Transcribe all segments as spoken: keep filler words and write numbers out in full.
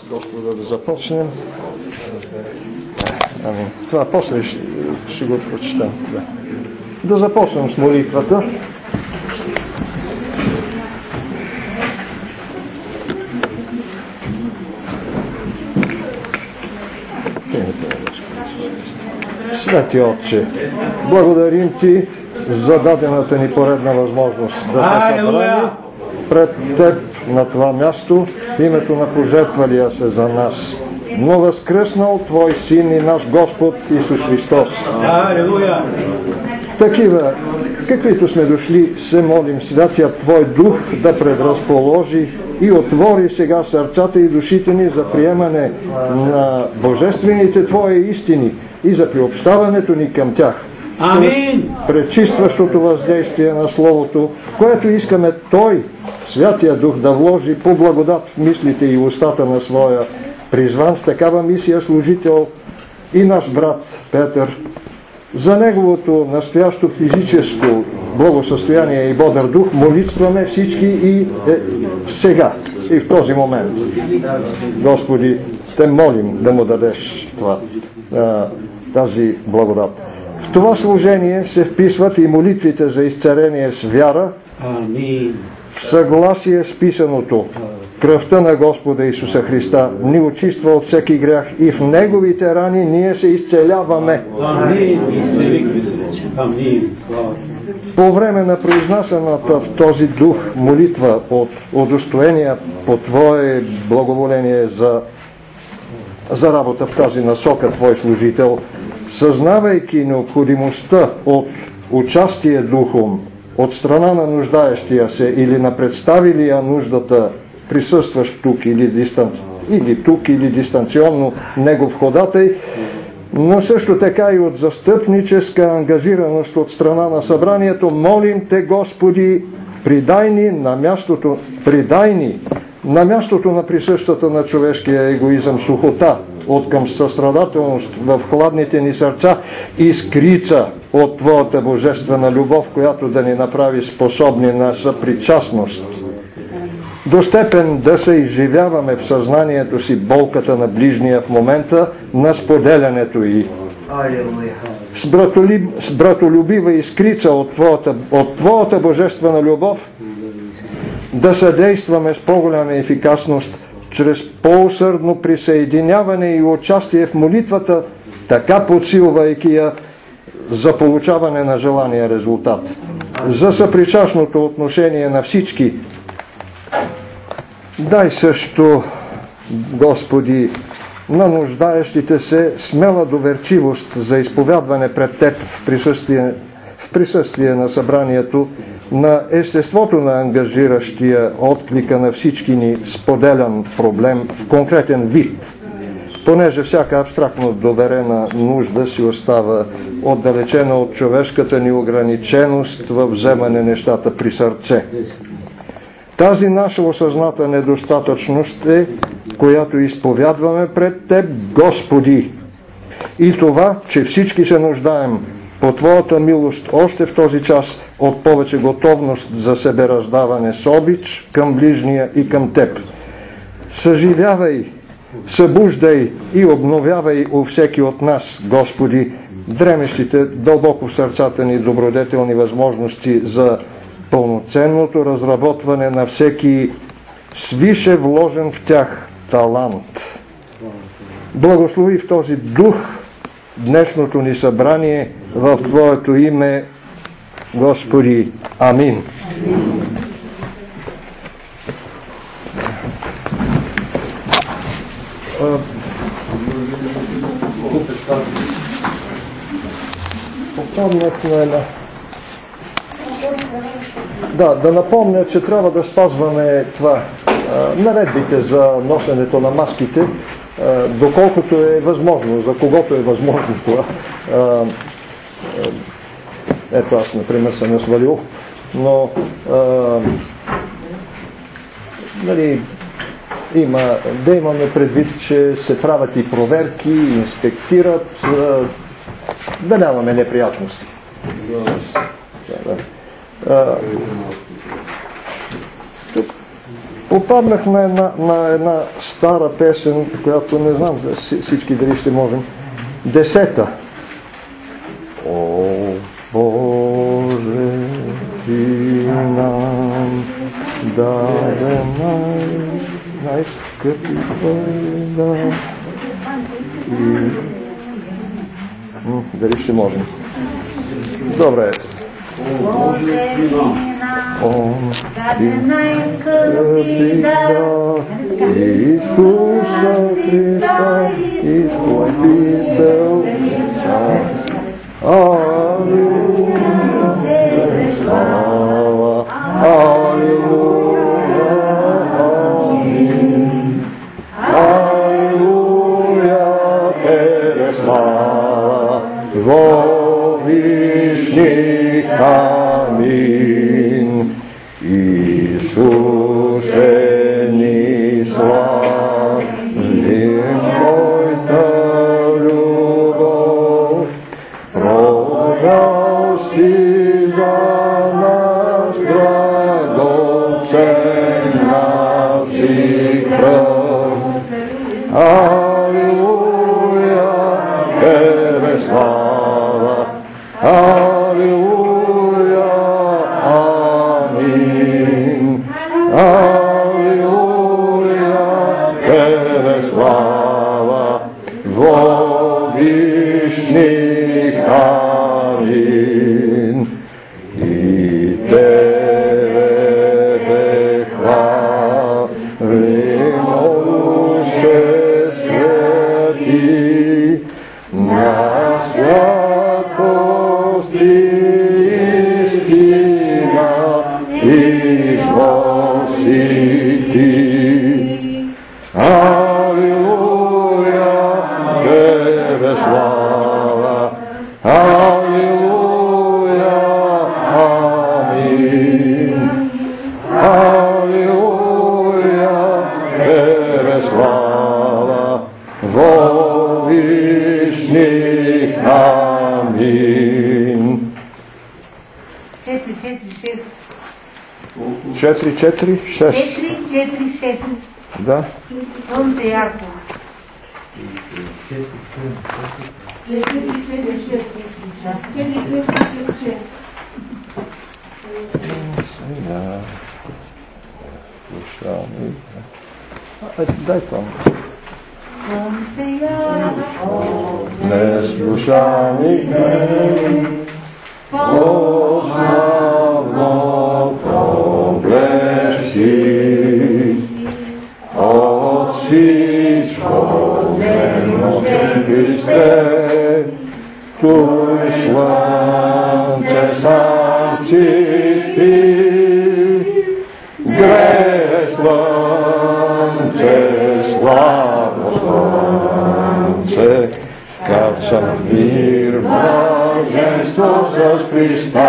Господа да започнем. Амин. Това после ще, ще го прочитам. Да. Да започнем с молитвата. Свети Отче, благодарим Ти за дадената ни поредна възможност да се събрани пред Теб на това място, в името на пожертвалия се за нас, но възкръснал Твой Син и наш Господ Исус Христос. Алелуя! Такива, каквито сме дошли, се молим Святият Твой Дух да предразположи и отвори сега сърцата и душите ни за приемане на божествените Твои истини и за приобщаването ни към тях. Амин! Пречистващото въздействие на Словото, което искаме Той, Святия Дух, да вложи по благодат в мислите и устата на своя призван с такава мисия служител и наш брат Петър, за неговото настоящо физическо благосъстояние и бодър дух, молитваме всички и е, сега, и в този момент. Господи, Те молим да му дадеш това, тази благодат. В това служение се вписват и молитвите за изцеление с вяра, Амин. в съгласие с писаното. Кръвта на Господа Исуса Христа ни очиства от всеки грях и в Неговите рани ние се изцеляваме. Амин. Изцелихме се вече. Амин. Слава. По време на произнасяната в този дух молитва от удостоения по Твое благоволение за, за работа в тази насока, Твой служител, съзнавайки необходимостта от участие духом от страна на нуждаещия се или на представилия нуждата, присъстващ тук или, дистан... или тук или дистанционно негов ходатай, но също така и от застъпническа ангажираност от страна на събранието, молим Те, Господи, придай ни на мястото, придай ни на мястото на присъщата на човешкия егоизъм сухота, от към състрадателност в хладните ни сърца, искрица от Твоята божествена любов, която да ни направи способни на съпричастност. До степен да се изживяваме в съзнанието си болката на ближния в момента на споделянето й. С, братолюб... с братолюбива искрица от Твоята... от Твоята божествена любов да съдействаме с по-голяма ефикасност чрез по-усърдно присъединяване и участие в молитвата, така подсилвайки я за получаване на желания резултат. За съпричастното отношение на всички. Дай също, Господи, на нуждаещите се смела доверчивост за изповядване пред Теб в присъствие, в присъствие на събранието, на естеството на ангажиращия отклика на всички ни споделян проблем в конкретен вид, понеже всяка абстрактно доверена нужда си остава отдалечена от човешката ни ограниченост във вземане нещата при сърце. Тази наша осъзната недостатъчност е, която изповядваме пред Теб, Господи. И това, че всички се нуждаем по Твоята милост още в този час от повече готовност за себераздаване с обич към ближния и към Теб. Съживявай, събуждай и обновявай у всеки от нас, Господи, дремещите дълбоко в сърцата ни добродетелни възможности за пълноценното разработване на всеки свише вложен в тях талант. Благослови в този дух днешното ни събрание в Твоето име, Господи. Амин. Попаднахме на... Да, да напомня, че трябва да спазваме това, наредбите за носенето на маските, доколкото е възможно, за когото е възможно това. Ето аз, например, съм я свалил, но нали, има, да имаме предвид, че се правят и проверки, и инспектират, да нямаме неприятности. Тук Попаднах на една, на една стара песен, която не знам всички дали ще можем. Десета. О, Боже, ти нам даде най, най-скъпи да. И... М, дали ще можем? Добре. Боже, ти нам даде най-скъпи дар, Исуса Христа, Изкупител. Алилуя, слава, алилуя, амин. Алилуя, Тебе слава, во вишних, амин. Исусе, ни славим Твоята любов, продал си за нас драгоценна си кръв. Алилуя, Тебе слава, алилуя, амин. Алилуя, Тебе слава, во вишних, амин. И Тебе те хвалим, Душе свети, на святост и истина износи Ти. Алилуя, Тебе слава, алилуя, амин. Алилуя, Тебе слава, во вишних, амин. четири, четири, шест. Четири, четири, шест. четири, четири, шест. Да. Слънце ярко. четири, четири, шест. четири, четири, шест. Сега. Слушаме. Айде, дай това. Слънце ярко. Не слушаните по-славно проблещи от всичко земно Христе, Той слънце сам чисти, грее слънце, славно слънце, кача мир, блаженство с Христа.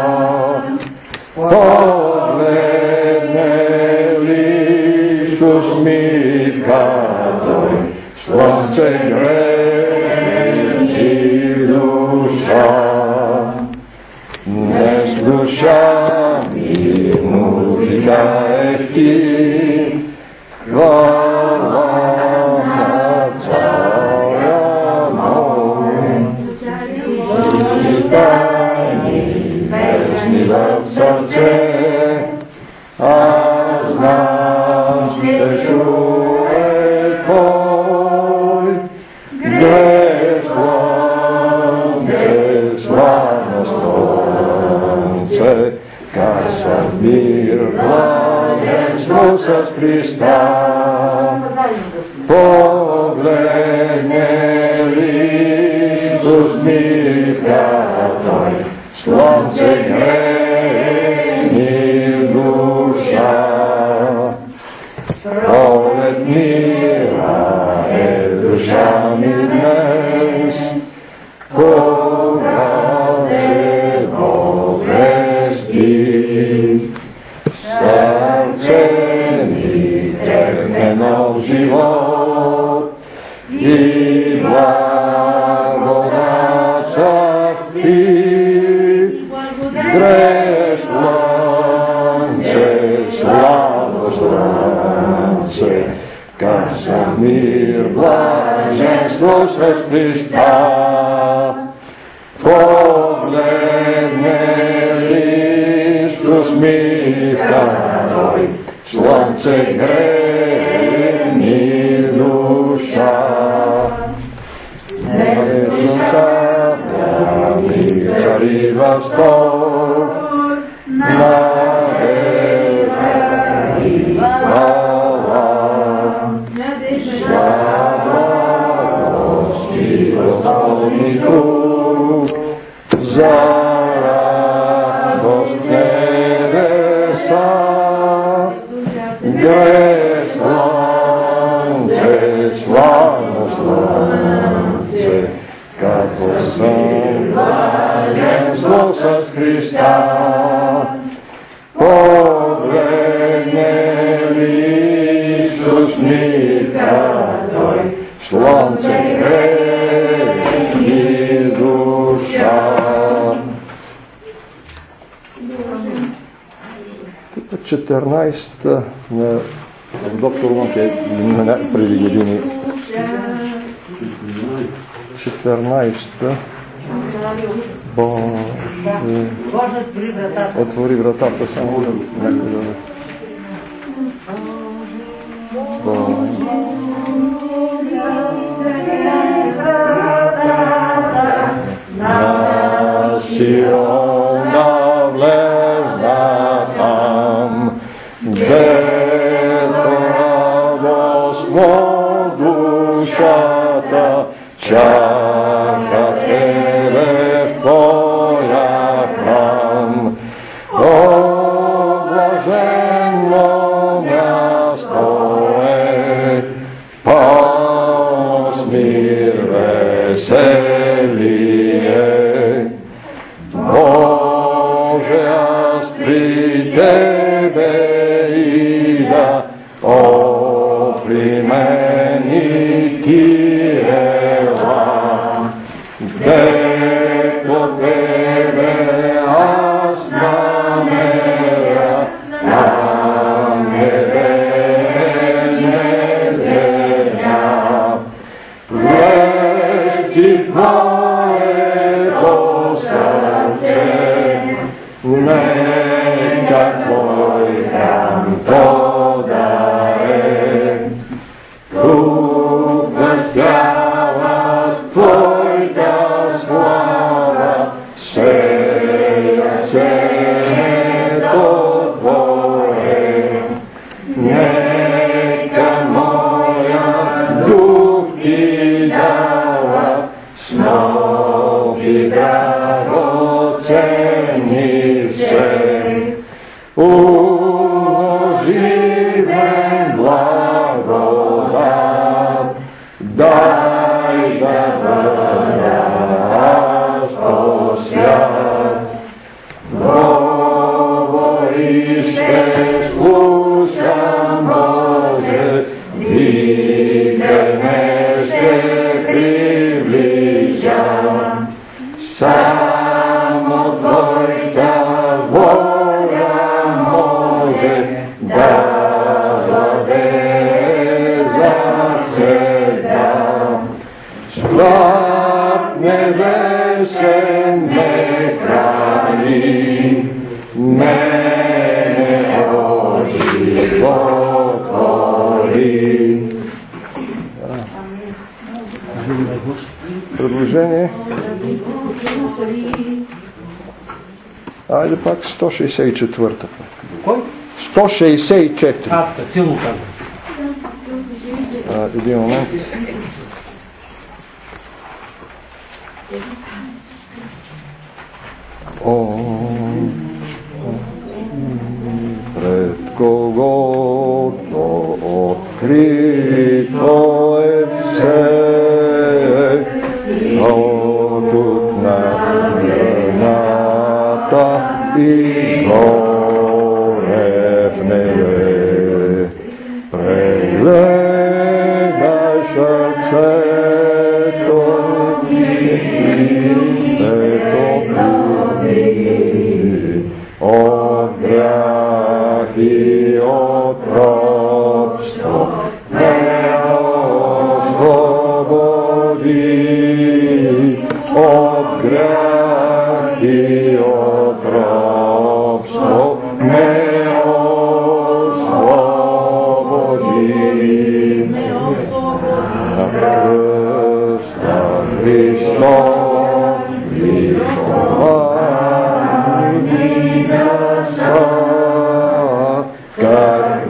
Погледне ли с усмивка Той, слънце грее и душа. Днес душа ми нуждаеш Ти, хвала на Царя мой. И тайни песни в сърце, аз знам ще чуе Кой. Грее слънце, славно слънце, кача мир, блаженство с Христа. Погледне ли с усмивка Той, слънце грее мир душа. Пролет мира е душа ми днес, кога се повести. Сърце ми трепне нов живот и благодат Ти. Грее слънце, славно слънце, Касов мир, блаженство сред Христа. Погледне ли с усмивка Той, слънце грени душа. Слънцата ми цари възторг, надежда и хвала. Славости Господни круг, за радост небеса, гре слънце, славно слънце, како сън блаженство с Христа. Погледне ли с усмивка Той, слънце грени душа. четирнайсета на доктор Лонке преди години. четирнайсета Боже, отвори вратата само да някой да... На Сиона влезна там, дето радост во душата чака тебе в твоя храм. О, блаженно място е, пълно с мир веселие. Боже, аз при Тебе ида, о, при мен и Ти ела. Дето Тебе аз намеря, на небе земя. Влезти в моето сърце, нека Твой храм то да е. Тук възпява Твоята слава, сърцето Твое. Нека моят дух Ти дава с нови драгоценни все. Оживен благодат, дай да бъда аз по свят. Говори ще слушам, Боже, викай ме ще приближам. Само Твоята воля може да даде завсегда. Слав небесен ме храни, мене оживотвори. Предложение. Айде пак сто шейсет и четвърта. Кой? сто шейсет и четири. А, силно казвам. Един момент. О, пред когото открито е все, от на земята и горе в небе. Прегледай сърцето ти, ето пруди от грях и от робство.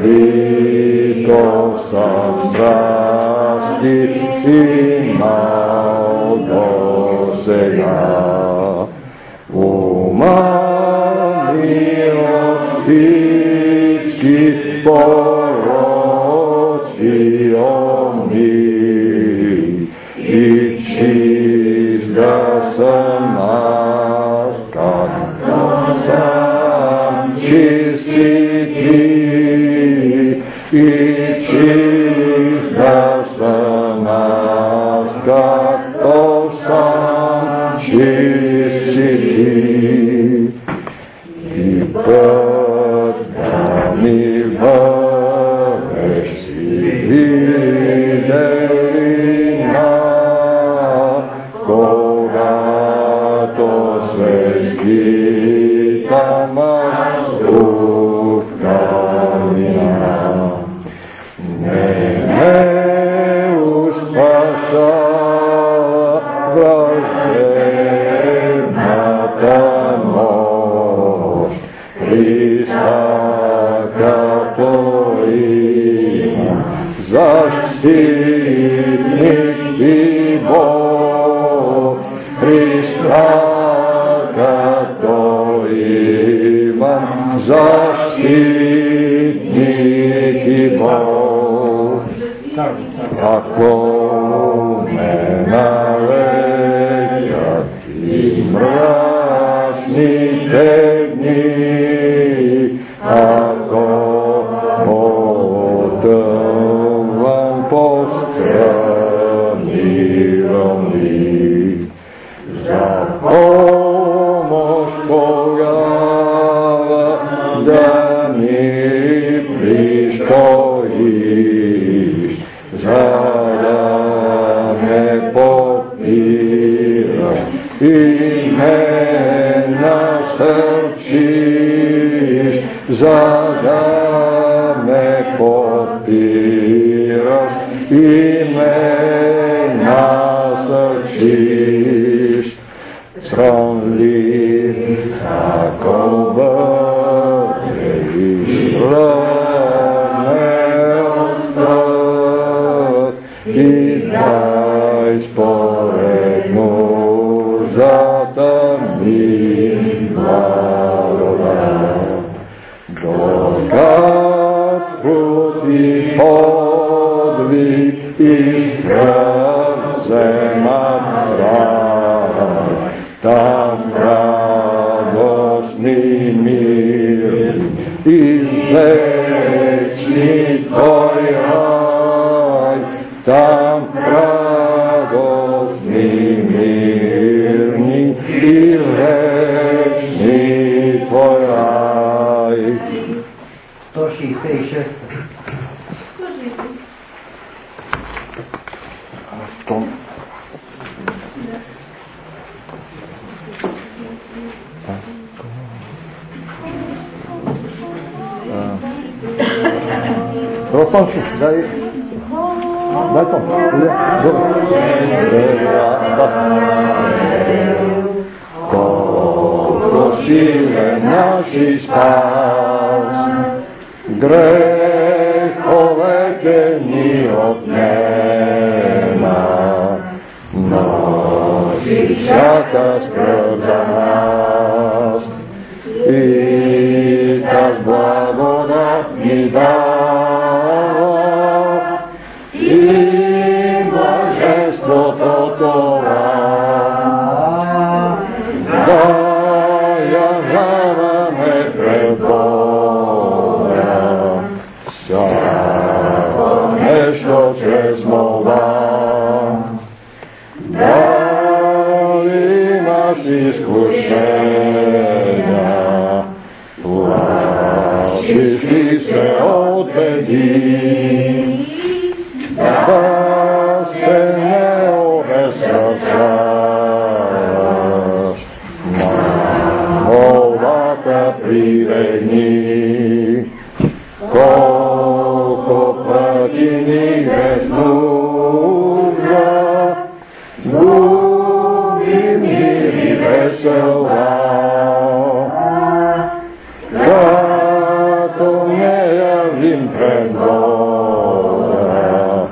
Христос със страсти имал досега. Умани от всички пороци умири и чист да съм аз, както съм чист и ти, и чист да съм аз, както съм чист и ти. И път да ми бъдеш виделина, когато се скитам аз тук камина. Не ме успасава враждебната мощ, Христа като има защитник и Бог, Христа като имам защитник и Бог. Ако ме налетят и мрачните дни, ако потъвам по стръмни вълни, за помощ тогава да ми пристоиш, за да ме подпираш и ме насърчиш, за да ме подпираш и ме насърчиш. Срамлив ако бъде изравнел съд, и дай според нуждата ми благодат. Докато против подвиг и скръб вземат край, там радостни мир и вечни твой рай, там радостни мирни и вечни твой рай. сто шестьдесят и шесть. Том. Ростончо, дай. Дай Том. Колко силен наш спас, греховете ни отнема, носи всяка скръб за нас и таз благодат ни дава и блаженството това да явяваме пред Бога всяко нещо чрез молба. Дали имаш изкушения, плашиш ли се от беди, да се не обезсърчаваш, на молбата прибегни. Колко пъти ни безнужда, губим и весела, като не явим stavim pred Boga,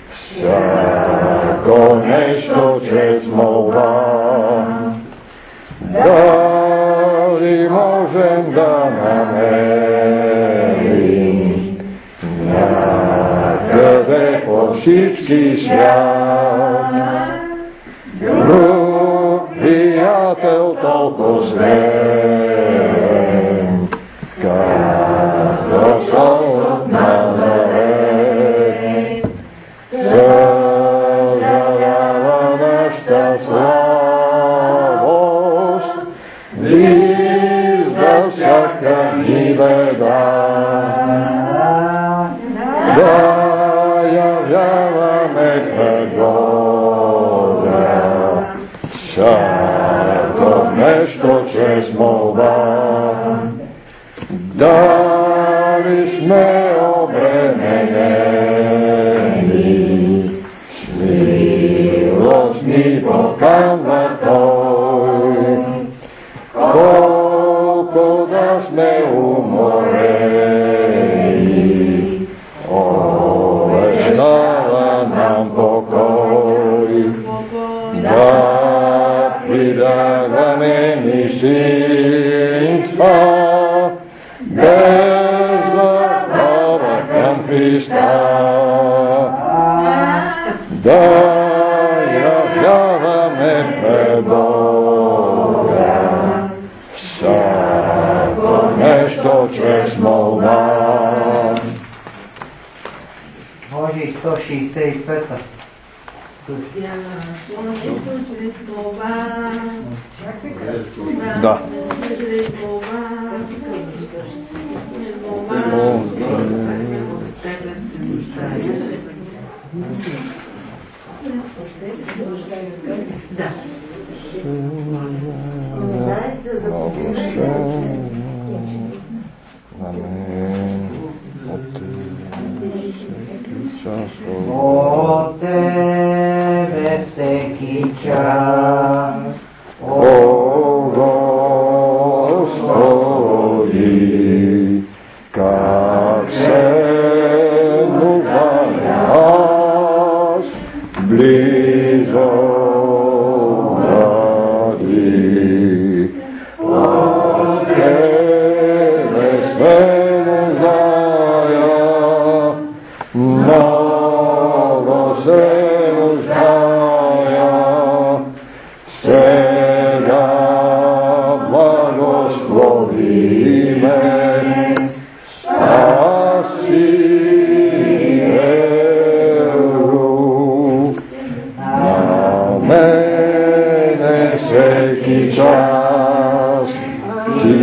всяко нещо чрез молба. Дали можем да намерим някъде по всички свят друг приятел толкова свен, като от Назарет. Съжалява нашата слабост, вижда всяка ни беда, да явяваме пред Бога всяко нещо чрез молба. Дали сме обременени, с милост ни поканва Той, колко да сме уморени, обещава нам покой, да прибягваме нищинства, без забава към Христа, да явяваме пред Бога всяко нещо чрез молба. Може и сто шейсет и пета. Да. От Тебе всеки час, О Господи, как се нуждая аз, близо бъди. От Тебе се нуждая, много се нуждая, сега благослови ме, спаси веру на мене всеки час. Ти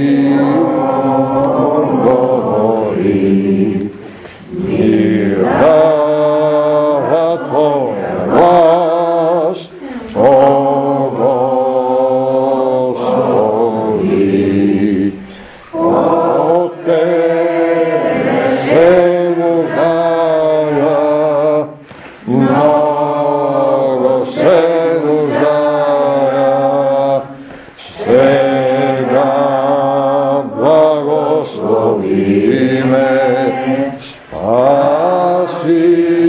отговори, мира Твоя глас, о Господи, от Тебе се нуждая, много се нуждая, сега благослови ме, спаси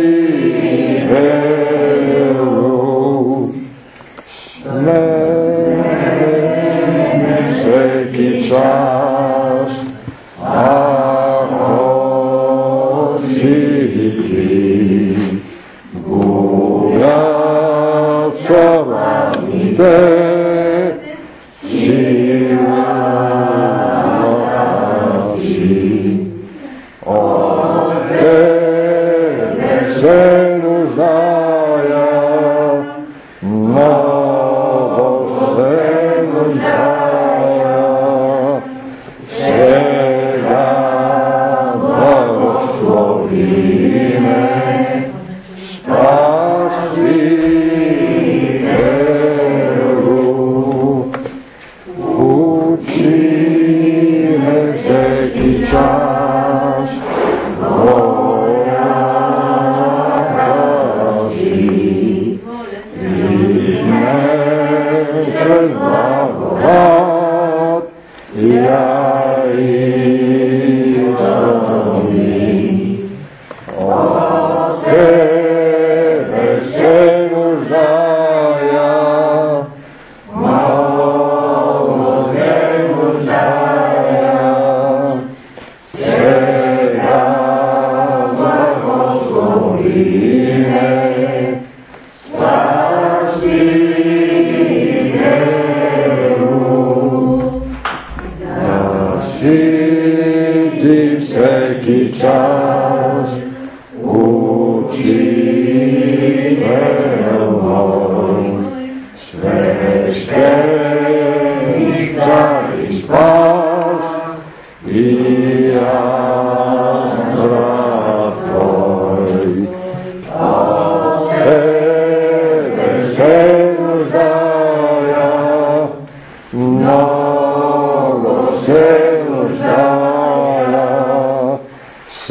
веру с мене всеки час, ако си ти голяма славите, сила си. От Тебе се нуждая, много се нуждая, сега благослови ме, спаси веру, учи ме всеки час, Твоя си, и ме чрез благодат, я изпълни.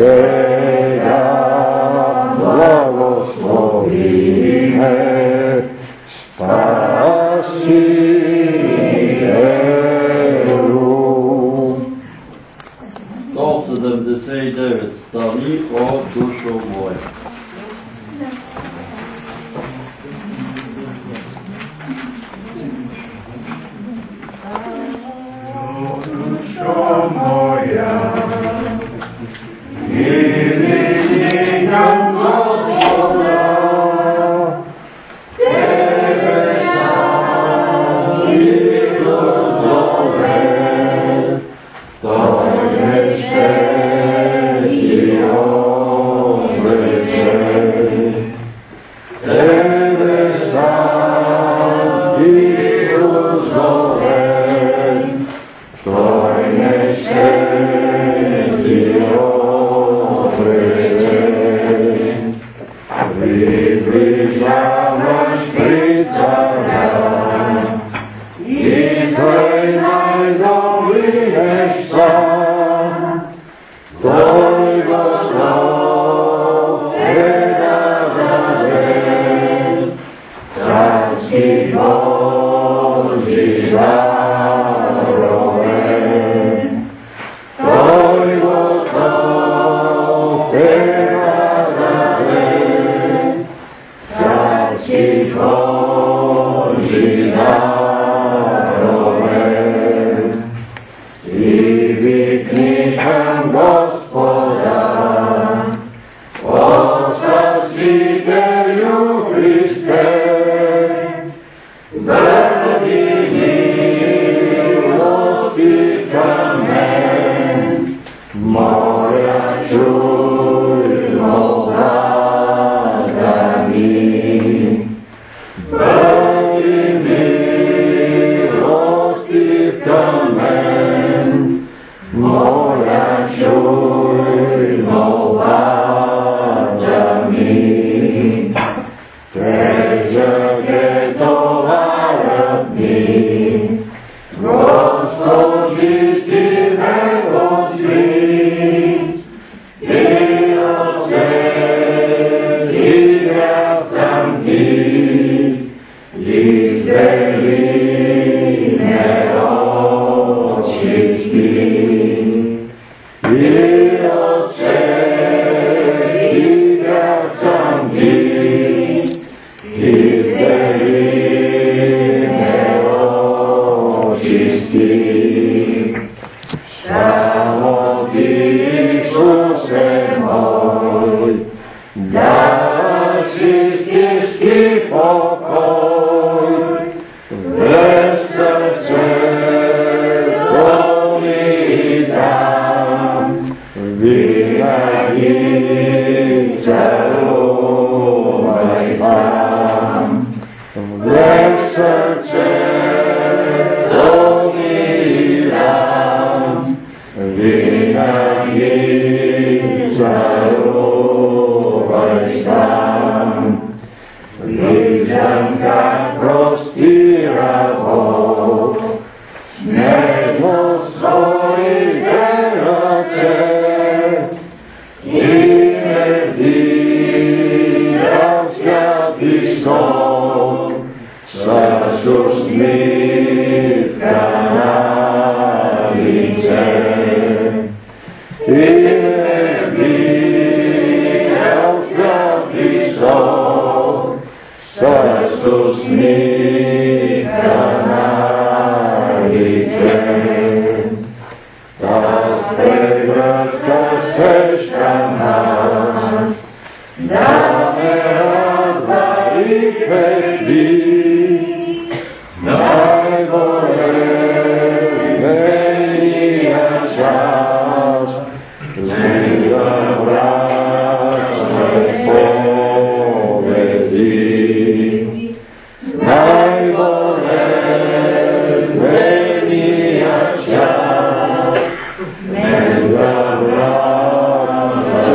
сега благословиме, Спасителю. сто седемдесет и девет стани, о душо моя.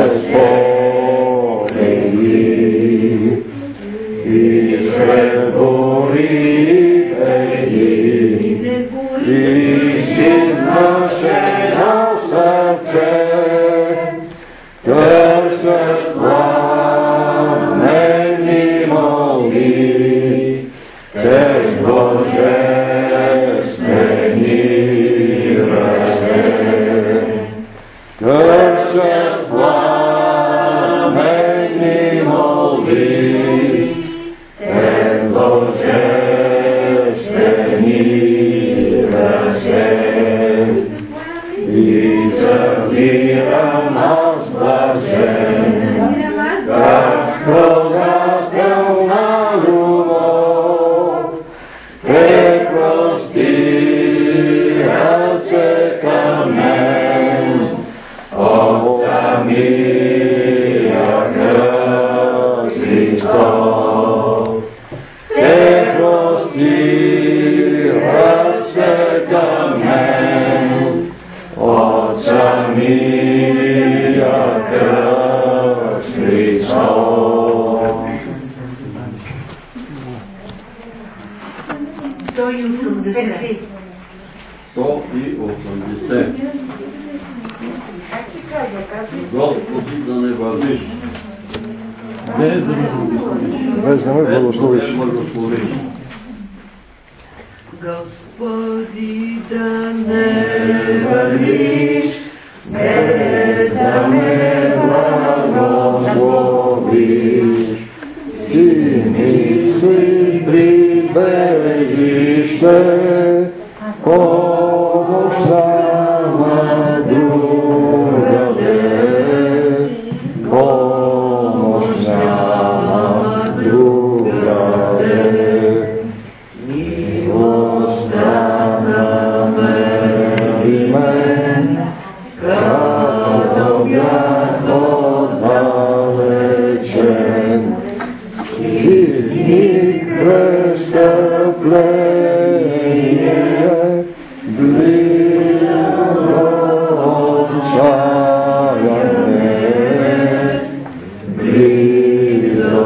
Israel. slavení mojí, kež božestevní rece. Krče slavení mojí, kež božestevní rece. I zazíram nás blažen, tak strogateľná ľubov, ke prostýhace kamen, Otca mia Kristov. Ke prostýhace kamen, Otca mia Kristov. сто и осемдесет. сто и осемдесет. Господи, да не вървиш. Без да ме Без да ме благословиш. благословиш. Господи, да не вървиш, без да ме Благословиш. Ти мисли прибежище, помощ на другаде, помощ на другаде. Милостта намери мен, като бях отдалечен. И дни престъпление, близо отчаяние, близо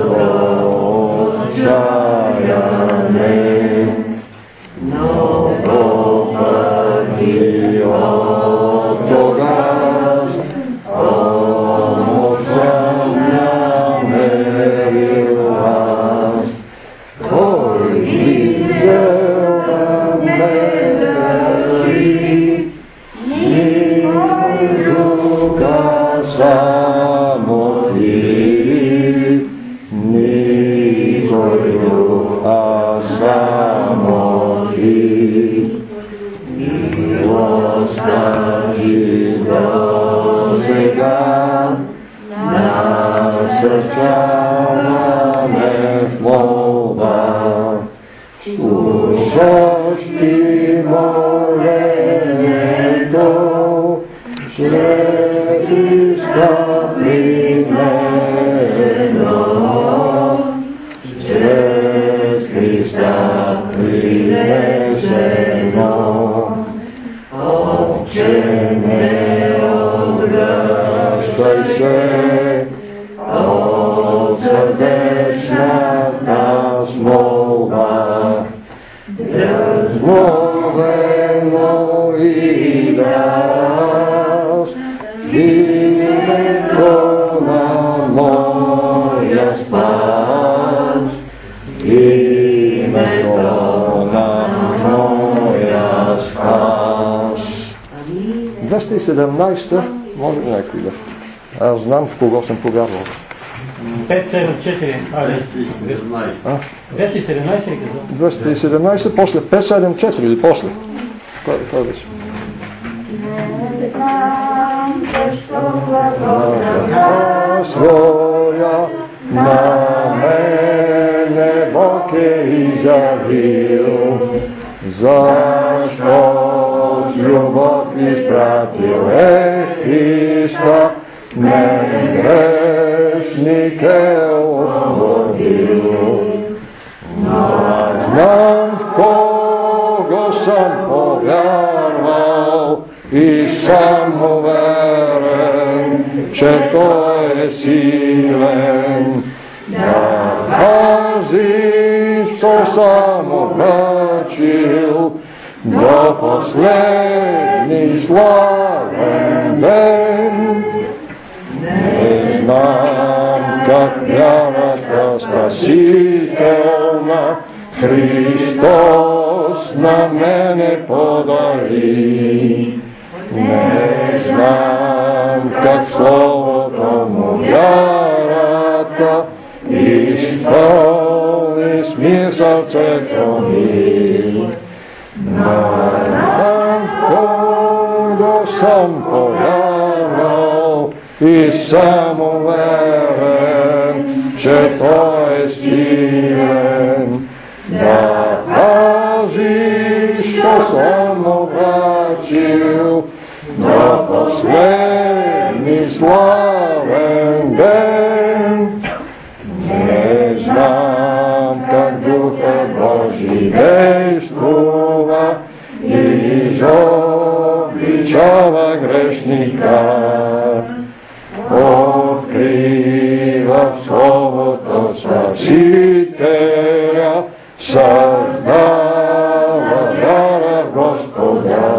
отчаяние. Но попади от тогас, помощ съм намерил аз. Кой взел да ме държи, никой друг, а само ти, никой друг, а само ти. Милостта ти досега насърчаваме в молба. Слушаш ти молението, чрез Христа принесено, чрез Христа принесено. Отче, не отвръщай се от сърдечната молба. Дразновено и даш името на моя спас, името на моя спас. двеста и седемнадесета, може ли някой да? Аз знам в кого съм повярвал. пет седем четири. двеста и седемнадесет. двеста и седемнадесет ли казал? двеста и седемнадесет, после пет седем четири или после? Кой, кой беше? Своя на мене Бог е изявил, защо с любов изпратил е Христа, мен грешник е освободил. Но аз знам в кого съм повярвал и съм уверен, че Той е силен. Да пази, що съм обръчил до последни славен ден. знам как вярата спасителна Христос на мене подари. Не знам как словото му вярата изпълни смир сърцето ми. Знам кого съм повярвал и съм уверен, че Той е силен да пази, що съм обрачил до последни славен ден. Не знам как Духът Божий действува и изобличава грешника. Открива в Словото Спасителя, създава вяра в Господа.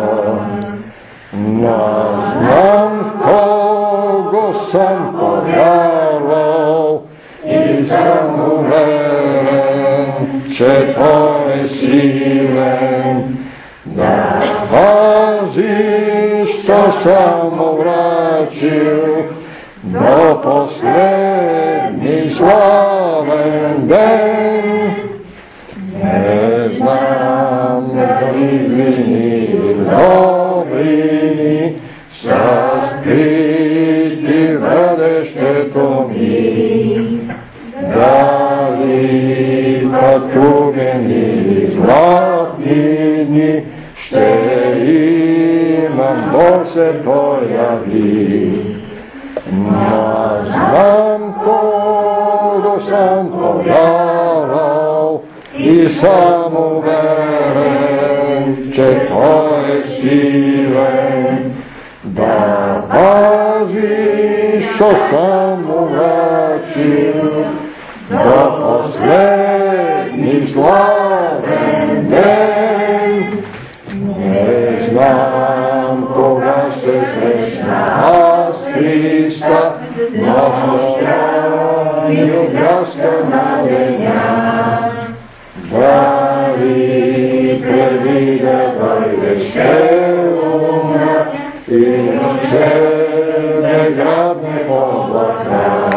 Но знам в кого съм повярвал и съм уверен, че Той е силен да пази, що съм обрачил до последни славен ден. Не знам дали злини добрини са скрити в бъдещето ми, дали пътуген или златни дни ще имам, Бог се появи. Но знам кого съм повярвал и съм уверен, че Той е силен да пази, що съм обрачил до последни славен ден. Не знам кога ще срещна аз Христа, нощта и обрязка на деня. Дали преди да дойдеш ще умра и ще ме грабне в облака.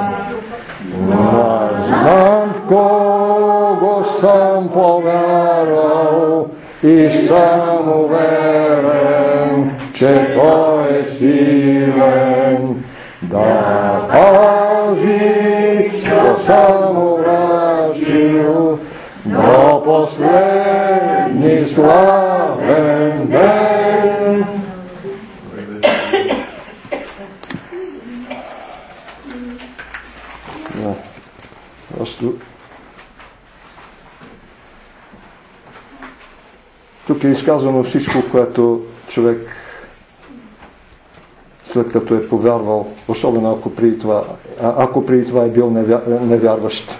Но знам в кого съм повярвал и съм уверен, че Той е силен да пази, що съм обрачил до последни славен ден. Да. Просто тук е изказано всичко, което човек след като е повярвал, особено ако преди това, ако преди това е бил невярващ,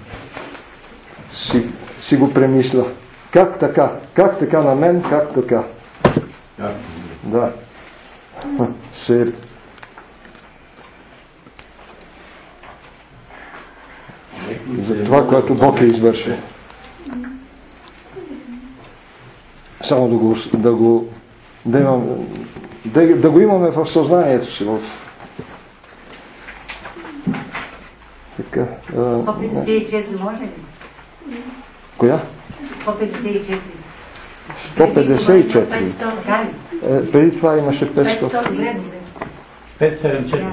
си, си го премисля. Как така? Как така на мен? Как така? Да. Се... За това, което Бог е извършил. Само да го, да го, да имам, да, да го имаме в съзнанието си. В... Така, а, сто петдесет и четири може ли? Коя? сто петдесет и четири. сто петдесет и четири. Така ли? Е, преди това имаше петстотин. пет седем четири.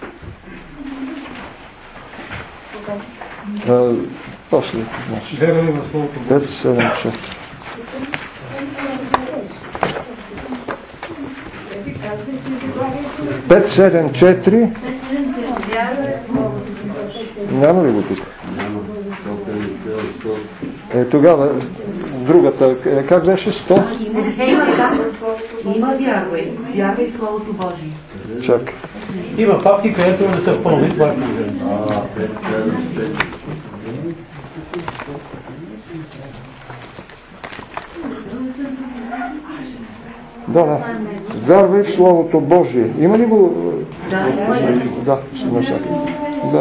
А, после, значи. Верваме в Словото Божие. пет седем четири. пет седем четири. Няма ли го тук? Е, тогава другата, как беше? сто? Има вярвай. Вярвай в Словото Божие. Чакай. Има папки, където не са пълни, това е проблем. А, пет седем четири. Да, да. Вярвай в Словото Божие. Има ли го Да, на всяка. Да.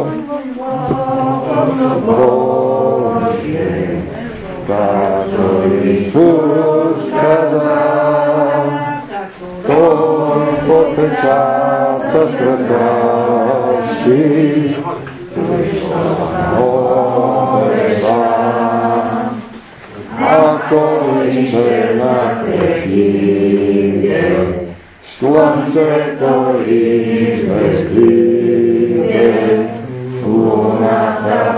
Боже, както Исус каза, Той подпечата страха си, ако изчезнат реките, слънцето и звездите, луната,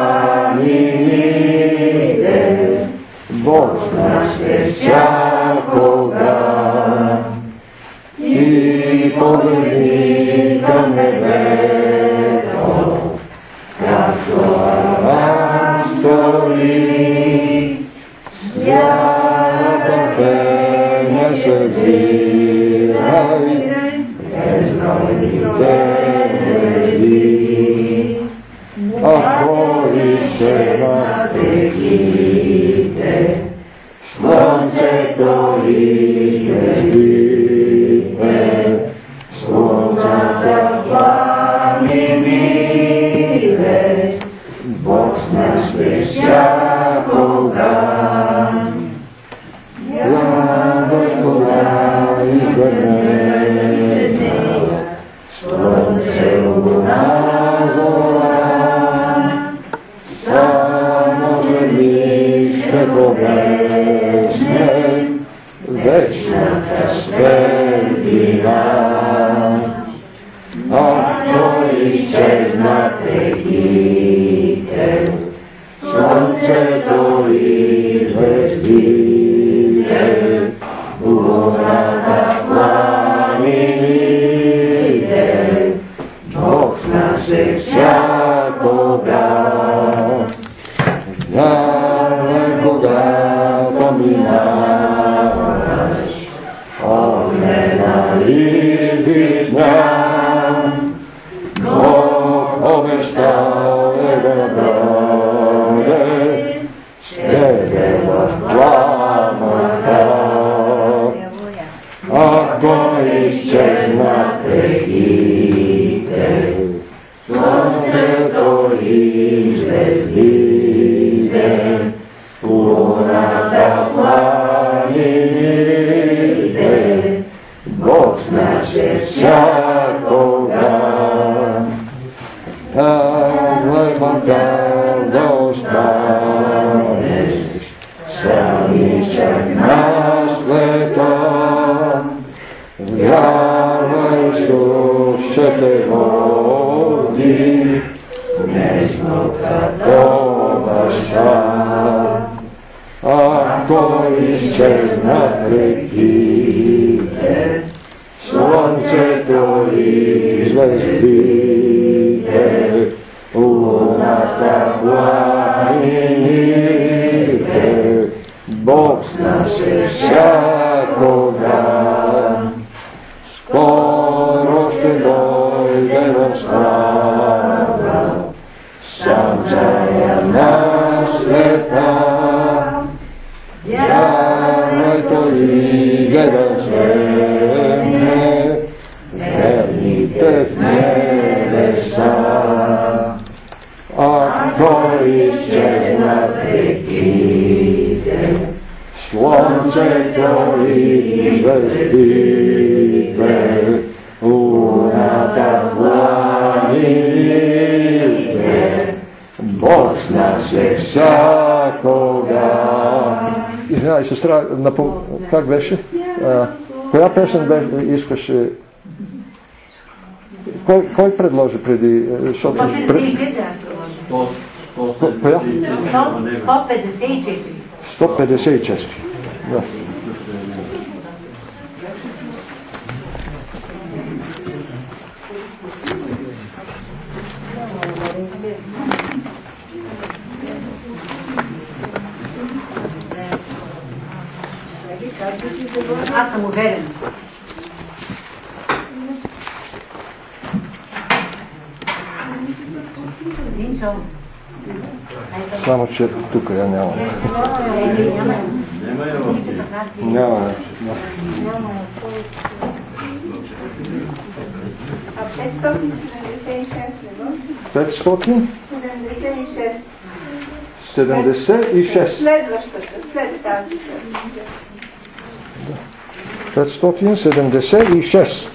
планините, Бог с нас е всякога. И погледни към небето, както Авраам стори, свята пеня се взирай, през новите звезди. Ако изчезнат реките, слънцето и звездите, слънцата, планините, Бог с нас е всякога. Вярвай, кога изведнъж, слънце, луна, зора, само звезди ще поблесне вечната светлина. Ако изчезнат реките, слънцето и звездите, луната, планините, Бог с нас е всякога. Вярвай, когато минаваш огнена извитня, Бог обещал е да бъде с тебе в пламъка. Ако изчезнат реките, слънцето и звездите, луната, планините, Бог с нас е всякога. Давай, макар да останеш самичък на света, вярвай, Исус ще те води нежно като баща. Ако изчезнат реките, слънцето и звездите, луната, планините, Бог с нас е всякога. Скоро ще дойде в слава, сам царя на света. Вярвай, Той иде да вземе верните в небеса. Ако изчезнат реките, слънцето и звездите, луната, планините, Бог с нас е всякога. Извинявай, сестра, напом... как беше? А, коя песен беше, искаше? Кой, кой предложи преди? сто петдесет и четири аз предложих. Коя? сто петдесет и четири. сто петдесет и четири. Да. Аз съм уверен. Един сон. Само, че тук я няма. Няма. Няма. А петстотин седемдесет и шест не може? петстотин седемдесет и шест. седемдесет и шест. Следващата, след тази. петстотин седемдесет и шест.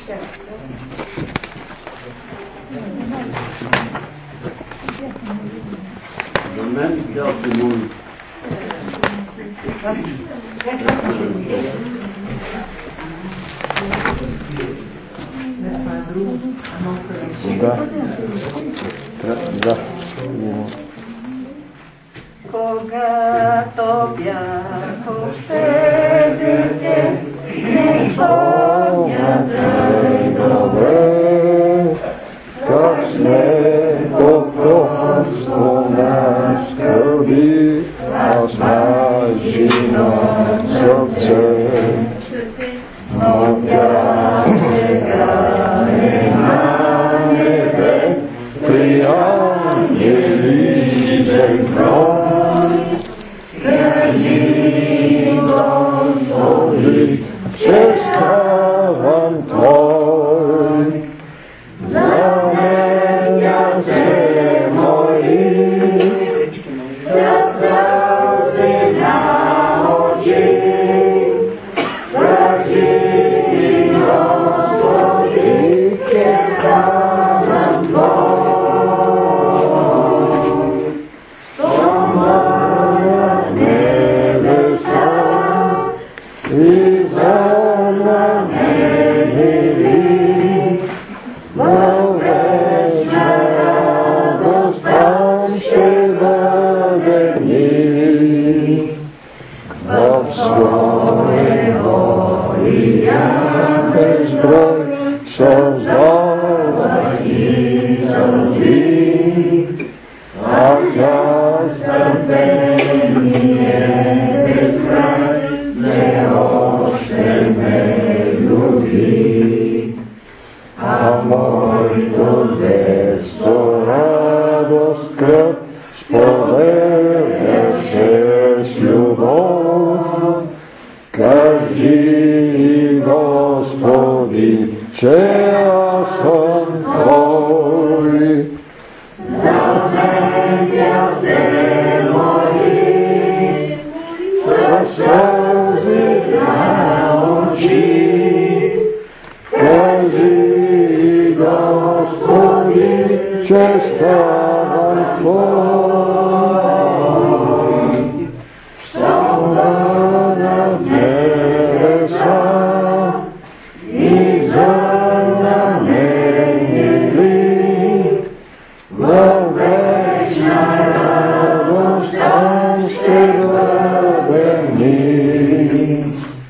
За мен тя се моли. Да. Да. Когато бях още дете, не спомня тъй добре, как сме по-просто на скърби, аз наши на сърце. Но тя сега е на небе, при ангелите край. Кажи, Господи, че ставам Твой. За мен тя се моли, със сълзи на очи. Кажи, Господи, че ставам Твой. Щом върнат небеса и земля не мили, във вечна радост там ще бъдем мили. В своего лия безброй създава и сълзи, а тя с търпение безкрай все още ме люби. А моето детство радост кръв споделяше с любов. Кажи, Господи, че аз съм Твой. За мен тя се моли, със сълзи на очи. Кажи, Господи, че ставам Твой. Щом върнат небеса и земля не мили, във вечна радост там ще бъдем ми.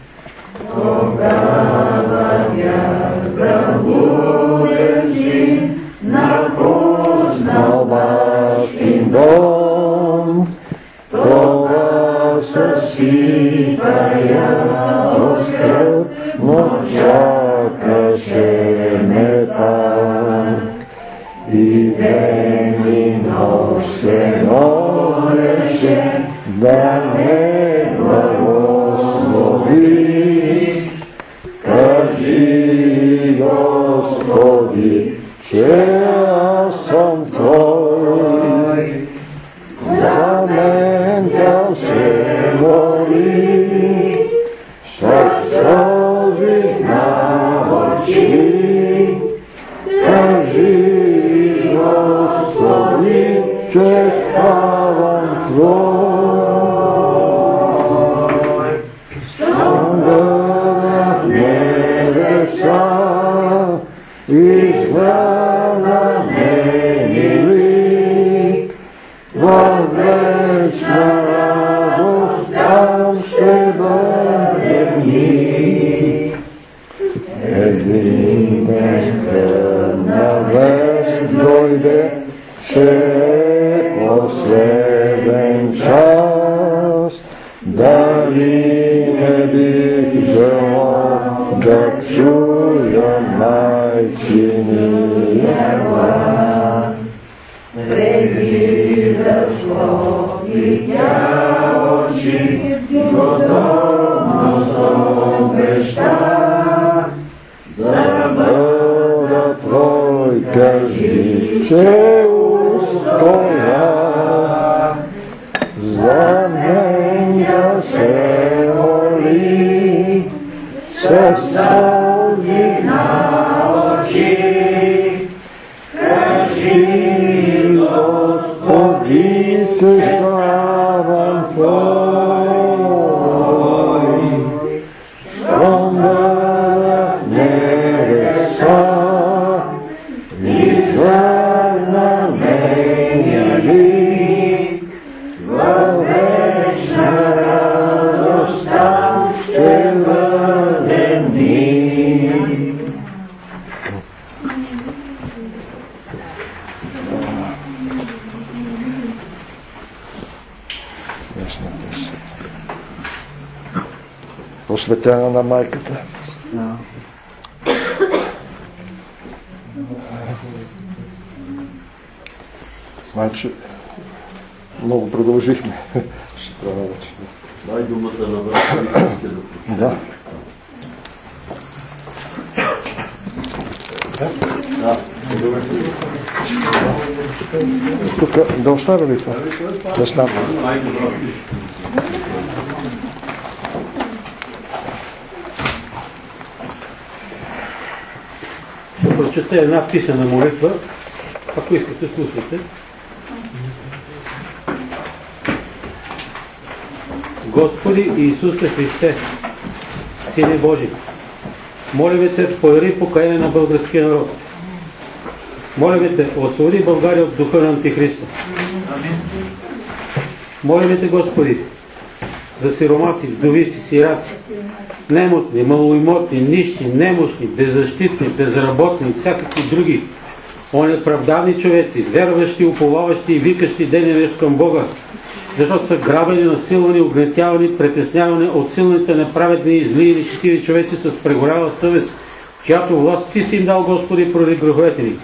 Тогава тя заблуден си напуснал бащин дом. Това съсипа я от скръп, но чакаше ме пак. И ден и нощ се молеше да ме благослови. Кажи, Господи, че аз съм Твой. За мен тя се моли, със сълзи на очи. Кажи, Господи, че ставам Твой. Щом върнат небеса и звъна не мили, във вечна радост там ще бъдем ни. Един ден скръбна вест дойде, че е последен час. Дали не бих желал да чуя майчиния глас. Преди да склони тя очи, готовност обеща да бъде ще устоя, за мен да се моли, със сълзи на очи. Кажи, Господи, че славам Твой, щом бъдах небеса, извърна нейния лик, във вечна радост там ще бъдем ни. Посветена на майката. Значи, много продължихме. Ще трябва вече. Дай думата на връзките да Да. Да. Тук да оставя ли това? Да става. Ще прочета една писана молитва, ако искате, слушайте. Господи Иисусе Христе, Сине Божи, молим Те, подари покаяние на българския народ. Молим Те, освободи България от духа на Антихриста. Молим Те, Господи, за сиромаси, вдовици, сираци, немотни, малоимотни, нищи, немощни, беззащитни, безработни, всякакви други, онеправдани човеци, верващи, уповаващи и викащи ден и веч към Бога, защото са грабени, насилвани, огнетявани, притеснявани от силните, неправедни и зли или щастиви човеци с прегоряла съвест, чиято власт Ти си им дал, Господи, поради греховете ни.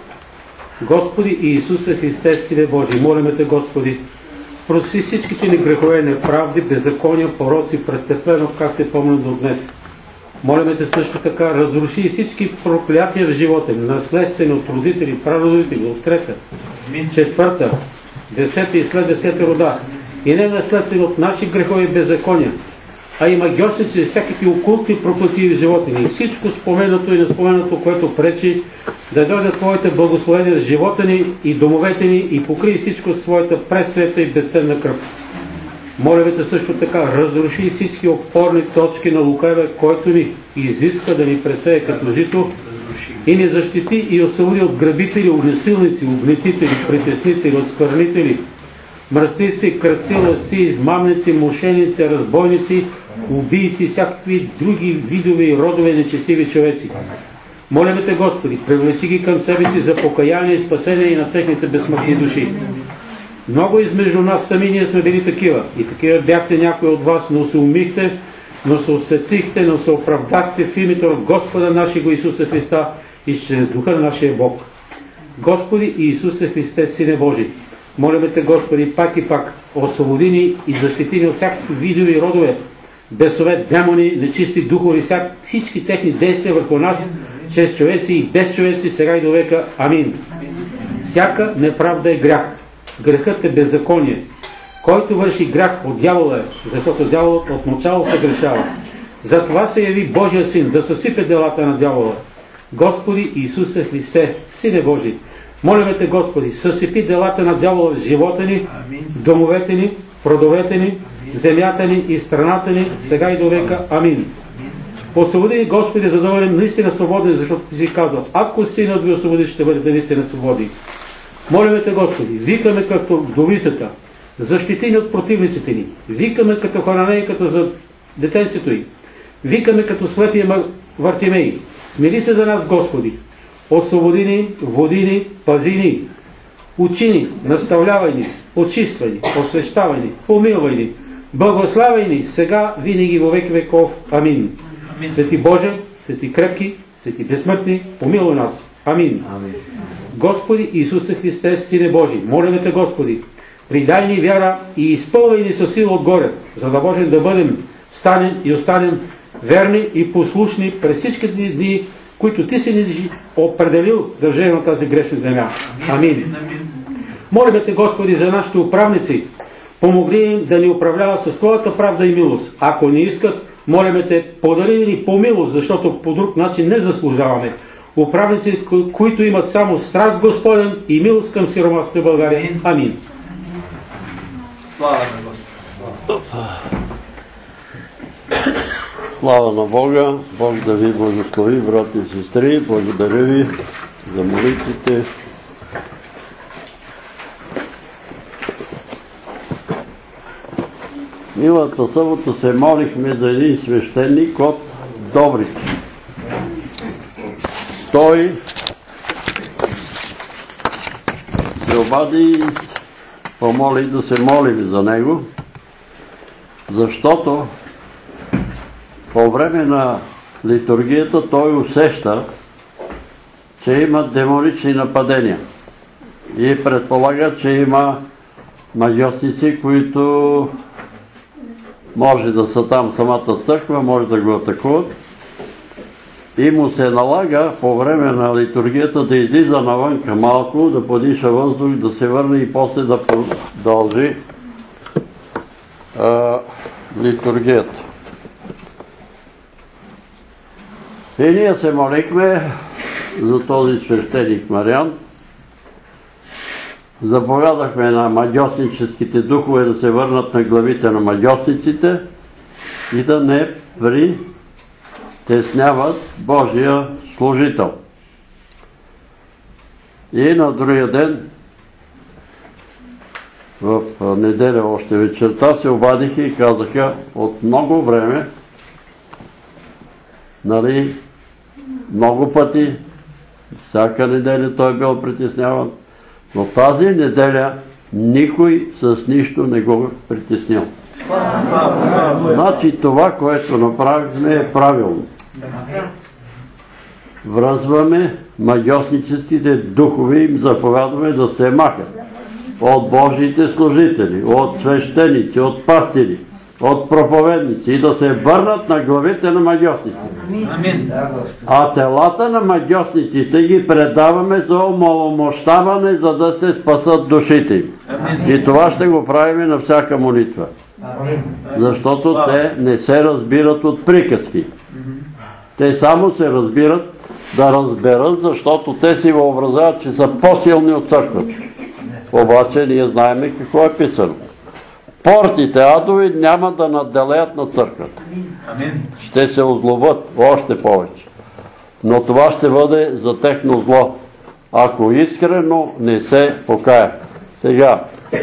Господи Иисусе Христе, Сине Божи, молиме Те, Господи, прости всичките ни грехове, неправди, беззакония, пороци, престъплено, как се помня до днес. Молиме Те също така, разруши всички проклятия в живота, наследствени от родители, прародители, от трета, четвърта, десета и след десета рода, и не наследствени от наши грехови беззакония, а и магьосници, всякакви окултни проклятия в живота ни. И всичко споменато и неспоменато, което пречи да дойдат Твоите благословения в живота ни и домовете ни и покрий всичко с Твоята пресвета и безценна кръв. Моля Те също така, разруши всички опорни точки на лукавия, който ни изиска да ни пресее като жито и ни защити и освободи от грабители, огнесилници, огнетители, притеснители, оскърнители, мръсници, крадци, лъсци, измамници, мошеници, разбойници, убийци, всякакви други видове и родове нечестиви човеци. Молим Те, Господи, привлечи ги към себе си за покаяние и спасение и на техните безсмъртни души. Много измежду нас сами ние сме били такива. И такива бяхте някои от вас, но се умихте, но се осветихте, но се оправдахте в името на Господа нашего Исуса Христа и чрез духа на нашия Бог. Господи Иисусе Христе, Сине Божий, молим Те, Господи, пак и пак, освободи ни и защити ни от всякакви видове и родове, бесове, демони, нечисти духове, всички техни действия върху нас, чрез човеци и без човеци, сега и до века. Амин. Всяка неправда е грях. Грехът е беззаконие. Който върши грях от дявола е, защото дяволът от начало се грешава. Затова се яви Божия Син, да съсипе делата на дявола. Господи Иисусе Христе, Сине Божий, молим Те, Господи, съсипи делата на дявола в живота ни, в домовете ни, в родовете ни, в земята ни и в страната ни, сега и до века. Амин. Освободи ни, Господи, за да бъдем наистина свободни, защото Ти си казва, ако Синът ви освободи, ще бъдете наистина свободни. Молим Те, Господи, викаме като вдовицата, защити ни от противниците ни, викаме като хананейката за детенцето й, викаме като слепия Вартимей, смили се за нас, Господи, освободи ни, води ни, пази ни, учи ни, наставлявай ни, очиствай ни, освещавай ни, помилвай ни, благославяй ни, сега, винаги, во веки веков. Амин. Амин. Свети Боже, свети крепки, свети безсмъртни, помилвай нас. Амин. Амин. Господи Иисусе Христе, Сине Божий, молим Те, Господи, придай ни вяра и изпълвай ни със сила отгоре, за да можем да бъдем, станем и останем верни и послушни през всички дни които ти си определил да живеем на тази грешна земя. Амин. Молим те, Господи, за нашите управници. Помогни им да ни управляват с Твоята правда и милост. Ако не искат, молим те, подари ни по милост, защото по друг начин не заслужаваме. Управници, които имат само страх Господен и милост към сиромасите в България. Амин. Слава на Господа. Слава на Бога. Бог да ви благослови, брати и сестри. Благодаря ви за молитвите. Миналата събота се молихме за един свещеник от Добрич. Той се обади и помоли да се молим за него, защото по време на литургията той усеща, че има демонични нападения и предполага, че има магиосници, които може да са там самата църква, може да го атакуват. И му се налага по време на литургията да излиза навънка малко, да подиша въздух, да се върне и после да продължи а, литургията. И ние се молихме за този свещеник Мариан. Заповядахме на магиосническите духове да се върнат на главите на магиосниците и да не притесняват Божия служител. И на другия ден, в неделя още вечерта, се обадиха и казаха от много време, нали, много пъти, всяка неделя той бил притесняван, но тази неделя никой с нищо не го притеснил. Значи това, което направихме, е правилно. Връзваме магиосническите духове, им заповядваме да се махат от Божиите служители, от свещеници, от пастири, от проповедници и да се върнат на главите на магиосниците. А телата на магиосниците ги предаваме за омаломощаване, за да се спасат душите им. И това ще го правим на всяка молитва. Защото те не се разбират от приказки. Те само се разбират да разберат, защото те си въобразяват, че са по-силни от църквата. Обаче ние знаем какво е писано. Портите адови няма да надделеят на църквата. Ще се озлобят още повече. Но това ще бъде за техно зло, ако искрено не се покая. Сега,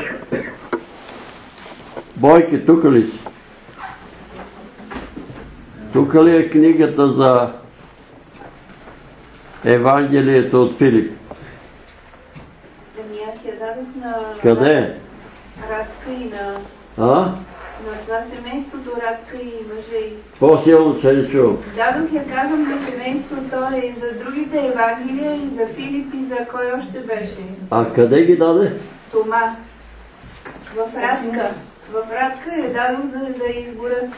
Бойки, тук ли си? Тук ли е книгата за Евангелието от Филип? Ами аз я дадох на... Къде е? Радка и на... А? На това семейството Радка и мъже. По-силно, че не чувам. Дадох я, казвам, на семейството и за другите Евангелия, и за Филип, и за кой още беше. А къде ги даде? Тома. В Радка. В Радка я дадох да, да изгорят.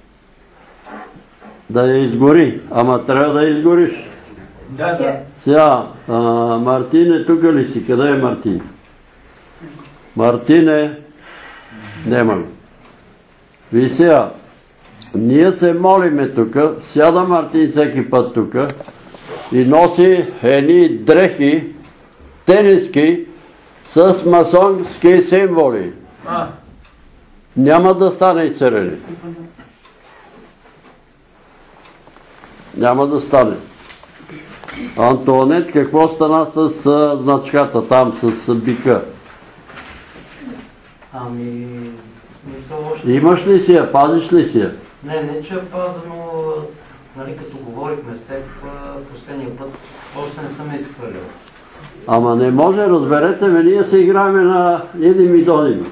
Да я изгори. Ама трябва да я изгориш. Да, да. Сега, а, Мартине, тук ли си? Къде е Мартин? Мартине, нема го. Ви сега, ние се молиме тук, сяда Мартин всеки път тук и носи едни дрехи, тениски с масонски символи. А. Няма да стане и царени. Няма да стане. Антуанет, какво стана с а, значката там, с а, бика? Ами, смисъл още... Имаш ли си я? Пазиш ли си я? Не, не че я паза, но нали, като говорихме с теб последния път, още не съм изхвърлил. Ама не може, разберете ме, ние се играем на един идолин.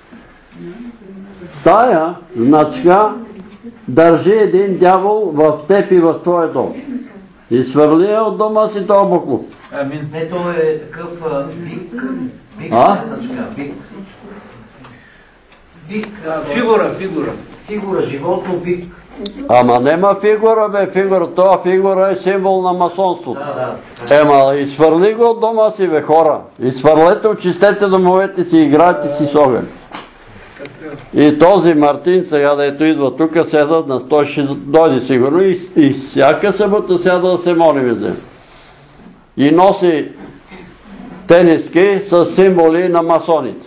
Тая значка държи един дявол в теб и в твоя дом. И свърли я от дома си този буклук. Амин. Не, той е такъв а, бик. Бик, а? Не значка, бик. Бик. Фигура, фигура. Фигура, животно, бик. Ама нема фигура, бе, фигура. Това фигура е символ на масонството. Ема, изхвърли го от дома си, бе, хора. Изхвърлете, очистете домовете си, играйте си с огън. И този Мартин, сега дето идва тук, седат на сто, ще дойде сигурно и, и всяка събота сяда да се молим за. И носи тениски с символи на масоните.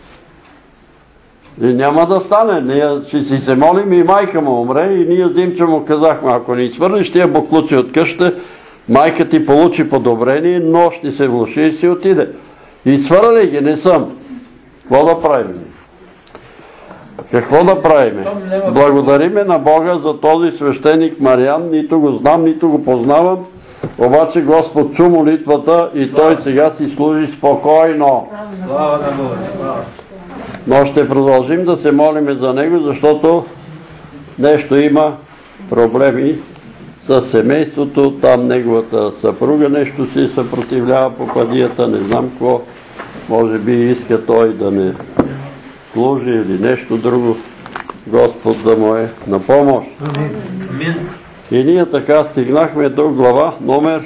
И няма да стане. Ние ще си се молим и майка му умре и ние с Димчо му казахме, ако не изхвърлиш тия буклуци от къща, майка ти получи подобрение, но ще се влуши и си отиде. Изхвърли ги, не съм. Какво да правим? Какво да правим? Благодариме на Бога за този свещеник Мариан, нито го знам, нито го познавам, обаче Господ чу молитвата и той сега си служи спокойно. Слава на Бога! Но ще продължим да се молим за него, защото нещо има проблеми с семейството, там неговата съпруга нещо си съпротивлява по падията, не знам какво, може би иска той да не служи или нещо друго, Господ да му е на помощ. И ние така стигнахме до глава номер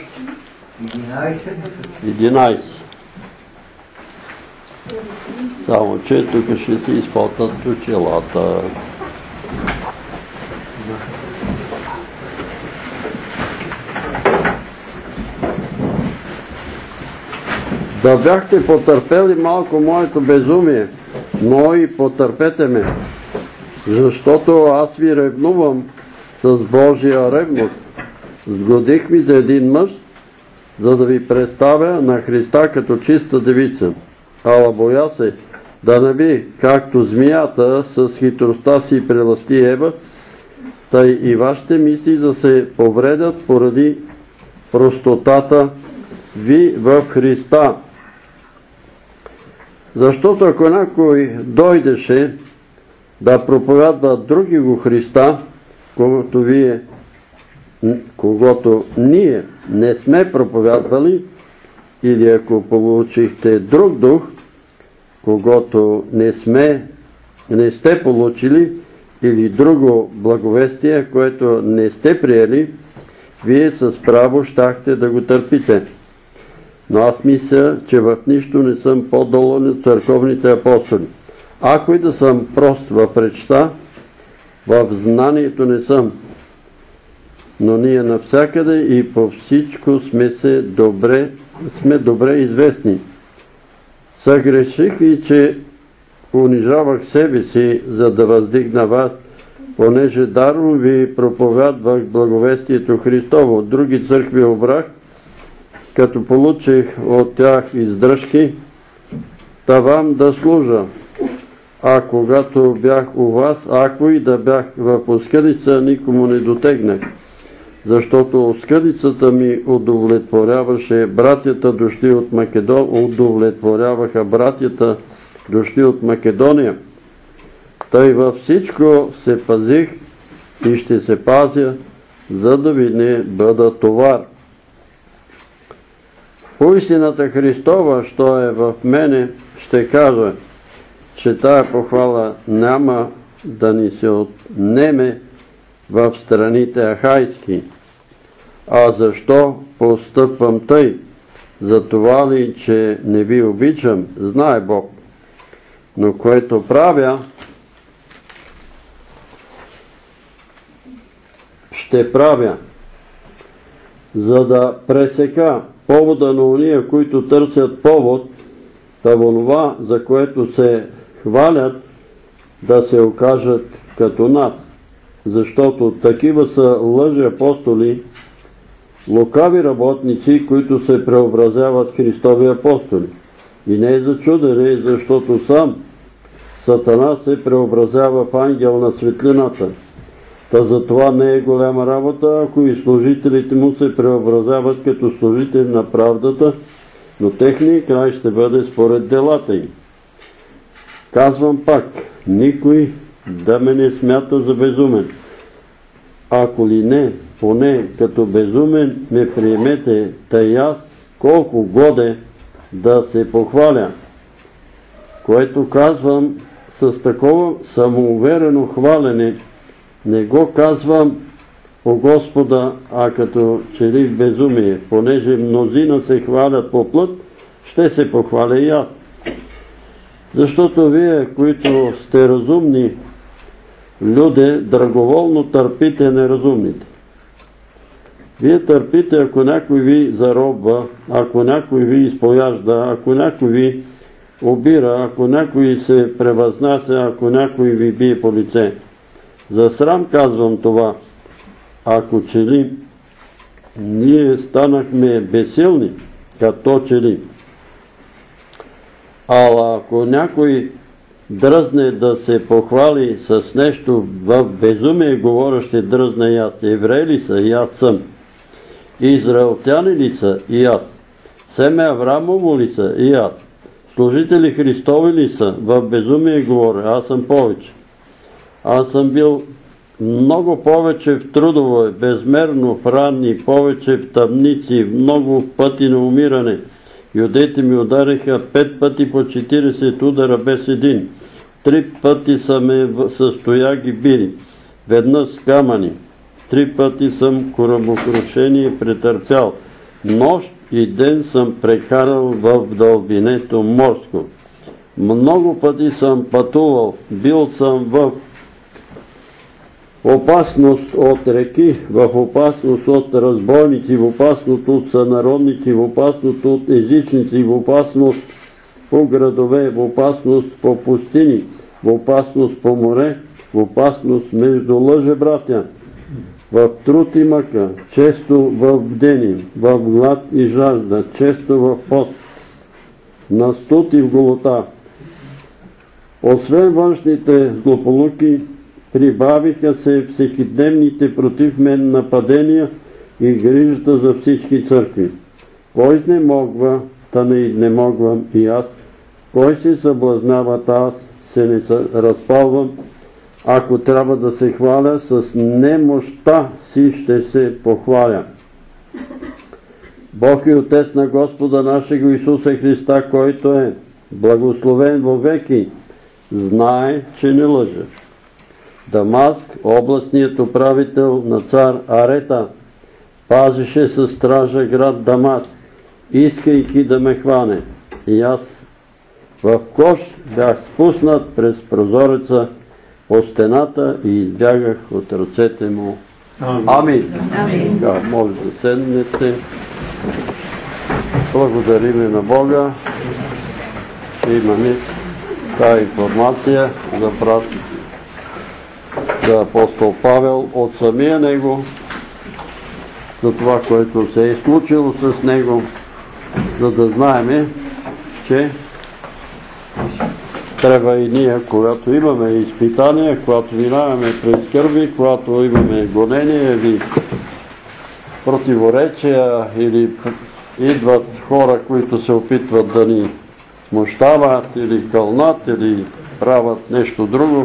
единайсет. Само че тук ще си изпълтат чучелата. Да бяхте потърпели малко моето безумие, но и потърпете ме, защото аз ви ревнувам с Божия ревност. Сгодих ми за един мъж, за да ви представя на Христа като чиста девица. Ала боя се да не би, както змията с хитростта си прелъсти Ева, тъй и вашите мисли да се повредят поради простотата ви в Христа. Защото ако някой дойдеше да проповядва други го Христа, когато вие, когато ние не сме проповядвали, или ако получихте друг дух, когато не сме, не сте получили, или друго благовестие, което не сте приели, вие с право щяхте да го търпите. Но аз мисля, че в нищо не съм по-долу от църковните апостоли. Ако и да съм прост в речта, в знанието не съм. Но ние навсякъде и по всичко сме се добре, сме добре известни. Съгреших и, че унижавах себе си, за да въздигна вас, понеже даром ви проповядвах благовестието Христово. Други църкви обрах, като получих от тях издръжки, тавам да служа. А когато бях у вас, ако и да бях в оскъдица, никому не дотегнах. Защото оскъдицата ми удовлетворяваше братята дошли от Македония, удовлетворяваха братята дошли от Македония. Тъй във всичко се пазих и ще се пазя, за да ви не бъда товар. По истината Христова, що е в мене, ще кажа, че тая похвала няма да ни се отнеме в страните ахайски. А защо постъпвам тъй? За това ли, че не ви обичам, знае Бог. Но което правя, ще правя, за да пресека повода на уния, които търсят повод, та онова, за което се хвалят, да се окажат като нас. Защото такива са лъжи апостоли, лукави работници, които се преобразяват Христови апостоли. И не е за чудене, защото сам Сатана се преобразява в ангел на светлината. Та затова не е голяма работа, ако и служителите му се преобразяват като служители на правдата, но техният край ще бъде според делата им. Казвам пак, никой да ме не смята за безумен. Ако ли не, поне като безумен ме приемете, тъй аз колко годе да се похваля. Което казвам с такова самоуверено хвалене, Не го казвам по Господа, а като че ли в безумие, понеже мнозина се хвалят по плът, ще се похваля и аз. Защото вие, които сте разумни люди, драговолно търпите неразумните. Вие търпите, ако някой ви заробва, ако някой ви изповяжда, ако някой ви обира, ако някой се превъзнася, ако някой ви бие по лице. За срам казвам това. Ако че ли ние станахме безсилни, като че ли. Ала ако някой дръзне да се похвали с нещо в безумие, говоря, ще дръзна и аз. Евреи ли са? И аз съм. Израелтяни ли са? И аз. Семе Аврамово ли са? И аз. Служители Христови ли са? В безумие говоря. Аз съм повече. Аз съм бил много повече в трудове, безмерно в ранни, повече в тъмници, много пъти на умиране. Юдеите ми удариха пет пъти по четиридесет удара без един. Три пъти са ме със стояги били, веднъж с камъни. Три пъти съм корабокрушение претърпял. Нощ и ден съм прекарал в дълбинето морско. Много пъти съм пътувал, бил съм в опасност от реки, в опасност от разбойници, в опасност от сънародници, в опасност от езичници, в опасност по градове, в опасност по пустини, в опасност по море, в опасност между лъже братя, в труд и мъка, често в бдени, в глад и жажда, често в пост, на студ и в голота. Освен външните злополуки, прибавиха се всекидневните против мен нападения и грижата за всички църкви. Кой изнемогва, та не изнемогвам и аз. Кой се съблазнява, та аз се не разпалвам. Ако трябва да се хваля, с немощта си ще се похваля. Бог и Отец на Господа нашего Исуса Христа, който е благословен вовеки, знае, че не лъжа. Дамаск, областният управител на цар Арета, пазеше със стража град Дамаск, искайки да ме хване. И аз в кош бях спуснат през прозореца по стената и избягах от ръцете му. Амин. Амин. Може да седнете. Благодариме на Бога. Имаме тази информация за брат за апостол Павел от самия него, за това, което се е случило с него, за да знаеме, че трябва и ние, когато имаме изпитания, когато минаваме през скърби, когато имаме гонения или противоречия, или идват хора, които се опитват да ни смущават или кълнат, или правят нещо друго,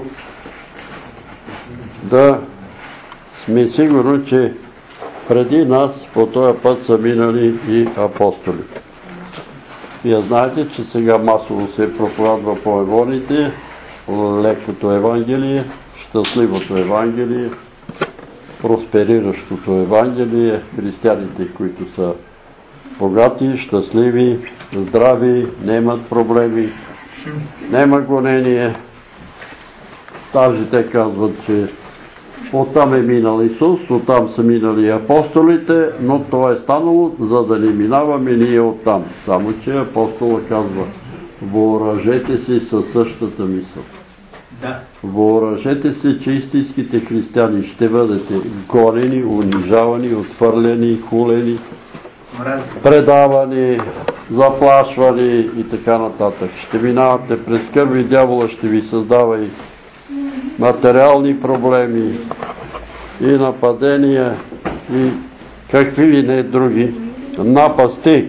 да сме сигурни, че преди нас по този път са минали и апостоли. Вие знаете, че сега масово се проповядва по евоните, лекото Евангелие, щастливото Евангелие, проспериращото Евангелие, християните, които са богати, щастливи, здрави, нямат проблеми, няма гонение. Даже те казват, че оттам е минал Исус, оттам са минали апостолите, но това е станало, за да не минаваме ние оттам. Само че апостола казва, въоръжете се със същата мисъл. Да. Въоръжете се, че истинските християни ще бъдете гонени, унижавани, отвърлени, хулени, предавани, заплашвани и така нататък. Ще минавате през скърби, дявола ще ви създава и материални проблеми, и нападения, и какви ли не други напасти.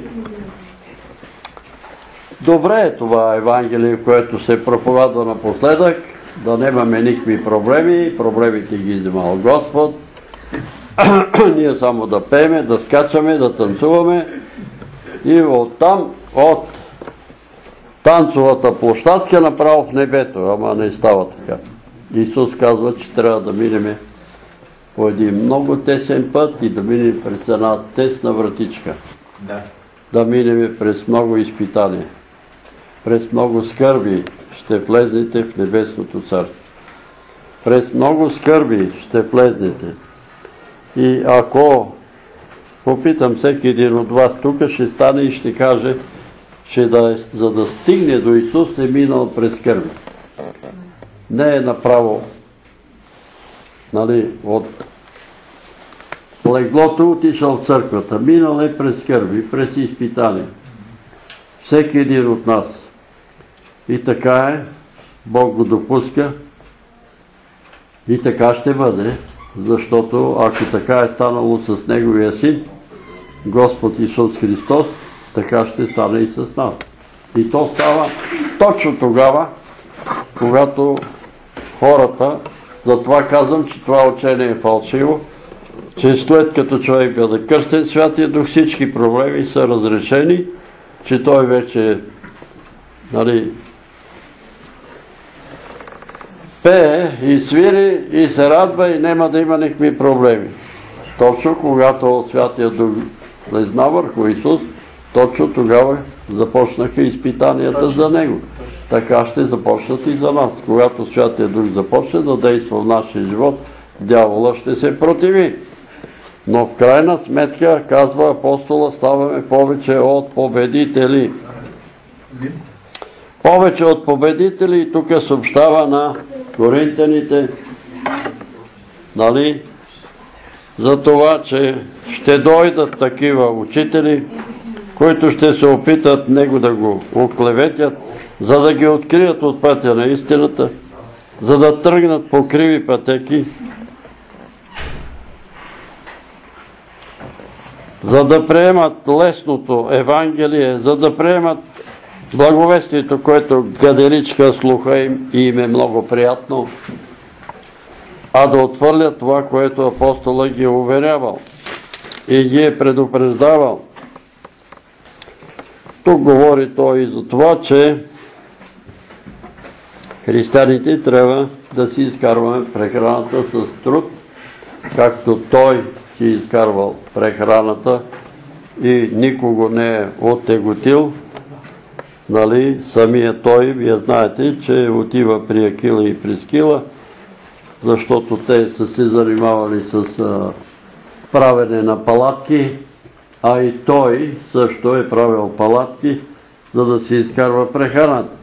Добре е това Евангелие, което се проповядва напоследък, да нямаме никакви проблеми, проблемите ги вземал Господ. Ние само да пееме, да скачаме, да танцуваме и оттам, от танцовата площадка направо в небето, ама не става така. Исус казва, че трябва да минеме по един много тесен път и да минем през една тесна вратичка. Да. Да минем през много изпитания. През много скърби ще влезнете в Небесното царство. През много скърби ще влезнете. И ако попитам всеки един от вас, тук ще стане и ще каже, че да, за да стигне до Исус е минал през скърби. Не е направо, нали, от леглото отишъл в църквата. Минал е през скърби, през изпитания. Всеки един от нас. И така е, Бог го допуска и така ще бъде, защото ако така е станало с Неговия Син, Господ Исус Христос, така ще стане и с нас. И то става точно тогава, когато хората, затова казвам, че това учение е фалшиво, че след като човек бъде кръстен Святия Дух, всички проблеми са разрешени, че той вече, нали, пее и свири и се радва и няма да има никакви проблеми. Точно когато Святия Дух слезна върху Исус, точно тогава започнаха изпитанията за Него. Така ще започнат и за нас. Когато Святия Дух започне да действа в нашия живот, дявола ще се противи. Но в крайна сметка, казва апостола, ставаме повече от победители. Повече от победители, и тук съобщава на коринтяните, нали, за това, че ще дойдат такива учители, които ще се опитат Него да го оклеветят, за да ги открият от пътя на истината, за да тръгнат по криви пътеки, за да приемат лесното Евангелие, за да приемат благовестието, което гаделичка слуха им и им е много приятно, а да отвърлят това, което апостола ги е уверявал и ги е предупреждавал. Тук говори той и за това, че християните трябва да си изкарваме прехраната с труд, както той си изкарвал прехраната и никого не е оттеготил. Нали, самия той, вие знаете, че отива при Акила и Прискила, защото те са се занимавали с а, правене на палатки, а и той също е правил палатки, за да си изкарва прехраната.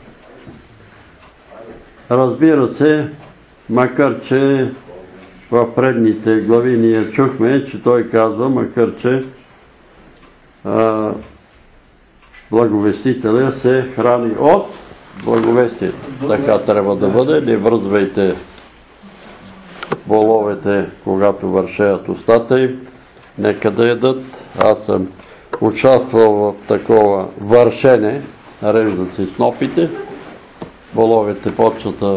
Разбира се, макар че в предните глави ние чухме, че той казва, макар че а, благовестителя се храни от благовестието. Така трябва да бъде. Не връзвайте воловете, когато вършеят устата им. Нека да ядат. Аз съм участвал в такова вършене. Нареждат си снопите. Воловете почват да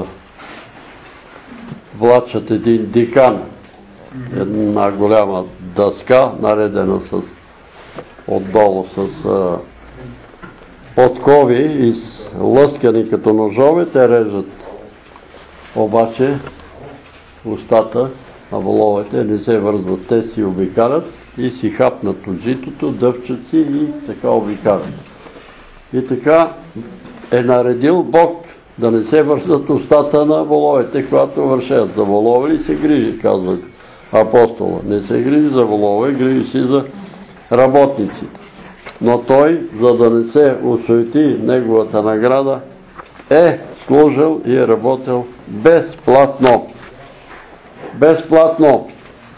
влачат един дикан. Една голяма дъска, наредена с отдолу с а, подкови и лъскани като ножове, те режат. Обаче устата на воловете не се вързват. Те си обикарат и си хапнат от житото, дъвчат си и така обикарат. И така е наредил Бог да не се вързват устата на воловете, когато вършат. За волове ли се грижи, казва апостола. Не се грижи за волове, грижи си за работниците. Но той, за да не се осуети неговата награда, е служил и е работил безплатно. Безплатно.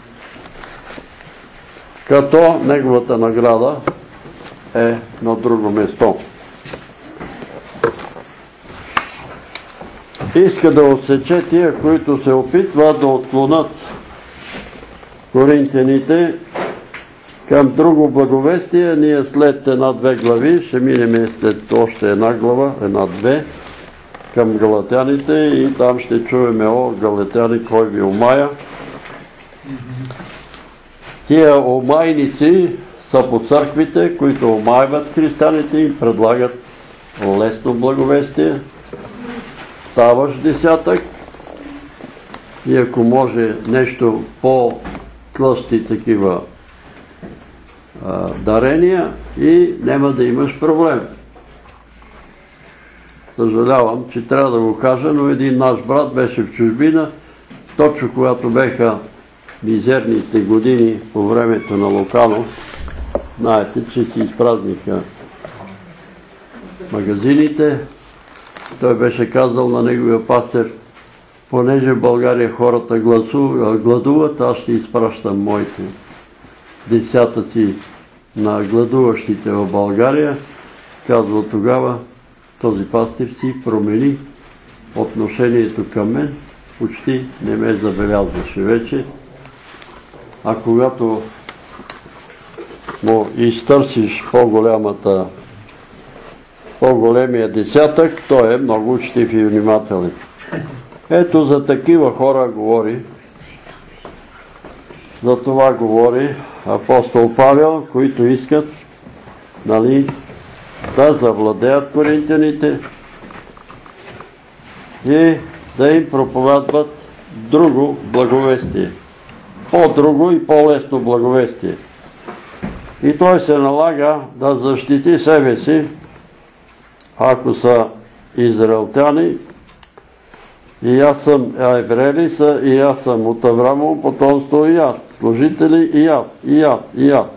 Като неговата награда е на друго место. Иска да отсече тия, които се опитват да отклонят коринтяните към друго благовестие. Ние след една-две глави ще минем след още една глава, една-две, към галатяните и там ще чуеме о галатяни, кой ви омая. Тия омайници са по църквите, които омайват християните и им предлагат лесно благовестие. Ставаш десятък, и ако може нещо по-тлъсти такива а, дарения и няма да имаш проблем. Съжалявам, че трябва да го кажа, но един наш брат беше в чужбина, точно когато беха мизерните години по времето на Луканов. Знаете, че си изпразниха магазините. Той беше казал на неговия пастир: понеже в България хората гладуват, аз ще изпращам моите десятъци на гладуващите в България. Казва тогава, този пастир си промени отношението към мен, почти не ме забелязваше вече. А когато му изтърсиш по-голямата, по-големия десятък, той е много учтив и внимателен. Ето за такива хора говори, за това говори апостол Павел, които искат, нали, да завладеят коринтяните и да им проповядват друго благовестие. По-друго и по-лесно благовестие. И той се налага да защити себе си, ако са израелтяни, и аз съм, евреи са, и аз съм от Аврамово потомство, и аз, служители, и аз, и аз, и аз.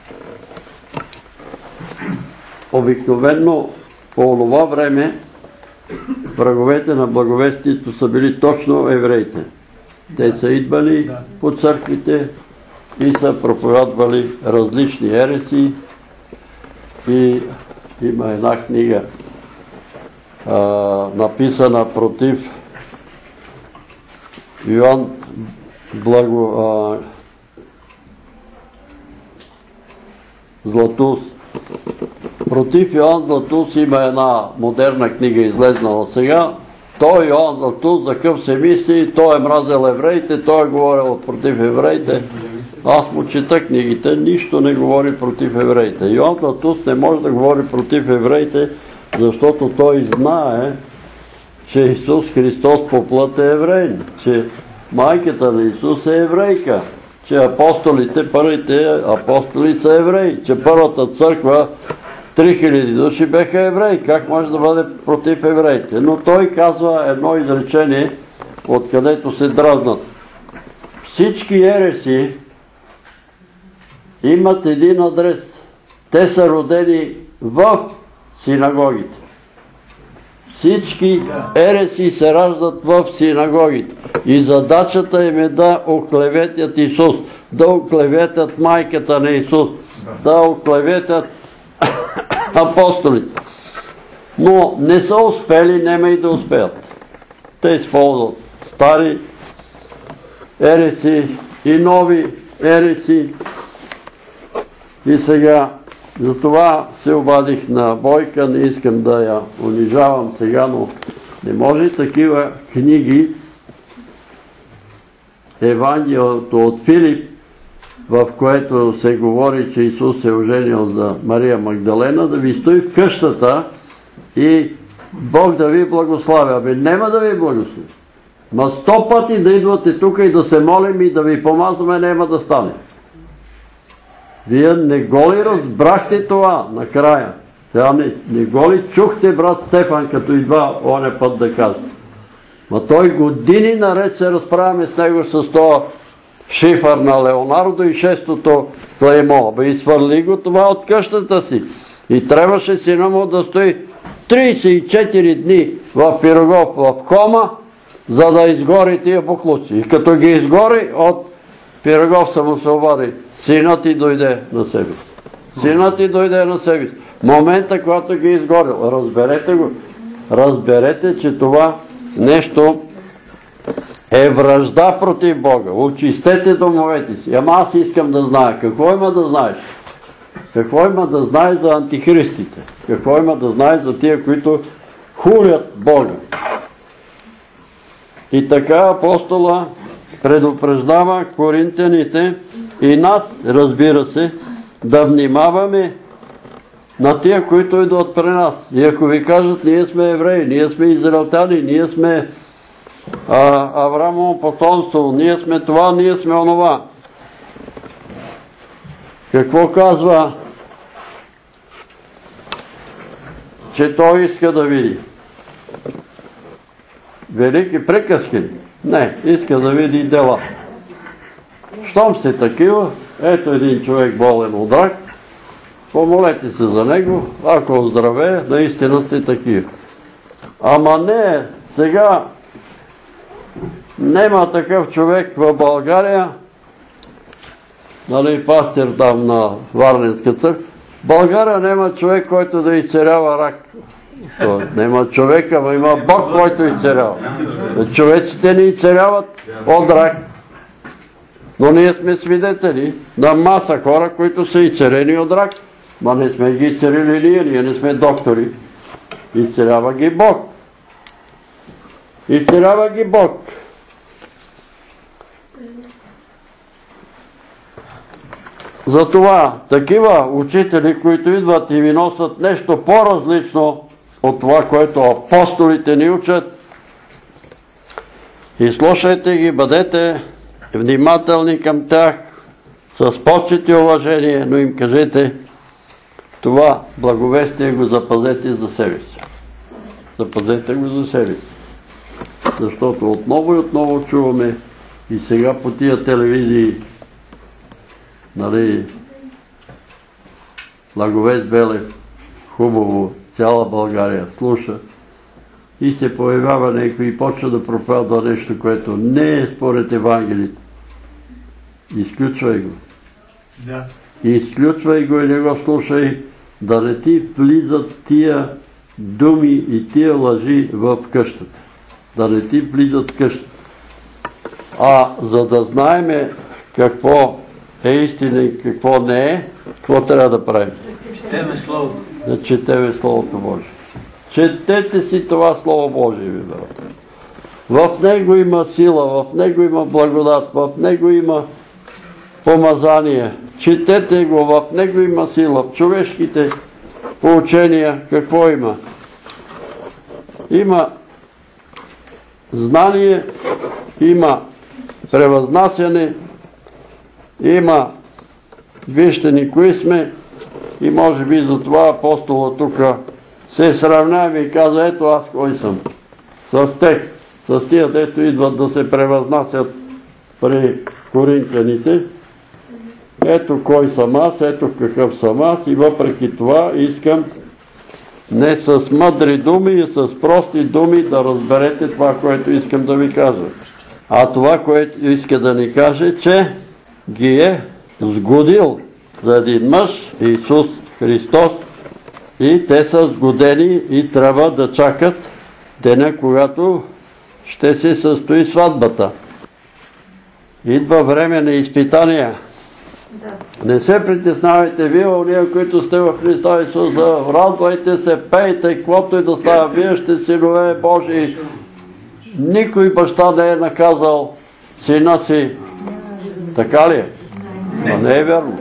Обикновено по това време враговете на благовестието са били точно евреите. Те са идвали по църквите и са проповядвали различни ереси. И има една книга а, написана против Йоан Благо а, Златус. Против Йоан Златус има една модерна книга, излезнала сега. Той Йоан Златус, за къв се мисли, той е мразил евреите, той е говорил против евреите. Аз му чета книгите, нищо не говори против евреите. Йоан Златус не може да говори против евреите, защото той знае, че Исус Христос по плът е евреин, че майката на Исус е еврейка, че апостолите, първите апостоли са евреи, че първата църква три хиляди души беха евреи. Как може да бъде против евреите? Но той казва едно изречение, откъдето се дразнат. Всички ереси имат един адрес. Те са родени в синагогите. Всички ереси се раждат в синагогите. И задачата им е да оклеветят Исус, да оклеветят майката на Исус, да оклеветят апостолите. Но не са успели, нема и да успеят. Те използват стари ереси и нови ереси. И сега, затова се обадих на Бойка, не искам да я унижавам сега, но не може такива книги, Евангелието от Филип, в което се говори, че Исус се е оженил за Мария Магдалена, да ви стои в къщата и Бог да ви благославя. Абе, нема да ви благослави. Ма сто пъти да идвате тук и да се молим и да ви помазваме, нема да стане. Вие не го ли разбрахте това накрая? Сега не, не го ли чухте брат Стефан, като идва оня път да каже? Ма той години наред се разправяме с него с това шифър на Леонардо и шестото клеймо. Бе, изхвърли го това от къщата си. И трябваше сина му да стои тридесет и четири дни в Пирогов, в кома, за да изгори тия буклуци. И като ги изгори, от Пирогов се му се обади. Синът ти дойде на себе си. Синът ти дойде на себе си. Момента, когато ги изгорил. Разберете го. Разберете, че това нещо е вражда против Бога. Очистете домовете си. Ама аз искам да зная. Какво има да знаеш? Какво има да знаеш за антихристите? Какво има да знаеш за тия, които хулят Бога? И така апостола предупреждава коринтяните и нас, разбира се, да внимаваме на тия, които идват при нас. И ако ви кажат, ние сме евреи, ние сме израелтяни, ние сме а, Аврамово потомство, ние сме това, ние сме онова. Какво казва? Че той иска да види. Велики приказки? Не, иска да види дела. Щом сте такива, ето един човек болен от рак, помолете се за него, ако оздравее, наистина сте такива. Ама не, сега нема такъв човек в България, нали, пастир там на Варненска църква, в България няма човек, който да изцерява рак. То, нема човека, но има Бог, който изцерява. Човеците ни изцеряват от рак. Но ние сме свидетели на маса хора, които са изцерени от рак. Ма не сме ги изцерили ние, ние не сме доктори. Изцерява ги Бог. Изцерява ги Бог. Затова такива учители, които идват и ви носят нещо по-различно от това, което апостолите ни учат, и слушайте ги, бъдете внимателни към тях, с почет и уважение, но им кажете, това благовестие го запазете за себе си. Запазете го за себе си. Защото отново и отново чуваме и сега по тия телевизии, нали, Благовест Белев, хубаво, цяла България слуша и се появява някой и почва да проповядва нещо, което не е според Евангелието. Изключвай го. Да. Изключвай го и не го слушай, да не ти влизат тия думи и тия лъжи в къщата. Да не ти влизат в къщата. А за да знаеме какво е истина и какво не е, какво трябва да правим? Четеме Словото. Да четеме Словото Божие. Четете си това Слово Божие, ви брат. В него има сила, в него има благодат, в него има помазание. Четете го, в него има сила. В човешките поучения какво има? Има знание, има превъзнасяне, има вижте ни кои сме и може би за това апостола тук се сравнява и каза, ето аз кой съм. С тех, с тия, дето идват да се превъзнасят при коринтяните. Ето кой съм аз, ето какъв съм аз и въпреки това искам не с мъдри думи и с прости думи да разберете това, което искам да ви кажа. А това, което иска да ни каже, че ги е сгодил за един мъж, Исус Христос, и те са сгодени и трябва да чакат деня, когато ще се състои сватбата. Идва време на изпитания. Не се притеснявайте вие, уния, които сте в Христа Исус, да радвайте се, пейте, каквото и да става. Вие ще синове Божии. Никой баща не е наказал сина си. Така ли е? Но не е верно.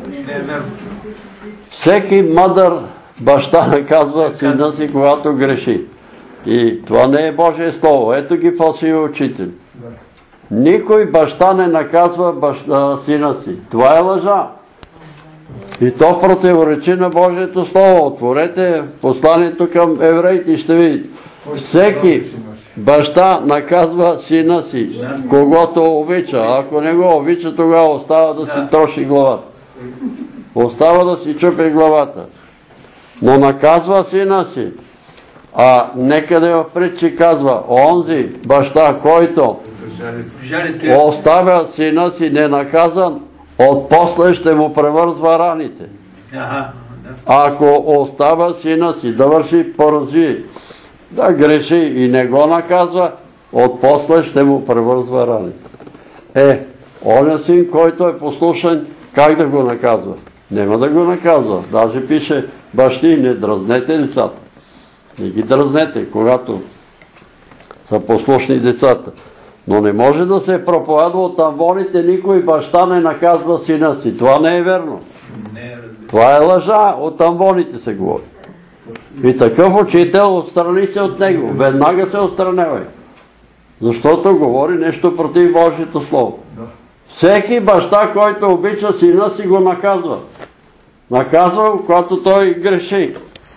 Всеки мъдър баща наказва сина си, когато греши. И това не е Божие Слово. Ето ги фалшиви учители. Никой баща не наказва баща, сина си. Това е лъжа. И то противоречи на Божието Слово. Отворете посланието към евреите и ще видите. Всеки баща наказва сина си, когото обича. Ако не го обича, тогава остава да си троши главата. Остава да си чупи главата. Но наказва сина си. А некъде в притчи казва, онзи баща, който оставя сина си ненаказан, отпосле ще му превързва раните. Ако оставя сина си да върши поръжи, да греши и не го наказва, отпосле ще му превързва раните. Е, оня син, който е послушен, как да го наказва? Нема да го наказва. Даже пише, бащи, не дразнете децата. Не ги дразнете, когато са послушни децата. Но не може да се проповядва от амвоните, никой баща не наказва сина си. Това не е верно. Това е лъжа, от амвоните се говори. И такъв учител, отстрани се от него. Веднага се отстранявай. Защото говори нещо против Божието Слово. Всеки баща, който обича сина си, го наказва. Наказва, когато той греши.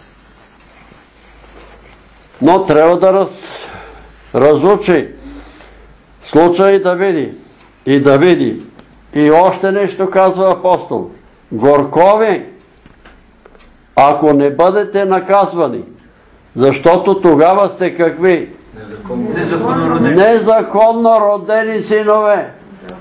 Но трябва да раз, разучи случай да види. И да види. И още нещо казва апостол. Горкови, ако не бъдете наказвани, защото тогава сте какви? Незаконно родени. Незаконно родени синове.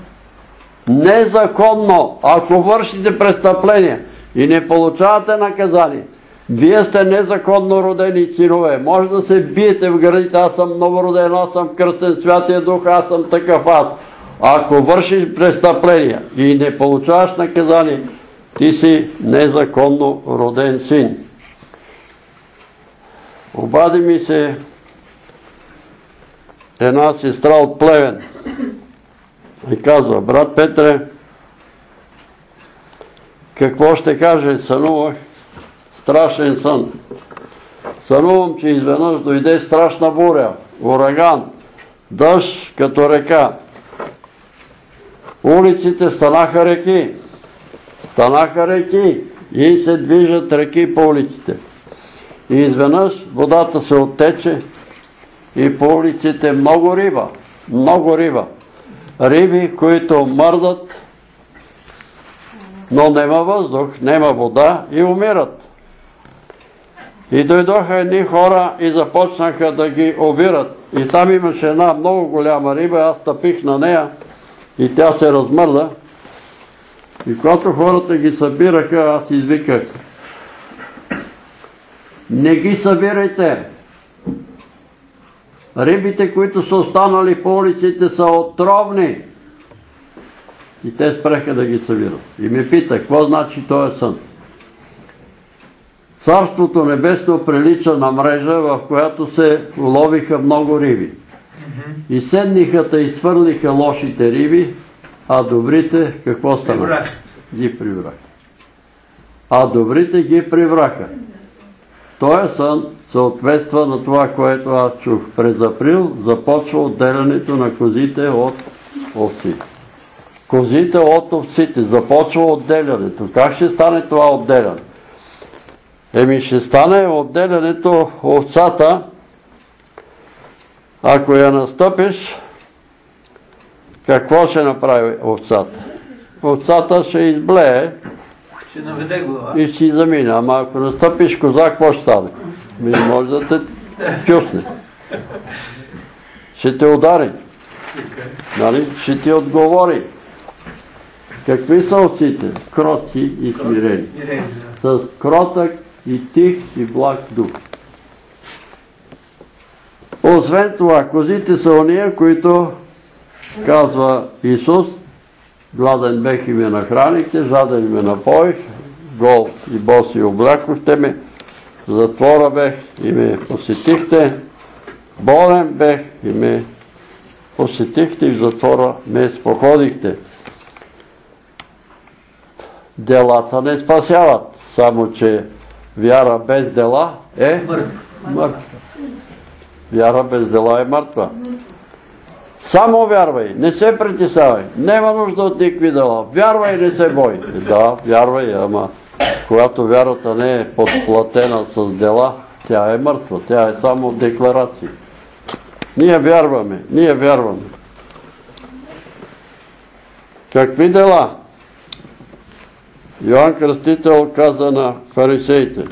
Незаконно. Ако вършите престъпления и не получавате наказание, вие сте незаконно родени синове. Може да се биете в градите, аз съм новороден, аз съм кръстен Святия Дух, аз съм такъв аз. Ако вършиш престъпления и не получаваш наказание, ти си незаконно роден син. Обади ми се една сестра от Плевен и казва: брат Петре, какво ще каже? Сънувах страшен сън. Сънувам, че изведнъж дойде страшна буря, ураган, дъжд като река. Улиците станаха реки. Станаха реки и се движат реки по улиците. И изведнъж водата се оттече и по улиците много риба. Много риба. Риби, които мърдат, но нема въздух, нема вода и умират. И дойдоха едни хора и започнаха да ги обират. И там имаше една много голяма риба, аз стъпих на нея и тя се размърда. И когато хората ги събираха, аз извиках: не ги събирайте! Рибите, които са останали по улиците, са отровни. И те спреха да ги събират. И ме пита: какво значи този сън? Царството небесно прилича на мрежа, в която се уловиха много риби. И седниха и свърлиха лошите риби, а добрите какво стана? Ги привраха. А добрите ги привраха. Този сън съответства на това, което аз чух. През април започва отделянето на козите от овците. Козите от овците. Започва отделянето. Как ще стане това отделяне? Еми ще стане отделянето овцата, ако я настъпиш, какво ще направи овцата? Овцата ще изблее и ще си замине. Ама ако настъпиш коза, какво ще стане? Ми може да те пюсне. Ще те удари. Нали? Ще ти отговори. Какви са овците? Кротки и смирени. С кротък и тих и благ дух. Освен това, козите са ония, които, казва Исус, гладен бех и ме нахранихте, жаден ме напоих, гол и боси облякохте ме, в затвора бех и ме посетихте, болен бех и ме посетихте и в затвора ме споходихте. Делата не спасяват, само че вяра без дела е мъртва. Вяра без дела е мъртва. Само вярвай, не се притесявай, няма нужда от никакви дела. Вярвай, не се бой. Да, вярвай, ама когато вярата не е подплатена с дела, тя е мъртва, тя е само декларация. Ние вярваме, ние вярваме. Какви дела? Йоан Кръстител каза на фарисеите: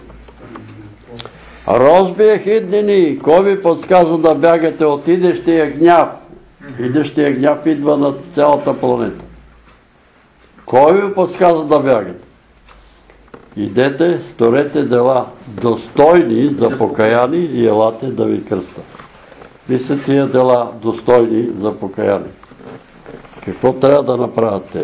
розбие хиднини, кой ви подсказа да бягате от идещия гняв? Идещия гняв идва на цялата планета. Кой ви подсказа да бягате? Идете, сторете дела достойни за покаяние и елате да ви кръста. Ви са тия дела достойни за покаяние. Какво трябва да направят те?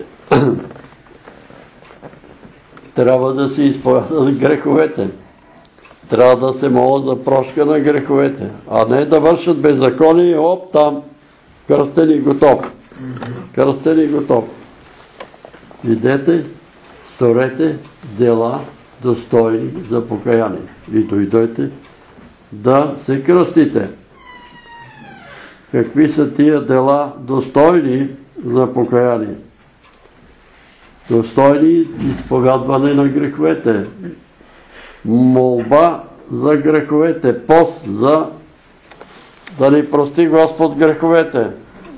Трябва да си изповядат греховете. Трябва да се молят за прошка на греховете, а не да вършат беззаконие и оп там, кръстен и готов. Кръстен и готов. Идете, сторете дела достойни за покаяние и дойдете да се кръстите. какви са тия дела достойни за покаяние. Достойни изповядване на греховете. Молба за греховете. Пост за да ни прости Господ греховете.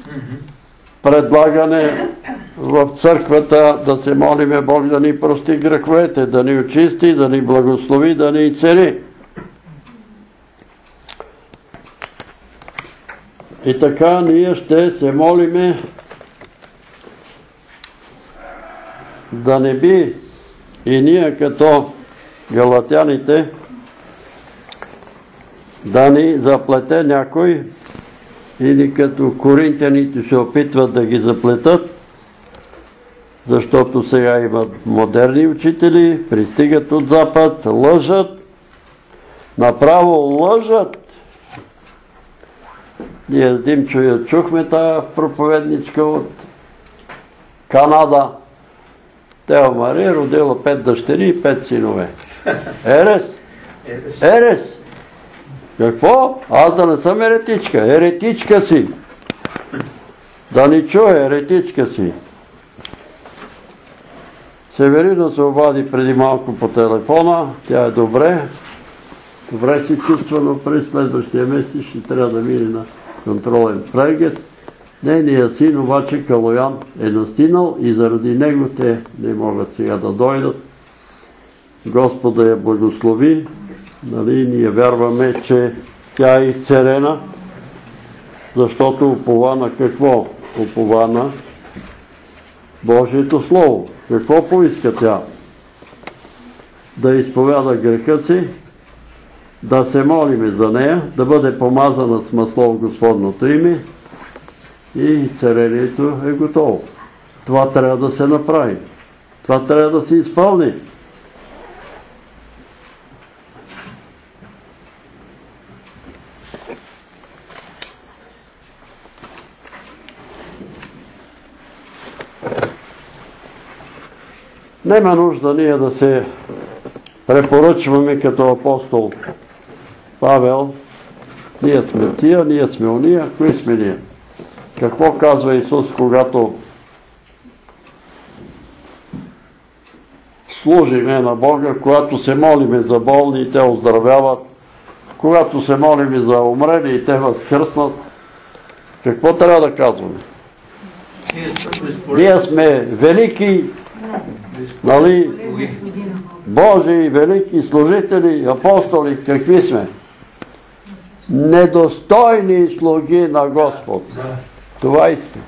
Предлагане в църквата да се молиме Бог да ни прости греховете, да ни очисти, да ни благослови, да ни цели. И така ние ще се молиме да не би и ние като галатяните да ни заплете някой или като коринтяните се опитват да ги заплетат, защото сега имат модерни учители, пристигат от Запад, лъжат, направо лъжат. Ние с Димчо я чухме тая проповедничка от Канада. Тео Мария родила пет дъщери и пет синове. Ерес! Ерес! Какво? Аз да не съм еретичка. Еретичка си! Да ни чуе, еретичка си. Северина се обади преди малко по телефона. Тя е добре. Добре си чувства, но през следващия месец ще трябва да мине на контролен преглед. Нейният син обаче Калоян е настинал и заради него те не могат сега да дойдат. Господа я благослови. Нали, ние вярваме, че тя е изцелена, защото упова на какво? Упова на Божието Слово. Какво поиска тя? Да изповяда греха си, да се молиме за нея, да бъде помазана с масло в Господното име и изцелението е готово. Това трябва да се направи. Това трябва да се изпълни. Нема нужда ние да се препоръчваме като апостол Павел. Ние сме тия, ние сме уния, кои сме ние? Какво казва Исус, когато служиме на Бога, когато се молиме за болни и те оздравяват, когато се молиме за умрели и те възкръснат? Какво трябва да казваме? Ние сме велики, нали, Божии велики служители, апостоли, какви сме? Недостойни слуги на Господ. Това иска.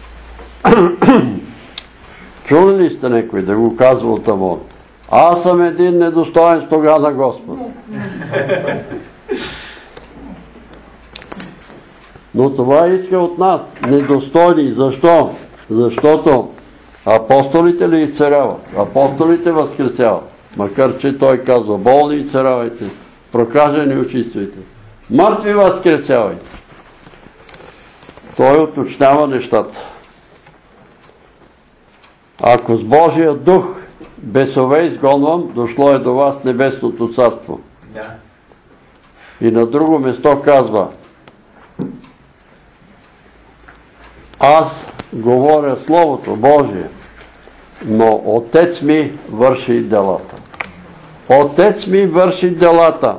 Чули ли сте някой да го казва от Амон? Аз съм един недостоен слуга на Господ. Но това иска от нас. Недостойни. Защо? Защото апостолите ли изцеляват? Апостолите възкресяват. Макар че той казва, болни изцелявайте, прокажени очиствайте, мъртви възкресявайте. Той уточнява нещата. Ако с Божия дух бесове изгонвам, дошло е до вас небесното царство. И на друго место казва, аз говоря Словото Божие, но Отец ми върши делата. Отец ми върши делата.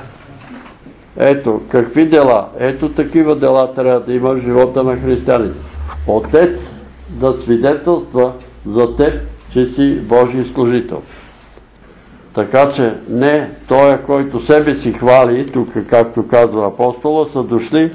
Ето, какви дела? Ето такива дела трябва да има в живота на християните. Отец да свидетелства за теб, че си Божий служител. Така че не той, който себе си хвали, тук както казва апостола, са дошли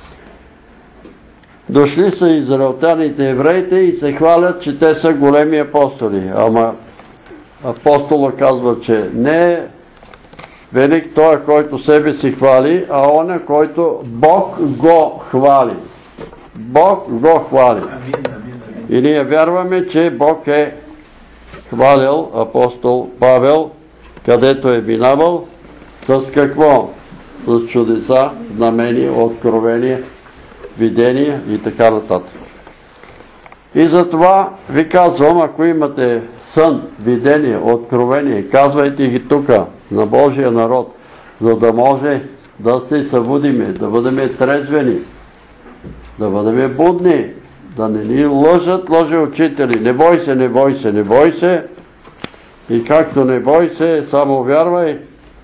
Дошли са израелтяните, евреите и се хвалят, че те са големи апостоли. Ама апостола казва, че не е велик той, който себе си хвали, а он, който Бог го хвали. Бог го хвали. И ние вярваме, че Бог е хвалил апостол Павел, където е минавал, с какво? С чудеса, знамения, откровения, видения и така нататък. И затова ви казвам, ако имате сън, видение, откровение, казвайте ги тук, на Божия народ, за да може да се събудиме, да бъдем трезвени, да бъдем будни, да не ни лъжат лъжи учители. Не бой се, не бой се, не бой се. И както не бой се, само вярвай.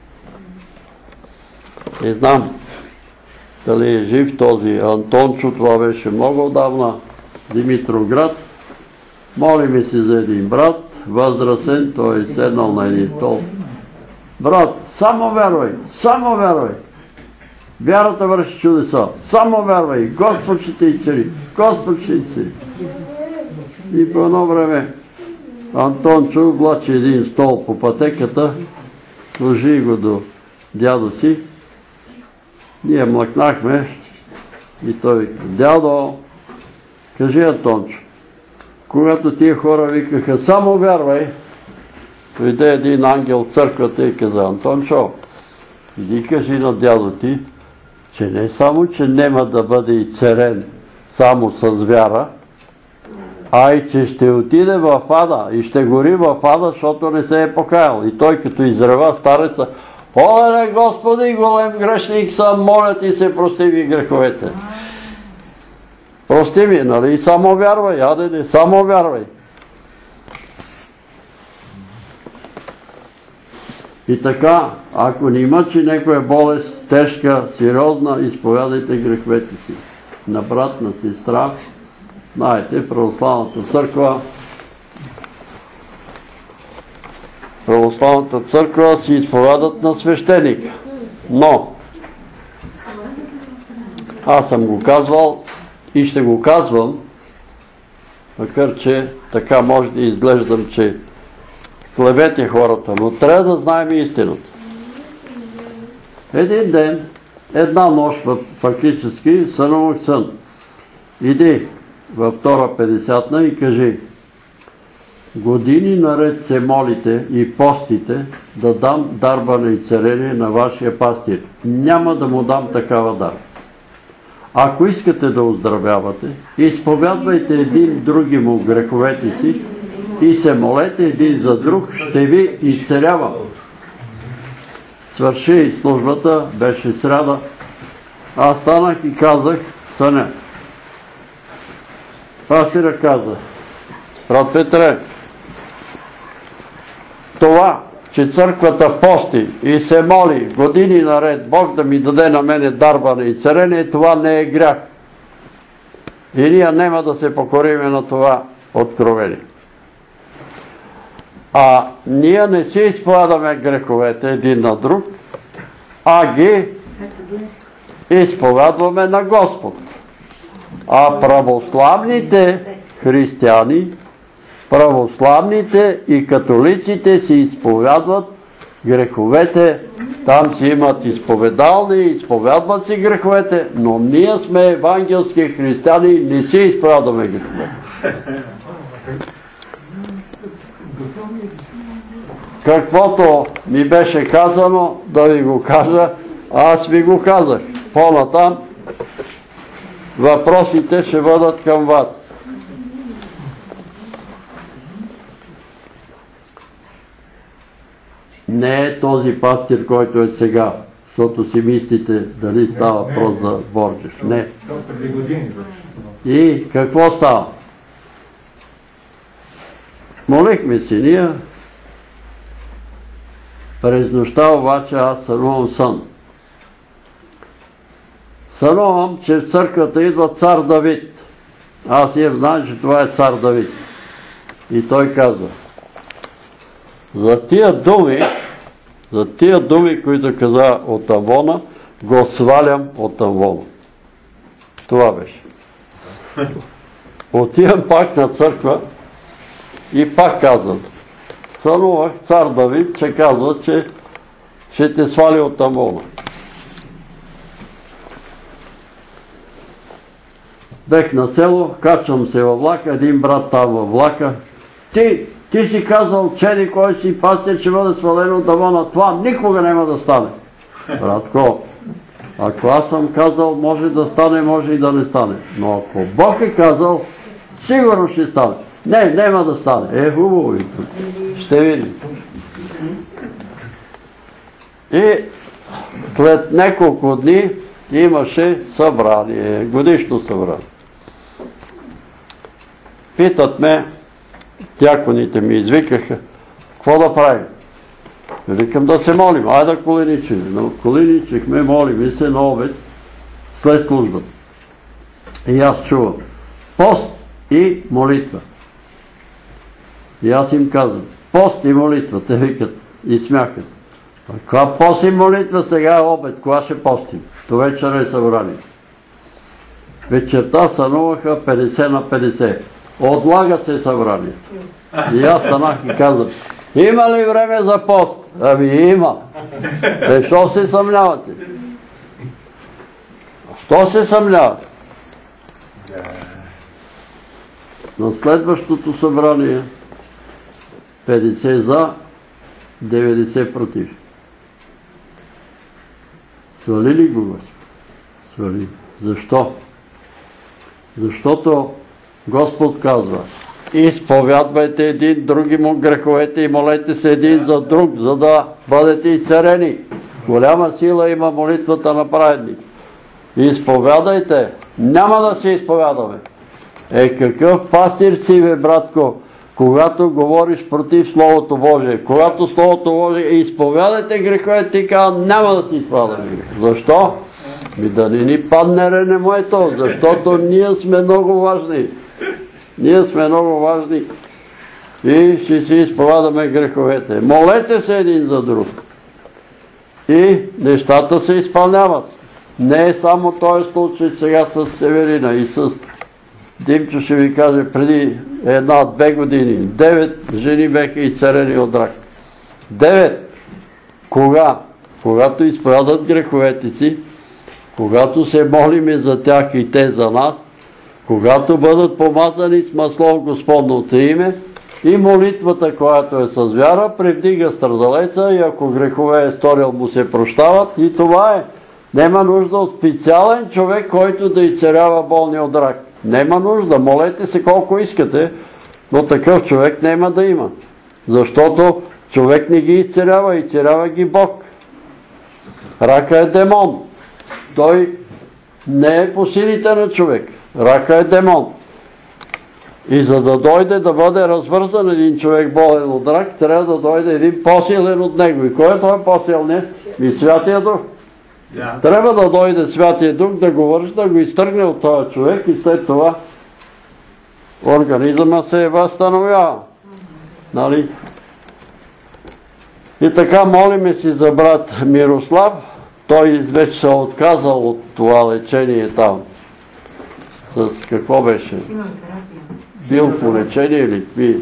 Не знам дали е жив този Антончо, това беше много отдавна, Димитроград. Молиме се за един брат, възрастен, той е седнал на един стол. Брат, само вярвай, само вярвай. Вярата върши чудеса. Само вярвай, Господ ще те изцели, Господ ще изцели. И по едно време Антончо влачи един стол по пътеката, сложи го до дядо си. Ние млъкнахме и той вика: дядо, кажи, Антончо, когато тия хора викаха само вярвай, дойде един ангел в църквата и каза: Антончо, иди кажи на дядо ти, че не само, че няма да бъде изцелен само с вяра, а и че ще отиде в ада и ще гори в ада, защото не се е покаял. И той като изрева стареца: оле, Господи, голем грешник съм, моля ти се, прости ми греховете. Прости ми, нали? Само вярвай, аде не, само вярвай. И така, ако не мъчи някоя болест, тежка, сериозна, изповядайте греховете си. На брат, на сестра. Знаете, православната църква православната църква си изповядат на свещеника. Но аз съм го казвал и ще го казвам, макар че така може да изглеждам, че клевете хората, но трябва да знаем истината. Един ден, една нощ фактически, сънувах сън. Иди във втора петдесятна и кажи: години наред се молите и постите да дам дарба на изцеление на вашия пастир. Няма да му дам такава дарба. Ако искате да оздравявате, изповядвайте един други му греховете си и се молете един за друг, ще ви изцелявам. Свърши службата, беше сряда. Аз станах и казах съня. Пастира каза: брат Петре, това, че църквата пости и се моли години наред Бог да ми даде на мене дарба на изцеление, това не е грях. И ние няма да се покориме на това откровение. А ние не си изповядаме греховете един на друг, а ги изповядваме на Господ. А православните християни, православните и католиците си изповядват греховете. Там си имат изповедални, изповядват си греховете, но ние сме евангелски християни и не си изповядваме греховете. Каквото ми беше казано, да ви го кажа, аз ви го казах. По-натам въпросите ще бъдат към вас. Не е този пастир, който е сега, защото си мислите дали става въпрос за Борджев. Не. И какво става? Молихме си ние. През нощта обаче аз сънувам сън. Сънувам, че в църквата идва цар Давид. Аз им знам, че това е цар Давид. И той казва: за тия думи, за тия думи, които каза от Амвона, го свалям от Амвона. Това беше. Отивам пак на църква и пак казвам: сънувах цар Давид, че казва, че ще те свали от Амвона. Бех на село, качвам се във влака, един брат там във влака: Ти, ти си казал, че кой си пастир ще бъде свален от Амвона. Това никога няма да стане. Братко, ако аз съм казал, може да стане, може и да не стане. Но ако Бог е казал, сигурно ще стане. Не, няма да стане. Е, хубаво. Ще видим. И след няколко дни имаше събрание, годишно събрание. Питат ме, дяконите ми извикаха, какво да правим? Викам да се молим, айде да коленичим. Но коленичихме, молим се на обед след службата. И аз чувам пост и молитва. И аз им казвам, пост и молитва, те викат и смяхат. А каква пост и молитва сега е обед, кога ще постим? До вечера е събрание. Вечерта стануваха петдесет на петдесет. Отлага се събранието. И аз станах и казвам, има ли време за пост? Ами има. Защо се съмнявате? Що се съмнявате? На следващото събрание петдесет за, деветдесет против. Свали ли го, Господ? Свали. Защо? Защото Господ казва, изповядвайте един други му греховете и молете се един за друг, за да бъдете изцарени. Голяма сила има молитвата на праведник. Изповядайте. Няма да се изповядаме. Е, какъв пастир си, бе, братко, когато говориш против Словото Божие, когато Словото Божие изповядайте греховете и казва, няма да си изповядаме грех. Защо? И да не ни падне реномето, защото ние сме много важни. Ние сме много важни и ще си изповядаме греховете. Молете се един за друг. И нещата се изпълняват. Не е само този случай сега с Северина и с Димчо ще ви каже преди една-две години. Девет жени беха изцарени от рак. Девет. Кога? Когато изповядат греховете си, когато се молиме за тях и те за нас, когато бъдат помазани с масло в Господното име и молитвата, която е с вяра, превдига страдалеца и ако грехове е сторил, му се прощават и това е. Нема нужда от специален човек, който да изцерява болни от рак. Нема нужда. Молете се колко искате, но такъв човек нема да има. Защото човек не ги изцерява, изцерява ги Бог. Рака е демон. Той не е по силите на човек. Рака е демон. И за да дойде да бъде развързан един човек болен от рак, трябва да дойде един по-силен от него. И кой е той по-силен? И Святия Дух. Yeah. Трябва да дойде Святия Дух, да го върши, да го изтръгне от този човек и след това организма се възстановява. Нали? И така молиме си за брат Мирослав. Той вече се е отказал от това лечение там. С какво беше? Бил по лечение или какви?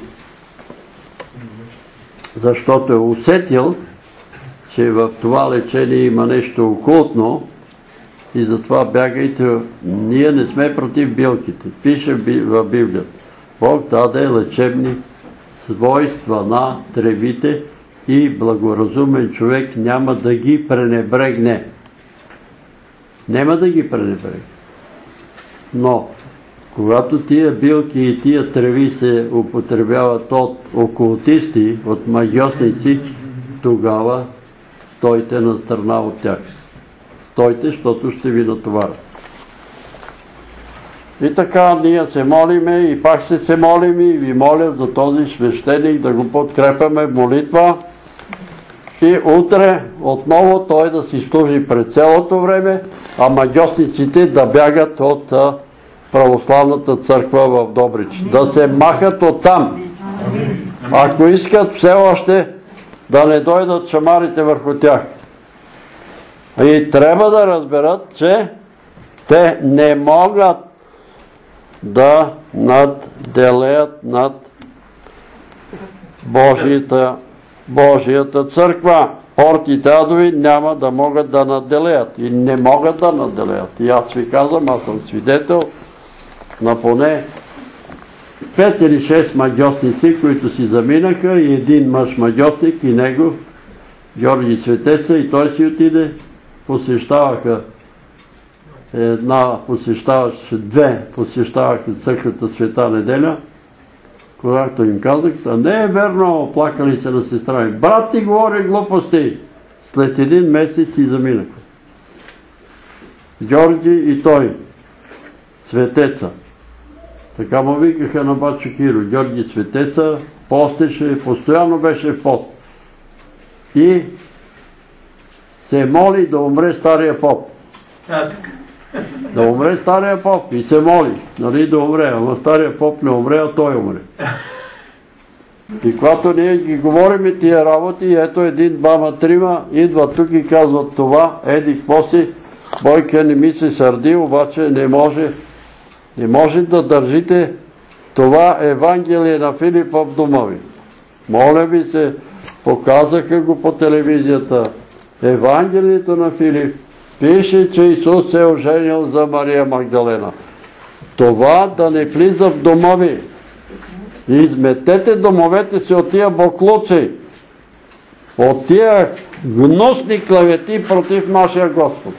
Защото е усетил, че в това лечение има нещо окултно и затова бягайте. Ние не сме против билките. Пише в Библията. Бог даде лечебни свойства на тревите и благоразумен човек няма да ги пренебрегне. Няма да ги пренебрегне. Но когато тия билки и тия треви се употребяват от окултисти, от магиосници, тогава стойте на страна от тях. Стойте, защото ще ви натоварят. И така ние се молиме и пак ще се молим и ви моля за този свещеник да го подкрепяме в молитва. И утре отново той да си служи пред цялото време, а магиосниците да бягат от православната църква в Добрич. Да се махат оттам. Ако искат все още да не дойдат шамарите върху тях. И трябва да разберат, че те не могат да надделеят над Божията, Божията църква. Портите адови няма да могат да надделеят. И не могат да надделеят. И аз ви казвам, аз съм свидетел на поне пет или шест магиосници, които си заминаха и един мъж магиосник и него, Георги Светеца, и той си отиде, посещаваха една, посещаваше две, посещаваха църквата Света неделя, когато им казах, а не е верно, плакали се на сестра ми. Брат ти говори глупости. След един месец си заминаха. Георги и той, светеца. Така му викаха на бачо Киро. Георги светеца, постеше, постоянно беше в пост. И се моли да умре стария поп. Да умре стария поп и се моли, нали, да умре. Ама стария поп не умре, а той умре. И когато ние ги говорим тия работи, ето един, двама, трима, идват тук и казват това, еди, после, Бойка не ми се сърди, обаче не може, не може да държите това Евангелие на Филипа в дома ви. Моля ви се, показаха го по телевизията. Евангелието на Филип пише, че Исус се е оженил за Мария Магдалена. Това да не влиза в дома ви. Изметете домовете си от тия боклуци, от тия гнусни клевети против нашия Господ.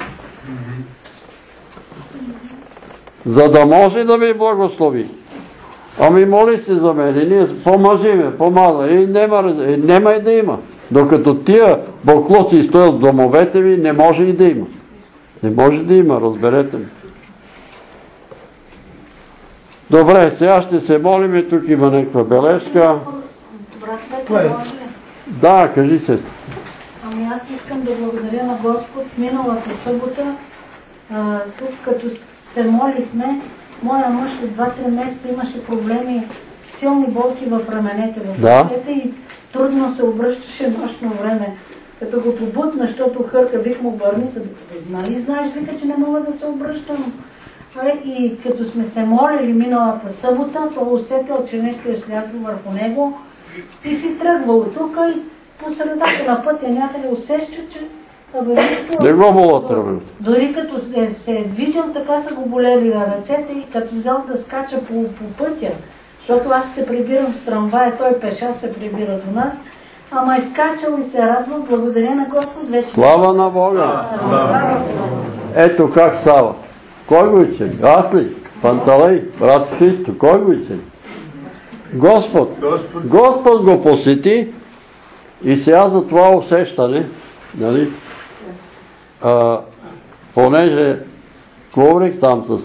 За да може да ви благослови. Ами моли се за мен, и ние помазиме, помаза, и нема, и нема и да има. Докато тия боклуци стоят в домовете ви, не може и да има. Не може да има, разберете ми. Добре, сега ще се молим, тук има някаква бележка. Да, кажи се. Ами аз искам да благодаря на Господ. Миналата събота, а, тук като се молихме, моя мъж от два-три месеца имаше проблеми, силни болки в раменете, в ръцете и трудно се обръщаше нощно време. Като го побутна, защото хърка, вик му върни се, нали знаеш, вика, че не мога да се обръщам. И като сме се молили миналата събота, той усетил, че нещо е слязло върху него и си тръгвал тук и по средата на пътя някъде усеща, че не го болят раменете. Дори като се е движил, така са го болели на ръцете и като взел да скача по, по пътя, защото аз се прибирам с трамвая, той пеша се прибира до нас, ама е скачал и се радва, благодаря на Господ вече. Слава на Бога! Ето как става. Кой го учи? Аз ли? Панталей? Брат Христо? Кой го учи? Господ. Господ го посети и сега за това усещане, нали, а, понеже говорих там с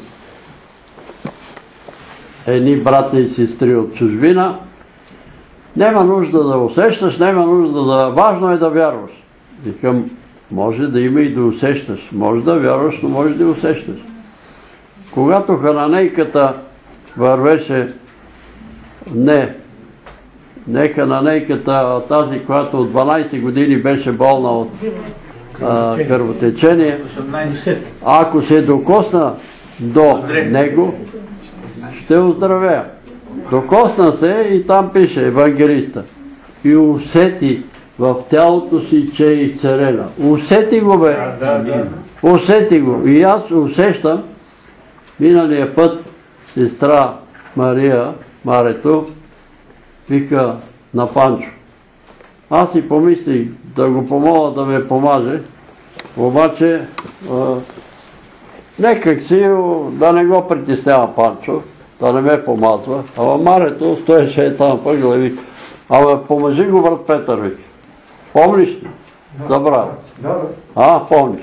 едни брати и сестри от чужбина, няма нужда да усещаш, няма нужда да... Важно е да вярваш. Викам, може да има и да усещаш. Може да вярваш, но може да усещаш. Когато хананейката вървеше, не, не хананейката, а тази, която от дванайсет години беше болна от а, кръвотечение, ако се докосна до него, ще оздравея. Докосна се и там пише евангелиста. И усети в тялото си, че е изцелена. Усети го, бе. Усети го. И аз усещам, миналия път сестра Мария, Марето, вика на Панчо. Аз си помислих да го помоля да ме помаже, обаче а, некак си да не го притеснява Панчо, да не ме помазва. Ама Марето стоеше там пъгла и вика, ама помажи го брат Петър, вика. Помниш ли? Забравя. А, помниш.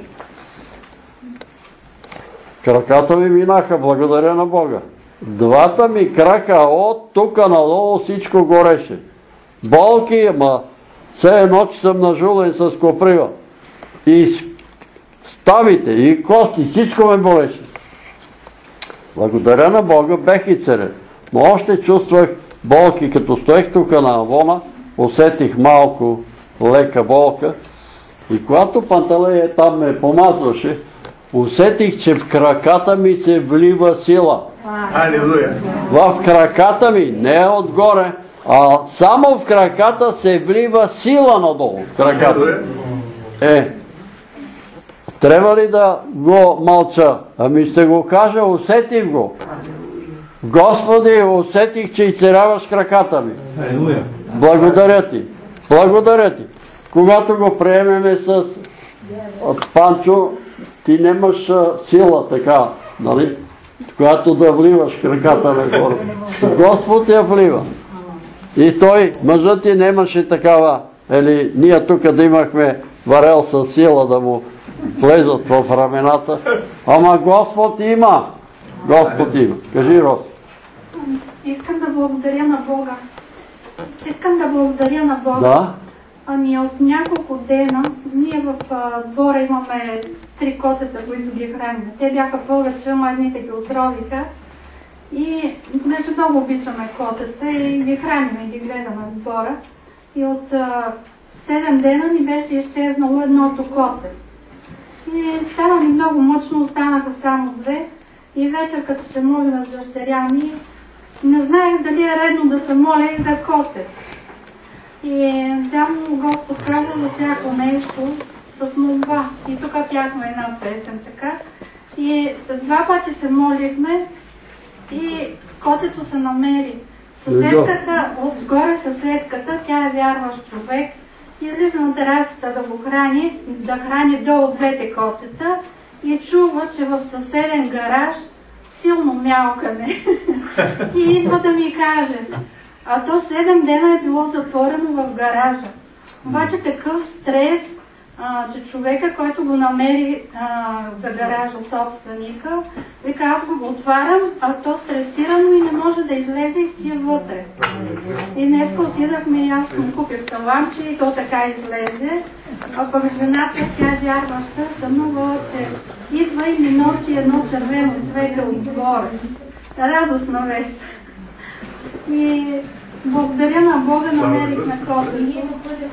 Краката ми минаха, благодаря на Бога. Двата ми крака от тук надолу всичко гореше. Болки, ама все едно, че съм нажулен с коприва. И ставите, и кости, всичко ме болеше. Благодаря на Бога, бех и царен. Но още чувствах болки, като стоех тук на Авона, усетих малко лека болка. И когато Панталея там ме помазваше, усетих, че в краката ми се влива сила. Алилуя! В краката ми, не отгоре, а само в краката се влива сила надолу. Краката. Е, трябва ли да го мълча? Ами ще го кажа, усетих го. Господи, усетих, че изцеляваш краката ми. Благодаря ти. Благодаря ти. Когато го приемеме с Панчо, ти нямаш сила така, нали? Която да вливаш краката на горе. Господ я влива. И той, мъжът ти нямаше такава, или ние тук да имахме варел с сила да му влезат в рамената. Ама Господ има. Господ има. Кажи, Роси. Искам да благодаря на Бога. Искам да благодаря на Бога. Да? Ами от няколко дена ние в а, двора имаме три котета, които ги храним. Те бяха повече, ама едните ги отровиха. И даже много обичаме котета и ги храним и ги гледаме в двора. И от а, седем дена ни беше изчезнало едното коте. И стана ни много мъчно, останаха само две. И вечер, като се моля с дъщеря ми, не знаех дали е редно да се моля и за коте. И там Господ каза за всяко нещо с молба. И тук пяхме една песен така. И два пъти се молихме и котето се намери. Съседката, отгоре съседката, тя е вярващ човек, излиза на терасата да го храни, да храни долу двете котета и чува, че в съседен гараж силно мялкане. И идва да ми каже, а то седем дена е било затворено в гаража. Обаче такъв стрес, а, че човека, който го намери а, за гаража, собственика, вика, аз го отварям, а то стресирано и не може да излезе и стои вътре. И днеска отидахме и аз му купих саламче и то така излезе. А пък жената, тя е вярваща, съмнувала, че идва и ми носи едно червено цвете от двора. Радостна вест. И благодаря на Бога, намерихме котето.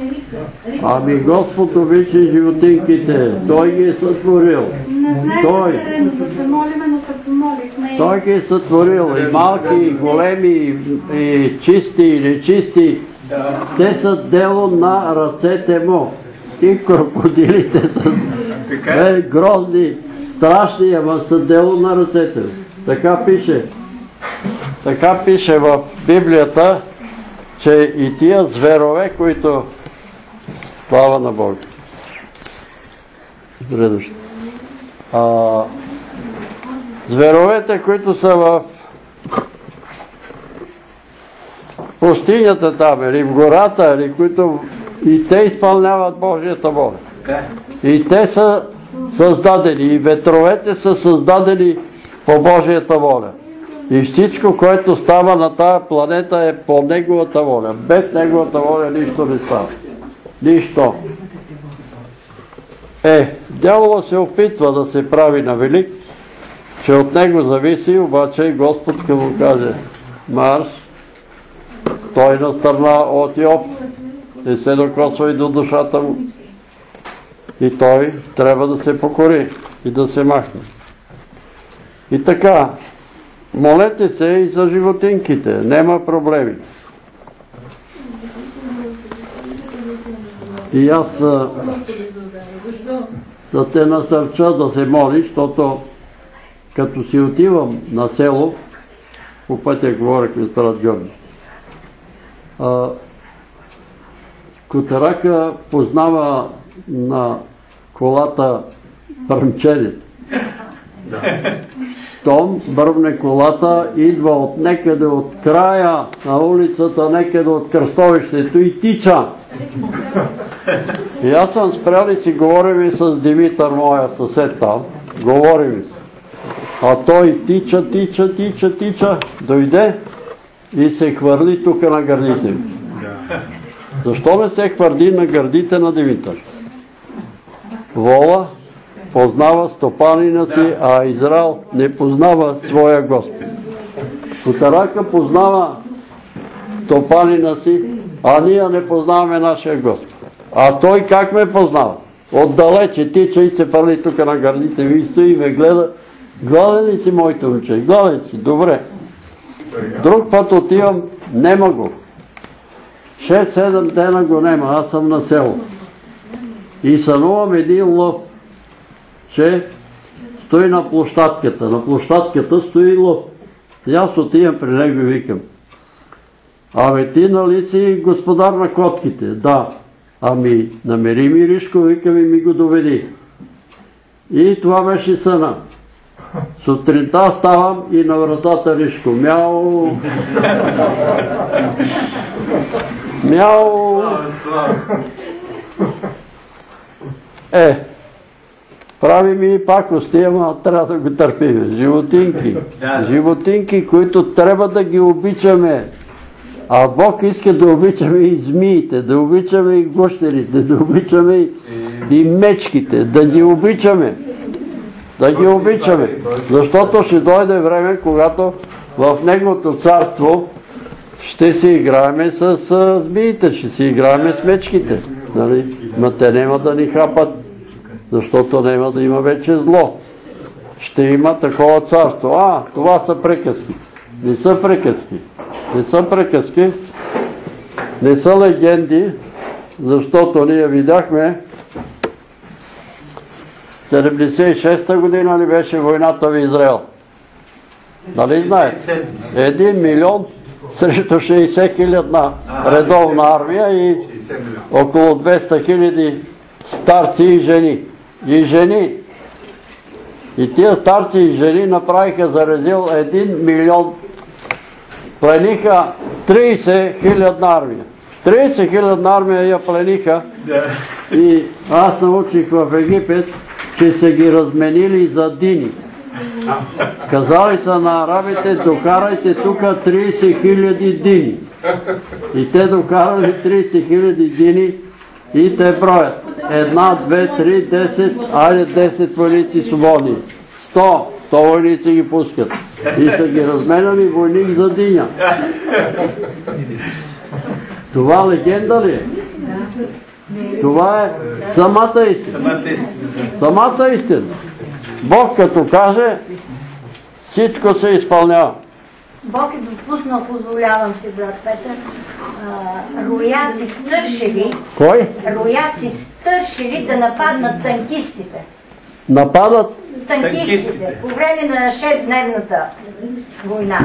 Ами Господ обича животинките. Той ги е сътворил. Не знаем Той... да редно да се молиме, но се помолихме. Той ги е сътворил. И малки, и големи, и чисти, и нечисти. Те са дело на ръцете му. И крокодилите са е, грозни, страшни, ама са дело на ръцете му. Така пише. Така пише в Библията, че и тия зверове, които слава на Бога. А, зверовете, които са в пустинята там, или в гората, или които и те изпълняват Божията воля. И те са създадени, и ветровете са създадени по Божията воля. И всичко, което става на тази планета е по Неговата воля. Без Неговата воля нищо не става. Нищо. Е, дявола се опитва да се прави на велик, че от него зависи, обаче Господ ще му каже марш, той на страна от Йов, не се докосва и до душата му. И той трябва да се покори и да се махне. И така, молете се и за животинките, нема проблеми. И аз да те насърча да се молиш, защото като си отивам на село, по пътя говорихме с брат Георги, Котарака познава на колата бръмченето. Том бървне колата, идва от некъде от края на улицата, некъде от кръстовището и тича. И аз съм спрял и си говорим и с Димитър, моя съсед там. Говорим и си. А той тича, тича, тича, тича, дойде и се хвърли тук на гърдите ми. Защо не се хвърли на гърдите на Димитър? Вола познава стопанина си, а Израел не познава своя Господ. Котарака познава стопанина си, а ние не познаваме нашия Господ. А той как ме познава? Отдалече тича и се фърли тук на гърдите ми и стои и ме гледа. Гладен ли си, моите момче? Гладен си, добре. Друг път отивам, нема го. шест-седем дена го нема, аз съм на село. И сънувам един лъв, че стои на площадката. На площадката стои лъв. И аз отивам при него и викам: абе ти нали си господар на котките? Да. Ами намери ми Ришко, викам, и ми го доведи. И това беше съна. Сутринта ставам и на вратата Ришко. Мяу! Мяу! Е, прави ми и пакости, ама трябва да го търпиме. Животинки. Животинки, които трябва да ги обичаме. А Бог иска да обичаме и змиите, да обичаме и гущерите, да обичаме и, и мечките, да ги обичаме. Да ги обичаме. Защото ще дойде време, когато в Неговото царство ще си играеме с змиите, ще си играеме с мечките. Нали? Ма те няма да ни хапат, защото няма да има вече зло. Ще има такова царство. А, това са приказки. Не са приказки. Не са приказки. Не са легенди, защото ние видяхме седемдесет и шеста година ли беше войната в Израел? Нали знаете? Един милион срещу шейсет хилядна редовна армия и около двеста хиляди старци и жени. И жени. И тия старци и жени направиха за Резил един милион. Плениха трийсет хилядна армия. трийсет хилядна армия я плениха. И аз научих в Египет, че са ги разменили за дини. Казали са на арабите, докарайте тук трийсет хиляди дини. И те докарали трийсет хиляди дини и те броят. Една, две, три, десет, айде десет войници свободни. Сто, сто войници ги пускат. И са ги разменяли войник за диня. Това легенда ли е? Това е самата истина. Самата истина. Бог като каже, всичко се изпълнява. Бог е допуснал, позволявам се, брат Петър, рояци стършеви, Кой? рояци стършеви да нападнат танкистите. Нападат? Танкистите, по време на шестдневната война.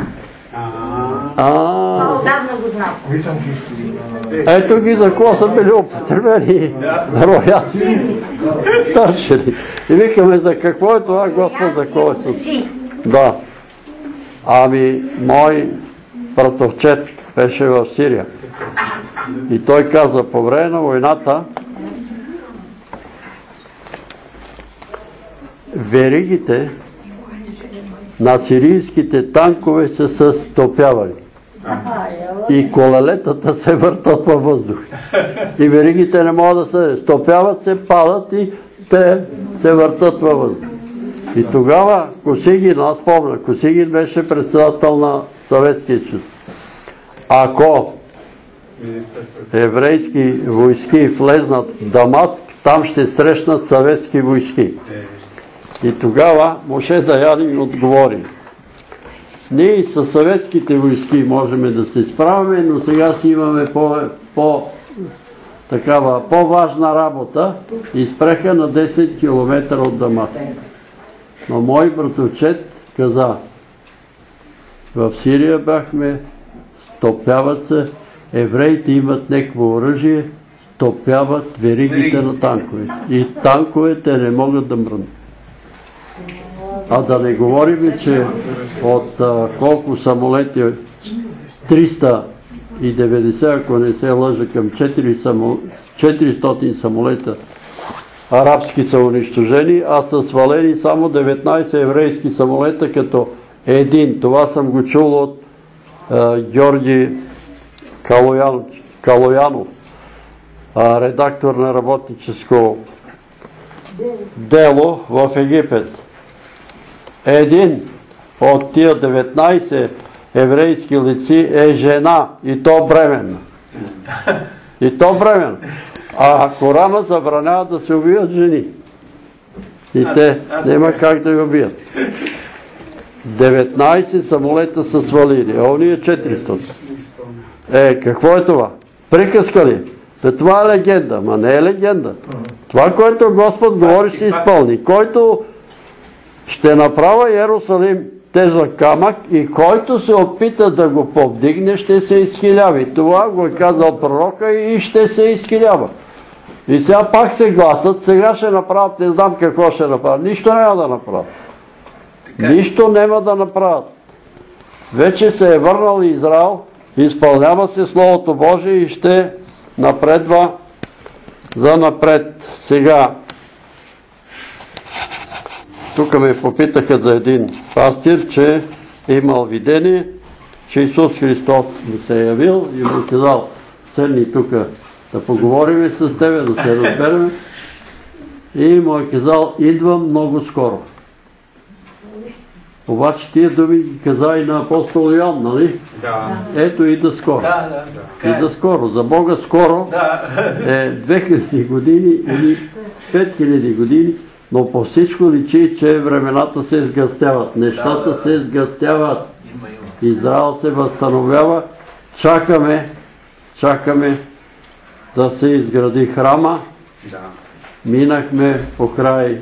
Това отдавна го знам. Ето ги за какво са били употребени рояци. Стършели. И викаме, за какво е това, Господ, за какво е случай? Да. Ами, мой братовчет беше в Сирия. И той каза, по време на войната веригите на сирийските танкове се са стопявали. И колелетата се въртат във въздух. И веригите не могат да се стопяват, се падат и те се въртат във въздух. И тогава Косигин, аз помня, Косигин беше председател на Съветския съюз. Ако еврейски войски влезнат в Дамаск, там ще срещнат съветски войски. И тогава Моше Даян отговори. Ние и със съветските войски можем да се справяме, но сега си имаме по, по, такава по-важна работа и спреха на десет километра от Дамаск. Но мой братовчет каза, в Сирия бяхме, стопяват се, евреите имат някакво оръжие, стопяват веригите на танковете. И танковете не могат да мръднат. А да не говорим, че от а, колко самолети, триста и деветдесет, ако не се лъжа, към четиристотин самолета арабски са унищожени, а са свалени само деветнайсет еврейски самолета като един. Това съм го чул от а, Георги Калоян, Калоянов, а, редактор на работническо дело в Египет. Един от тия деветнайсет еврейски лици е жена и то бременна. И то бременна. А Корана забранява да се убият жени. И те няма как да ги убият. деветнайсет самолета са свалили, а ония четиристотин. Е, какво е това? Приказка ли? Това е легенда, ма не е легенда. Това, което Господ говори, ще изпълни. Който ще направя Иерусалим тежък камък и който се опита да го повдигне, ще се изхиляви. Това го е казал пророка и ще се изхилява. И сега пак се гласат, сега ще направят, не знам какво ще направят. Нищо няма да направят. Нищо няма да направят. Вече се е върнал Израел, изпълнява се Словото Божие и ще напредва за напред. Сега, тук ме попитаха за един пастир, че е имал видение, че Исус Христос му се е явил и му казал, седни тук да поговорим с тебе, да се разберем. И му е казал, идвам много скоро. Обаче тия думи ги каза и на апостол Йоан, нали? Да. Ето идва скоро. Да, да. Идва скоро. За Бога скоро е две хиляди години или пет хиляди години, но по всичко личи, че времената се сгъстяват. Нещата се сгъстяват. Израел се възстановява. Чакаме, чакаме да се изгради храма. Минахме по край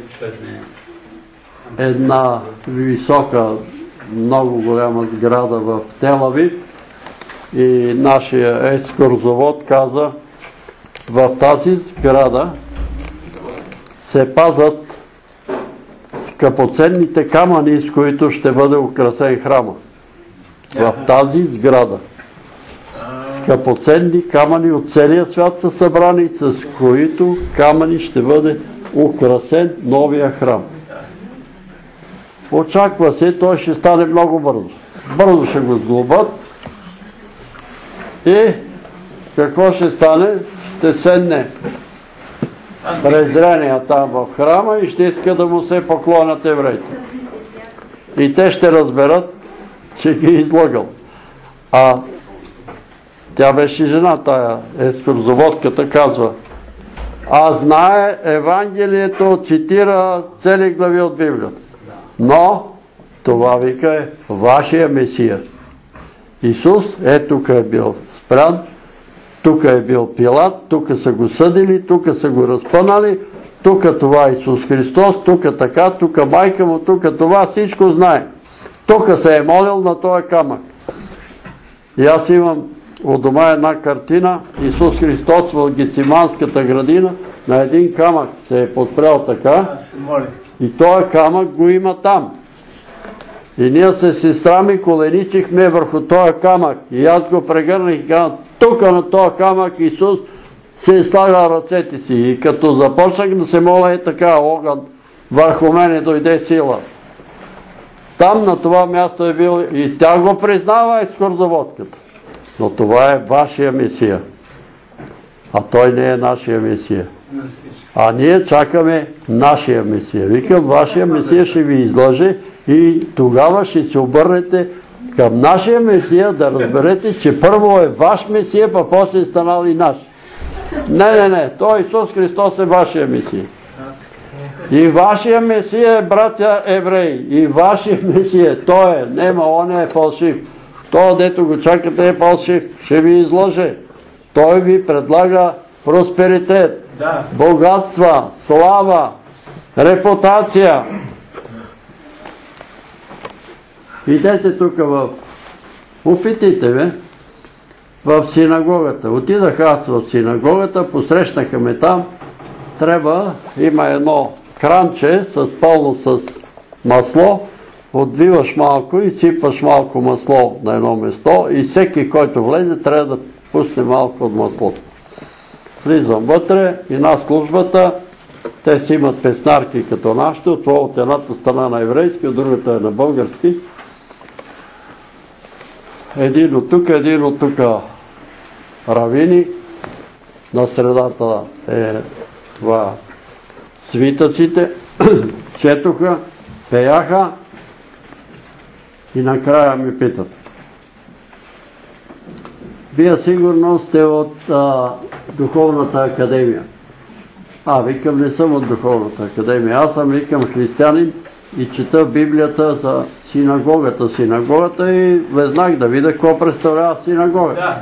една висока, много голяма сграда в Тел Авив и нашия екскурзовод каза, в тази сграда се пазат скъпоценните камъни, с които ще бъде украсен храма. В тази сграда. Скъпоценни камъни от целия свят са събрани, с които камъни ще бъде украсен новия храм. Очаква се, той ще стане много бързо. Бързо ще го сглобят и какво ще стане? Ще седне презрения там в храма и ще иска да му се поклонят евреите. И те ще разберат, че ги е излъгал. А тя беше жена, тая екскурзоводката, казва, а знае Евангелието, цитира цели глави от Библията. Но това, вика, е вашия Месия. Исус е тук е бил спрян, тук е бил Пилат, тук са го съдили, тук са го разпънали, тук това е Исус Христос, тук така, тук майка му, тук това, всичко знае. Тук се е молил на този камък. И аз имам от дома една картина, Исус Христос в Гециманската градина, на един камък се е подпрял така и този камък го има там. И ние се сестра ми коленичихме върху този камък и аз го прегърнах и казвам, тук на този камък Исус се е слагал ръцете си и като започнах да се моля е така огън, върху мене дойде сила. Там на това място е бил и тя го признава екскурзоводката. Но това е вашия Месия. А той не е нашия Месия. А ние чакаме нашия Месия. Викам, вашия Месия ще ви излъже и тогава ще се обърнете към нашия Месия да разберете, че първо е ваш Месия, па после е станал и наш. Не, не, не. Той Исус Христос е вашия Месия. И вашия Месия е, братя евреи. И вашия Месия. Той е. Нема, он е фалшив. Той, дето го чакате, е фалшив. Ще ви излъже. Той ви предлага просперитет, богатства, слава, репутация. Идете тук в... Опитайте ме в синагогата. Отидах аз в синагогата, посрещнаха ме там. Трябва, има едно кранче с пълно с масло, отвиваш малко и сипваш малко масло на едно место и всеки, който влезе, трябва да пусне малко от маслото. Влизам вътре и на службата, те си имат песнарки като нашето, това от едната страна на еврейски, от другата е на български. Един от тук, един от тук равини, на средата е това свитъците, четоха, пеяха и накрая ми питат. Вие сигурно сте от а, Духовната академия. А, викам, не съм от Духовната академия. Аз съм, викам, християнин и чета Библията за синагогата. Синагогата и влезнах да видя какво представлява синагогата.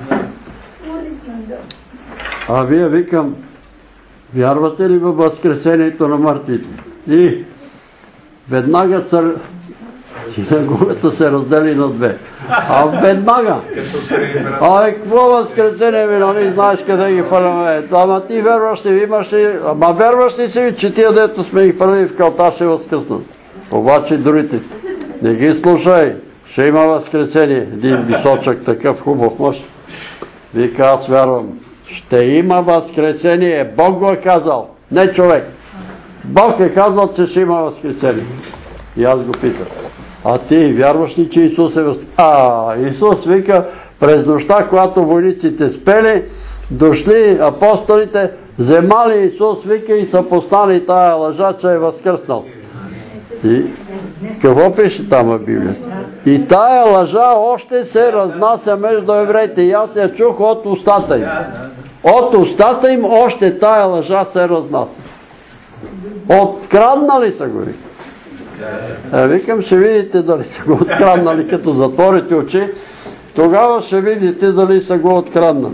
А вие, викам, вярвате ли във възкресението на мъртвите? И веднага цър... синагогата се раздели на две. А веднага. Абе, какво възкресение ви, нали знаеш къде ги фърляме? Ама ти вярваш ли, имаш ли? Ама вярваш ли си, че тия дето сме ги фърляли в калта ще възкръснат? Обаче другите, не ги слушай, ще има възкресение. Един височък такъв хубав мъж. Вика, аз вярвам. Ще има възкресение. Бог го е казал, не човек. Бог е казал, че ще има възкресение. И аз го питам: а ти вярваш ли, че Исус е възкръснал? А, Исус вика, през нощта, когато войниците спели, дошли апостолите, вземали Исус, вика, и са поставили тая лъжа, че е възкръснал. И какво пише там в Библията? И тая лъжа още се разнася между евреите. И аз я чух от устата им. От устата им още тая лъжа се разнася. Откраднали са го, вика. Е, викам, ще видите дали са го откраднали, като затворите очи, тогава ще видите дали са го откраднали.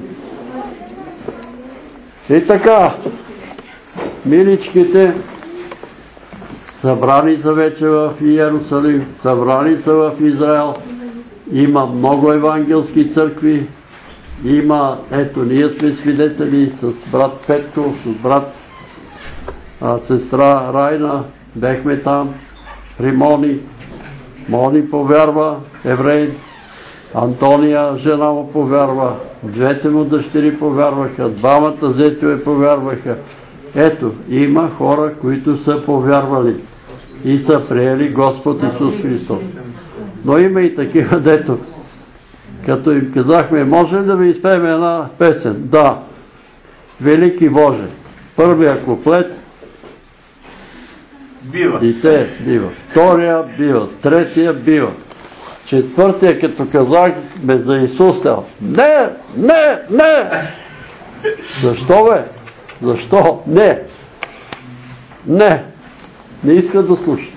И така, миличките, събрани са вече в Иерусалим, събрани са в Израел, има много евангелски църкви, има, ето, ние сме свидетели с брат Петко, с брат а, сестра Райна, бехме там, при Мони. Мони повярва, еврей, Антония, жена му, повярва, двете му дъщери повярваха, двамата зетове повярваха. Ето, има хора, които са повярвали и са приели Господ Исус Христос. Но има и такива, дето, като им казахме, може ли да ви изпеем една песен? Да. Велики Боже. Първия куплет. Бива. И те бива. Втория бива. Третия бива. Четвъртия, като казах бе за Исус, не, не, не! Защо бе? Защо? Не! Не! Не искат да слушат.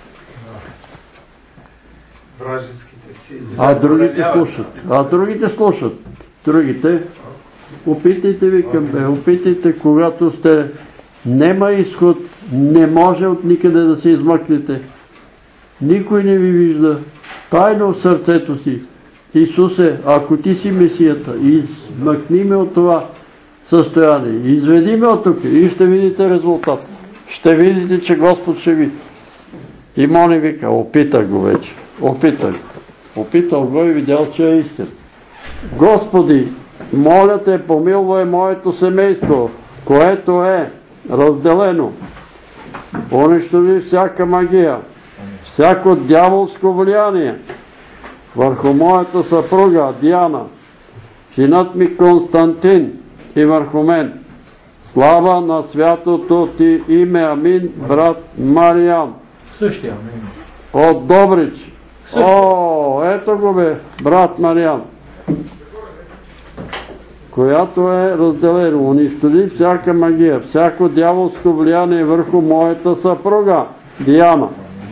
Вражеските сили. А другите слушат. А другите слушат. Другите, опитайте, викам, бе, опитайте, когато сте, нема изход, не може от никъде да се измъкнете. Никой не ви вижда. Тайно в сърцето си. Исусе, ако ти си Месията, измъкни ме от това състояние, изведи ме от тук и ще видите резултат. Ще видите, че Господ ще види. И Мони вика, опитах го вече. Опитах го. Опитал го и видял, че е истина. Господи, моля те, помилвай моето семейство, което е разделено. Унищожи всяка магия, всяко дяволско влияние върху моята съпруга Диана, синът ми Константин и върху мен. Слава на святото ти име, амин, брат Мариан. Същия. От Добрич. О, ето го бе, брат Мариан. Която е разделена. Унищожи всяка магия, всяко дяволско влияние върху моята съпруга Диана,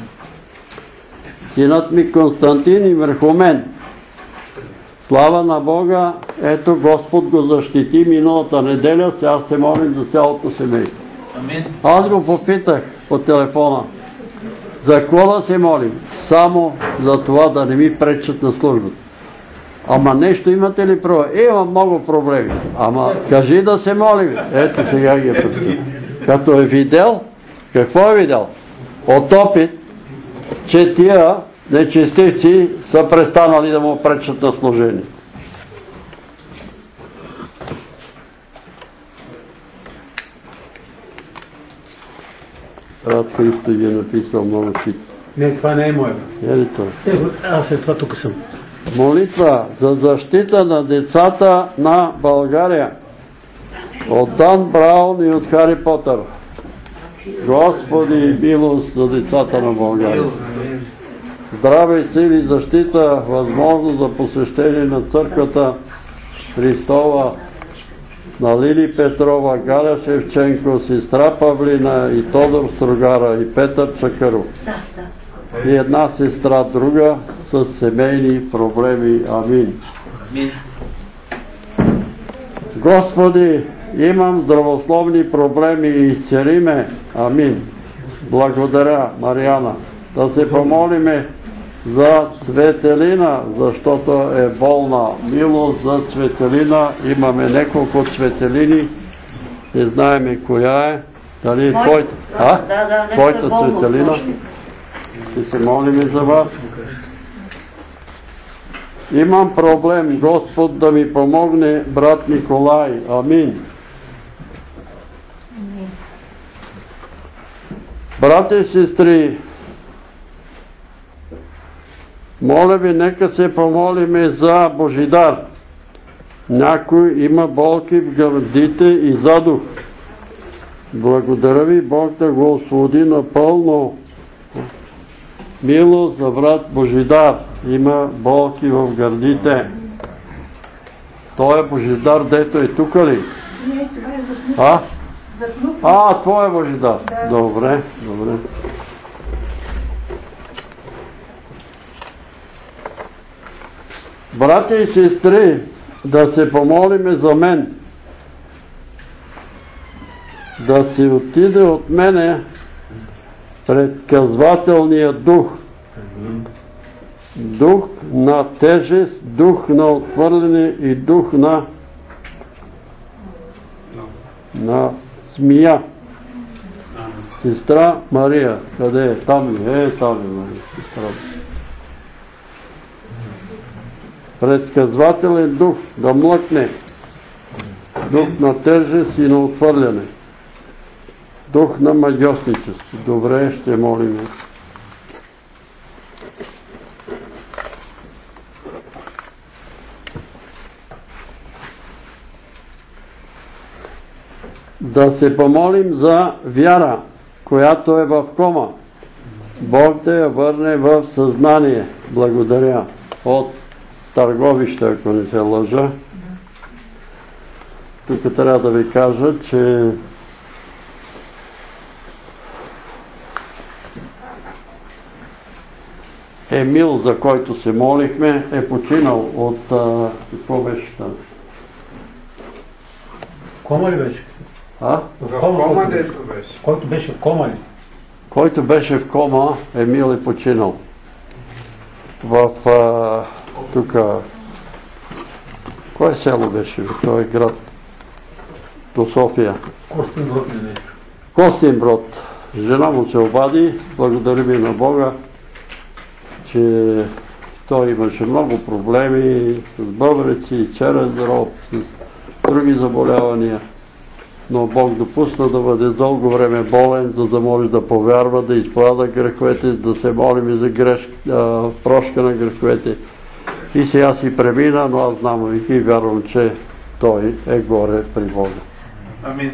синът ми Константин и върху мен. Слава на Бога, ето Господ го защити миналата неделя, сега се молим за цялото семейство. Аз го попитах по телефона, за какво да се молим? Само за това да не ми пречат на службата. Ама нещо имате ли проблеми? Има много проблеми. Ама кажи да се молим. Ето сега ги е предвид. Като е видел, какво е видел? От опит, че тия нечестивци са престанали да му пречат на служение. Брат Христо ги е написал много чит. Не, това не е моя. Е ли това? Аз след това тук съм. Молитва за защита на децата на България. От Дан Браун и от Хари Потър. Господи, милост за децата на България. Здраве и сили, защита, възможност за посещение на църквата Христова, на Лили Петрова, Галя Шевченко, сестра Павлина и Тодор Строгара и Петър Чакъров. И една сестра друга с семейни проблеми. Амин. Господи, имам здравословни проблеми и изцели ме. Амин. Благодаря, Мариана. Да се помолиме за Цветелина, защото е болна. Милост за Цветелина. Имаме няколко Цветелини. Не знаеме коя е. Дали е твоята? А? Твоята Цветелина. Ще се молиме за вас. Имам проблем. Господ да ми помогне, брат Николай. Амин. Брати и сестри, Моля ви, нека се помолиме за Божидар. Някой има болки в гърдите и задух. Благодаря ви, Бог да го освободи напълно. Милост за брат Божидар. Има болки в гърдите. Той е Божидар, дето е тук ли? Не, това е за внук. А? За внук. А, това е Божидар. Да. Добре, добре. Братя и сестри, да се помолиме за мен. Да си отиде от мене предсказвателния дух. Дух на тежест, дух на отхвърляне и дух на на змия. Сестра Мария, къде е? Там ли? Е, там ли, Мария, сестра. Предсказвателен дух, да млъкне. Дух на тежест и на отхвърляне. Дух на магьосничество. Добре, ще молим. Да се помолим за вяра, която е в кома. Бог да я върне в съзнание. Благодаря. От Търговище, ако не се лъжа. Тук трябва да ви кажа, че Емил, за който се молихме, е починал от... А, какво беше там? Кома ли беше? А? В кома дето беше. Който беше в кома ли? Който беше в кома, Емил е починал. В... А, тук... Кое село беше? Той е град до София. Костинброд ли нещо? Костинброд. Жена му се обади, благодарим и на Бога, че той имаше много проблеми с бъбреци, черен дроб, с други заболявания. Но Бог допусна да бъде дълго време болен, за да може да повярва, да изповяда греховете, да се молим и за греш, а, прошка на греховете. И сега си премина, но аз знам и вярвам, че той е горе при Бога. Амин.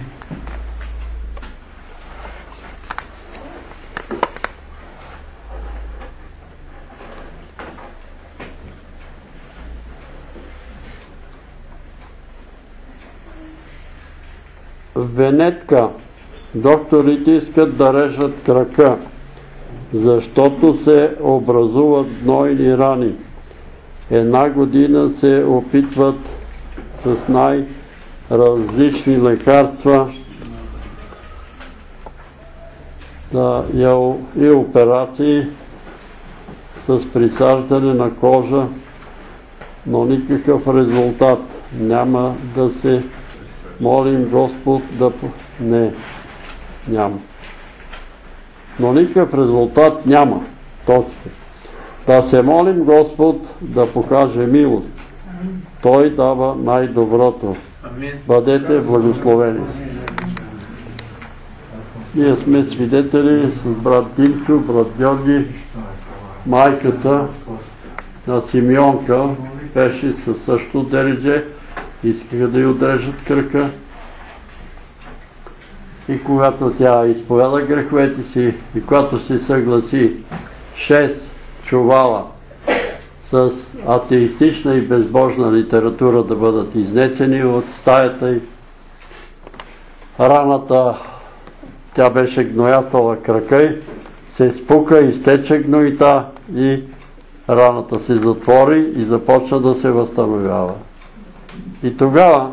Венетка. Докторите искат да режат крака, защото се образуват гнойни рани. Една година се опитват с най-различни лекарства да, и операции с присаждане на кожа, но никакъв резултат. Няма да се молим Господ да... Не, няма. Но никакъв резултат няма. Точно. Да се молим Господ да покаже милост. Той дава най-доброто. Бъдете благословени. Ние сме свидетели с брат Димчо, брат Георги, майката на Симеонка, беше със също дередже, искаха да й отрежат кръка. И когато тя изповяда греховете си и когато се съгласи шест чувала с атеистична и безбожна литература да бъдат изнесени от стаята й, раната, тя беше гноясала крака й, се спука, изтече гноита и раната се затвори и започна да се възстановява. И тогава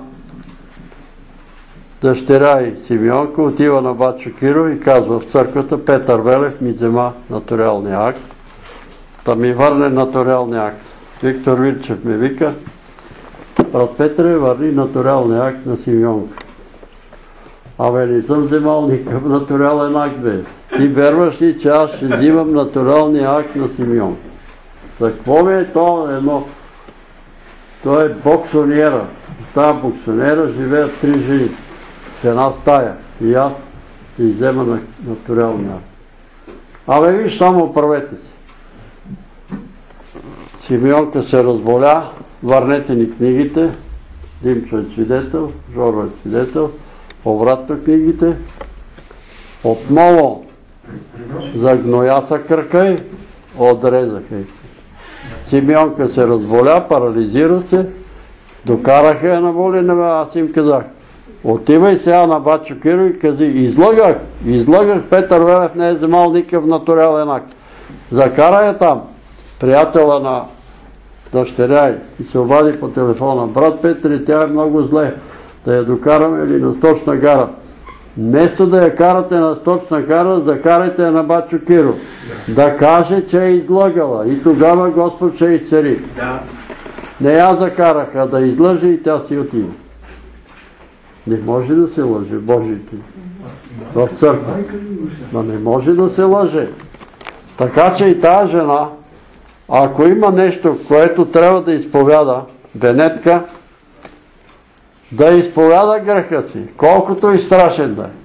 дъщеря й Симеонка отива на Бачо Киро и казва в църквата: Петър Велев ми взема нотариалния акт, да ми върне нотариалния акт. Виктор Вилчев ми вика: брат Петре, върни нотариалния акт на Симеонка. Абе, не съм вземал никакъв нотариален акт, бе. Ти верваш ли, че аз ще взимам нотариалния акт на Симеонка? За какво ми е то едно? Той е боксоньера. В тази боксоньера живеят три жени. В една стая. И аз и взема на нотариалния акт. Абе, виж, само правете си. Симеонка се разболя, върнете ни книгите, Димчо е свидетел, Жоро е свидетел, обратно книгите, отново загнояса кръка и отрезаха й. Симеонка се разболя, парализира се, докараха я на воля, аз им казах, отивай сега на Бачо Киро и кази, излъгах, излъгах, Петър Велев не е вземал никакъв натурален акт. Закара я там, приятела на дъщеря и се обади по телефона, брат Петри, тя е много зле, да я докараме или на Сточна гара. Вместо да я карате на Сточна гара, закарайте я на Бачо Киро. Да каже, че е излъгала и тогава Господ ще изцери. Не я закараха да излъже и тя си отива. Не може да се лъже Божието в църква. Но не може да се лъже. Така че и тая жена, ако има нещо, което трябва да изповяда, Венетка, да изповяда греха си, колкото и страшен да е.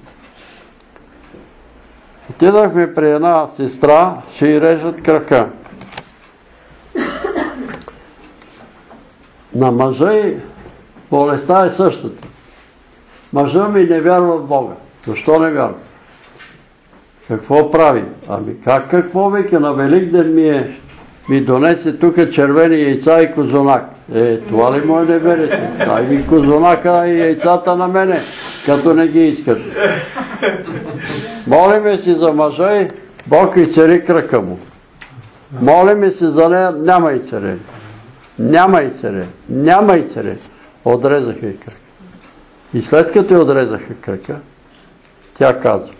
Отидахме при една сестра, ще й режат крака. На мъжа й болестта е същата. Мъжа ми не вярва в Бога. Защо не вярва? Какво прави? Ами как какво вика? На Великден ми е ми донесе тук червени яйца и козунак. Е, това ли му е неверието? Дай ми козунака и яйцата на мене, като не ги искаш. Молиме си за мъжа и Бог изцери кръка му. Молиме си за нея, няма и царе. Няма и царе. Няма и царе. Отрезаха и кръка. И след като я отрезаха кръка, тя казва: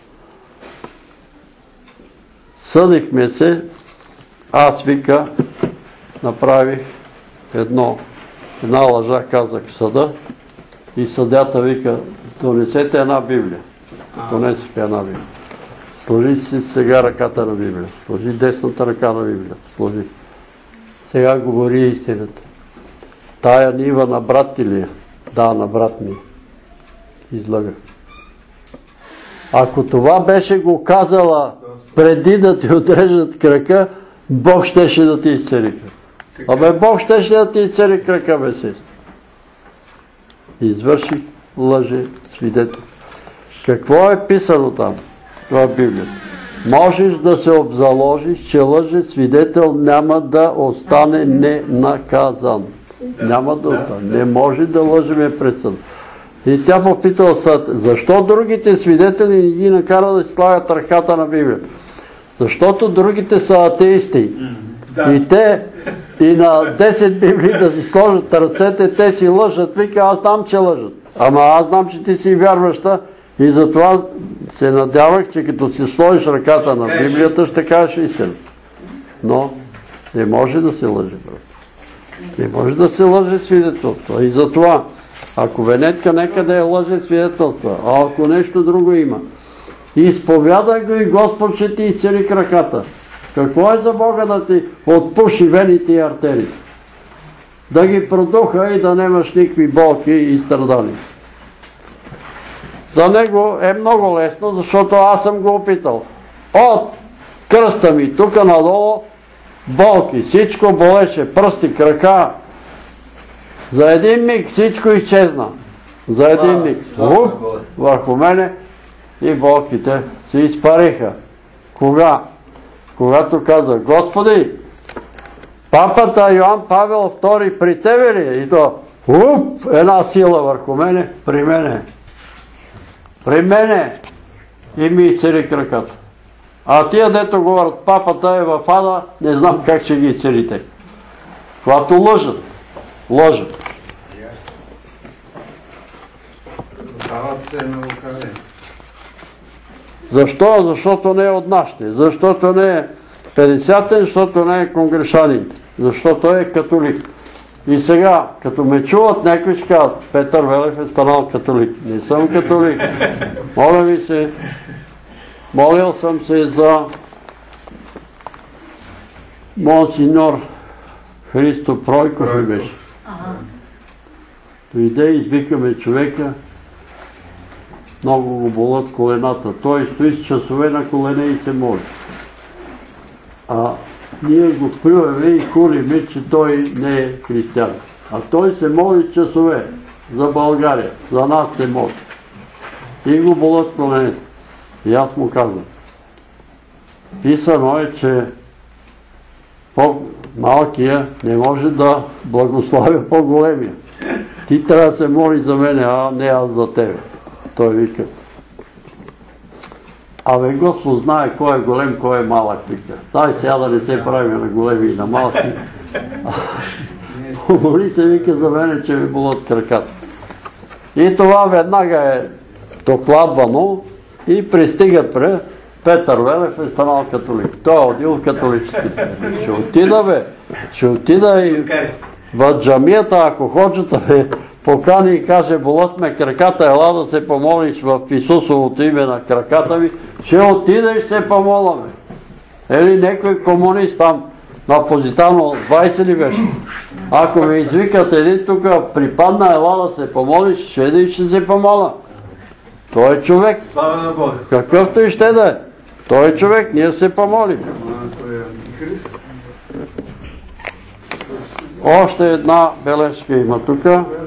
съдихме се, аз вика, направих едно, една лъжа, казах в съда, и съдята вика, донесете една Библия. Донесеха една Библия. Сложи си сега ръката на Библия. Сложи десната ръка на Библия. Сложи. Сега говори истината. Тая нива на брат ти ли е? Да, на брат ми. Излага. Ако това беше го казала преди да ти отрежат крака, Бог щеше да ти изцери крака. Абе, Бог щеше да ти изцери крака, бе сестра. Извърши лъже свидетел. Какво е писано там в Библията? Можеш да се обзаложиш, че лъже свидетел няма да остане ненаказан. Няма да остане. Не може да лъжеме пред съд. И тя попитала съд, защо другите свидетели не ги накара да си слагат ръката на Библията? Защото другите са атеисти. И те и на десет Библии да си сложат ръцете, те си лъжат. Вика, аз знам, че лъжат. Ама аз знам, че ти си вярваща и затова се надявах, че като си сложиш ръката на Библията, ще кажеш истина. Но не може да се лъже, брат. Не може да се лъже свидетелство. И затова, ако Венетка, нека да я лъже свидетелство, а ако нещо друго има, изповядай го и Господ ще ти изцели краката. Какво е за Бога да ти отпуши вените и артерите? Да ги продуха и да нямаш никакви болки и страдания. За него е много лесно, защото аз съм го опитал. От кръста ми тук надолу болки, всичко болеше, пръсти, крака. За един миг всичко изчезна. За един миг. Уп, върху мене и болките се изпариха. Кога? Когато каза, Господи, папата Йоан Павел втори при тебе ли? И то, уп, една сила върху мене, при мене. При мене. И ми изцели краката. А тия, дето говорят, папата е в ада, не знам как ще ги изцелите. Когато лъжат. Лъжат. Дават се на укарение. Защо? Защото не е от нашите. Защото не е петдесятен, защото не е конгрешанин. Защото е католик. И сега, като ме чуват, някой ще казват, Петър Велев е станал католик. Не съм католик. Моля ви се, молил съм се за монсеньор Христо Пройков ли беше. Дойде, извикаме човека, много го болят колената. Той стои с часове на колене и се моли. А ние го плюеме и кулиме, че той не е християн. А той се моли часове за България, за нас се моли. И го болят коленете. И аз му казвам. Писано е, че по-малкия не може да благославя по-големия. Ти трябва да се моли за мене, а не аз за тебе. Той вика. Абе Господ знае кой е голем, кой е малък, вика. Дай сега да не се правим на големи и на малки. Моли се, вика, за мене, че ми болят краката. И това веднага е докладвано и пристигат при Петър Велев е станал католик. Той е отил в католическите. Ще отида, бе. Ще отида и в джамията, ако хочете, бе, покани и каже, болят ме краката, ела да се помолиш в Исусовото име на краката ми, ще отида и се помоляме. Ели някой комунист там на Позитано двайсет ли беше? Ако ме извикат един тук, припадна, ела да се помолиш, ще да и ще се помоля. Той е човек. Слава на Бога. Какъвто и ще да е. Той е човек, ние се помолим. Той е антихрист. Още една бележка има тук.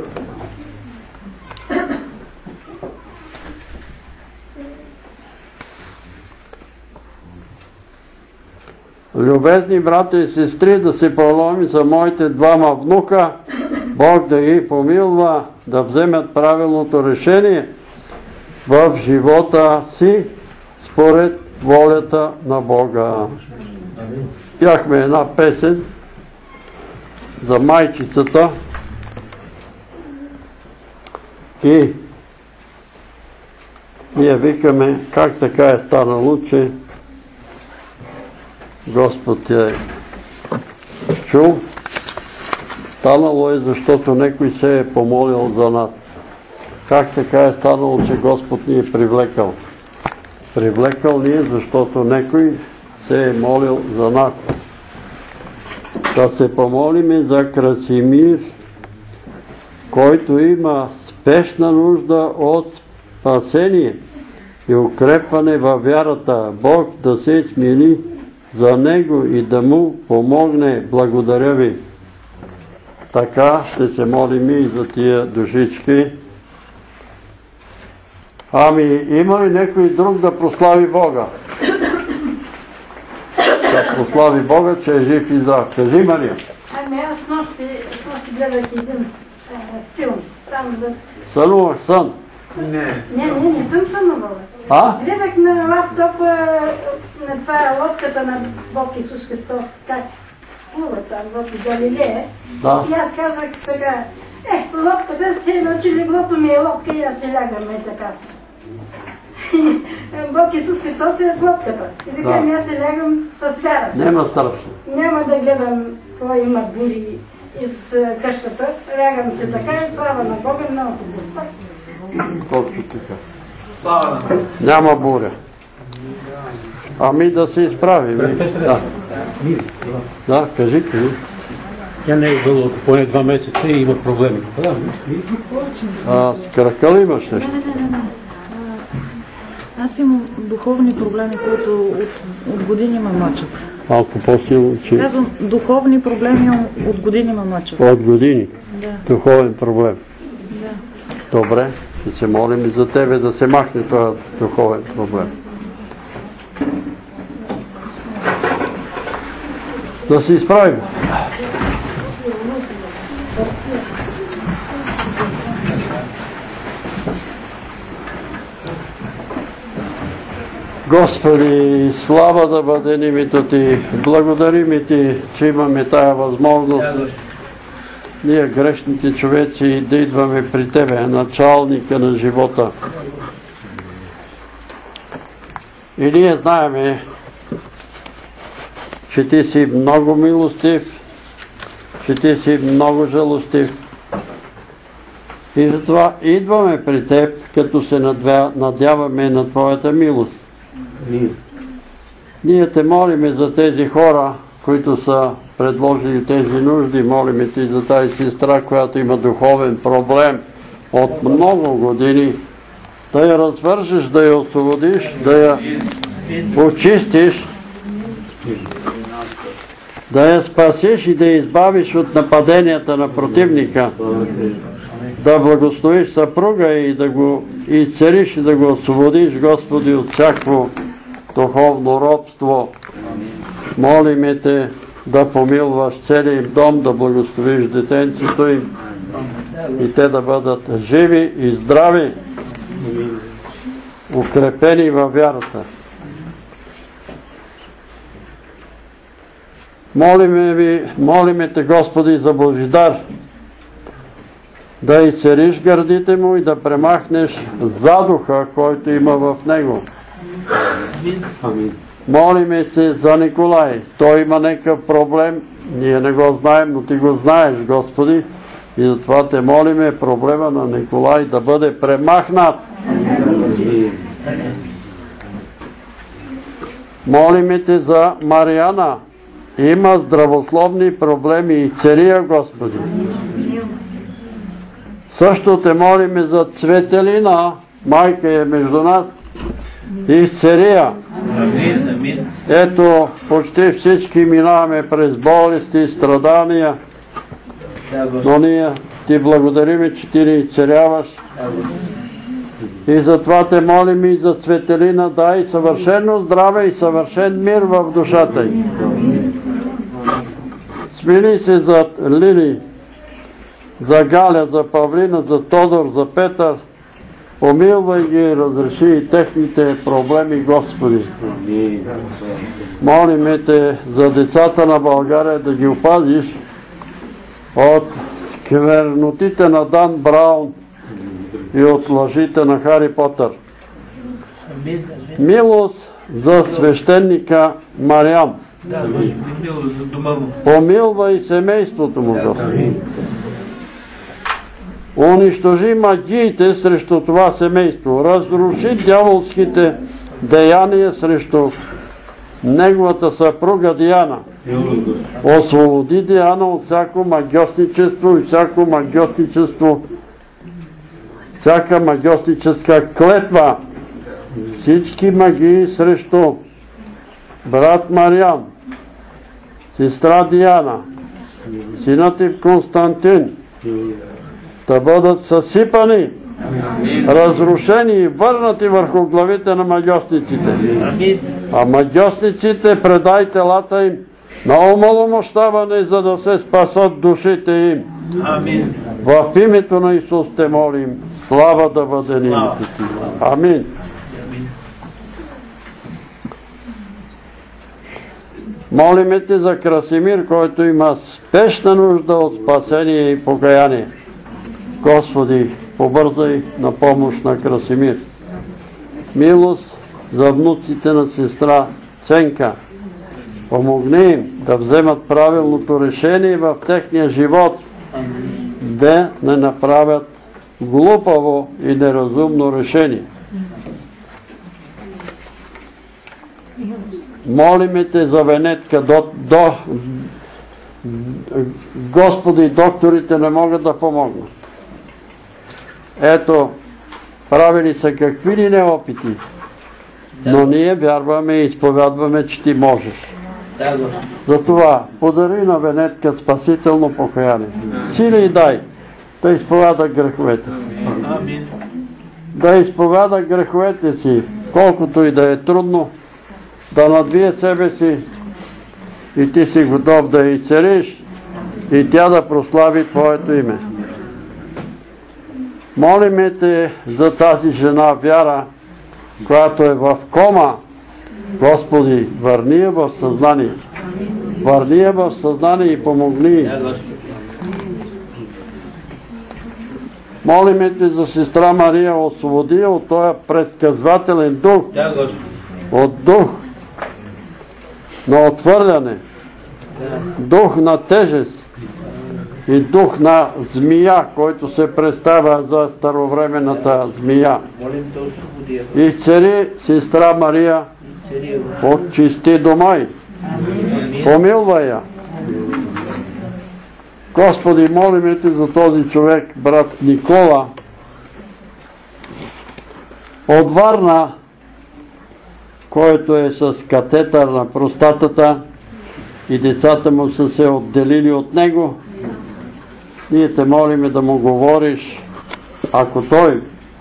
Любезни брати и сестри, да се помолим за моите двама внука, Бог да ги помилва, да вземат правилното решение в живота си, според волята на Бога. Пяхме една песен за майчицата и ние викаме как така е станало, че Господ е чул. Станало е, защото някой се е помолил за нас. Как така е станало, че Господ ни е привлекал? Привлекал ни е, защото някой се е молил за нас. Да се помолиме за Красимир, който има спешна нужда от спасение и укрепване във вярата. Бог да се смили за него и да му помогне. Благодаря ви. Така ще се молим и за тия душички. Ами, има ли някой друг да прослави Бога? Да прослави Бога, че е жив и здрав. Кажи, Мария. Ами аз с нощи гледах един филм. Там да... Сънуваш сън? Не. Не, не, не съм сънувала. А? Гледах на лаптопа на това лодката на Бог Исус Христос, как плува там в Галилея. Да. И аз казах така, е, лодката, че иначе леглото ми е лодка и аз се лягам и така. Бог Исус Христос е лодката. И така Да. аз се лягам с вяра. Нема страшно. Няма да гледам кой има бури из е, къщата. Лягам се така и слава на Бога, много се поспах. Точно така. Слава на Бога. Няма буря. Ами да се изправи. Да. Да, кажи, кажи. Тя не е било поне два месеца и има проблеми. А, с крака ли имаш нещо? Не, не, не, не. Аз имам духовни проблеми, които от, от години ме мъчат. Малко по-силно, че... Казвам, духовни проблеми от години ме мъчат. От години? Да. Духовен проблем. Да. Добре, ще се молим и за тебе да се махне този духовен проблем. Да се изправим. Господи, слава да бъде името Ти. Благодарим Ти, че имаме тая възможност. Ние, грешните човеци, да идваме при Тебе, началника на живота. И ние знаеме, че Ти си много милостив, че Ти си много жалостив. И затова идваме при Теб, като се надяваме на Твоята милост. Ние Те молиме за тези хора, които са предложили тези нужди. Молиме Ти за тази сестра, която има духовен проблем от много години. Да я развържеш, да я освободиш, да я очистиш да я спасиш и да я избавиш от нападенията на противника, да благословиш съпруга и да го изцелиш и да го освободиш, Господи, от всяко духовно робство. Молиме Те да помилваш целия им дом, да благословиш детенцето им и те да бъдат живи и здрави, укрепени във вярата. Молиме Ви, молиме Те, Господи, за Божидар, да изцелиш гърдите му и да премахнеш задуха, който има в него. Молиме се за Николай. Той има някакъв проблем, ние не го знаем, но Ти го знаеш, Господи, и затова Те молиме проблема на Николай да бъде премахнат. Молиме Те за Мариана. Има здравословни проблеми и цария, Господи. Също Те молиме за Цветелина, майка е между нас, и цария. Ето, почти всички минаваме през болести и страдания, но ние Ти благодариме, че Ти ни изцеляваш. И затова Те молим и за Цветелина, дай съвършено здраве и съвършен мир в душата й. Смили се за Лили, за Галя, за Павлина, за Тодор, за Петър. Помилвай ги и разреши и техните проблеми, Господи. Молиме Те за децата на България да ги опазиш от сквернотите на Дан Браун и от лъжите на Хари Потър. Милост за свещеника Мариам. Помилвай семейството му, Господи. Унищожи магиите срещу това семейство. Разруши дяволските деяния срещу неговата съпруга Диана. Освободи Диана от всяко магиосничество и всяко магиосничество, всяка магиосническа клетва. Всички магии срещу брат Мариам, сестра Диана, синът им Константин, да бъдат съсипани, разрушени и върнати върху главите на магиосниците. А магиосниците предай телата им на омаломощаване, за да се спасат душите им. В името на Исус Те молим, слава да бъде името Ти. Амин. Молиме Те за Красимир, който има спешна нужда от спасение и покаяние. Господи, побързай на помощ на Красимир. Милост за внуците на сестра Ценка. Помогни им да вземат правилното решение в техния живот, да не направят глупаво и неразумно решение. Молиме Те за Венетка. До, до, Господи, докторите не могат да помогнат. Ето, правили са какви ли не опити, но ние вярваме и изповядваме, че Ти можеш. Затова подари на Венетка спасително покаяние. Сили и дай да изповяда греховете. Да изповяда греховете си, колкото и да е трудно, да надвие себе си и Ти си готов да я изцелиш и тя да прослави Твоето име. Молиме Те за тази жена Вяра, която е в кома. Господи, върни я в съзнание. Върни я в съзнание и помогни. Молиме Те за сестра Мария, освободи я от този предсказвателен дух, от дух на отвърляне, дух на тежест и дух на змия, който се представя за старовременната змия. Изцели сестра Мария, очисти дома й, помилвай я. Господи, молиме Те за този човек, брат Никола, от Варна, който е с катетър на простатата. и децата му са се отделили от него. Ние те молиме да му говориш, ако той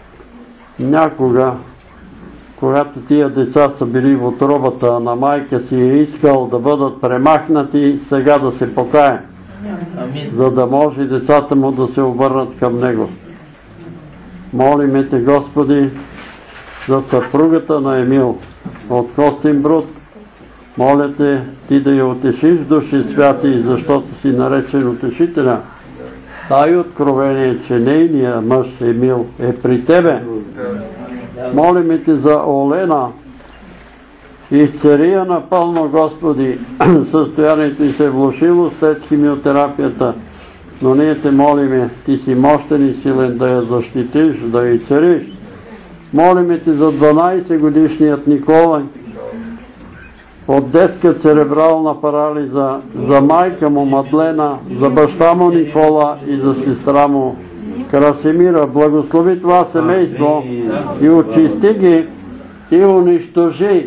някога, когато тия деца са били в утробата на майка си, е искал да бъдат премахнати, сега да се покае, за да може децата му да се обърнат към него. Молиме те, Господи, за съпругата на Емил от Костинброд. Моля те, ти да я утешиш в души святи, защото си наречен утешителя. Дай откровение, че нейният мъж Емил е при тебе. Молиме те за Олена. Изцери я напълно, Господи. Състоянието й се е влошило след химиотерапията, но ние те молиме, ти си мощен и силен да я защитиш, да я изцериш. Молиме те за дванайсет годишният Николай от детска церебрална парализа, за майка му Мадлена, за баща му Никола и за сестра му Красимира. Благослови това семейство и очисти ги и унищожи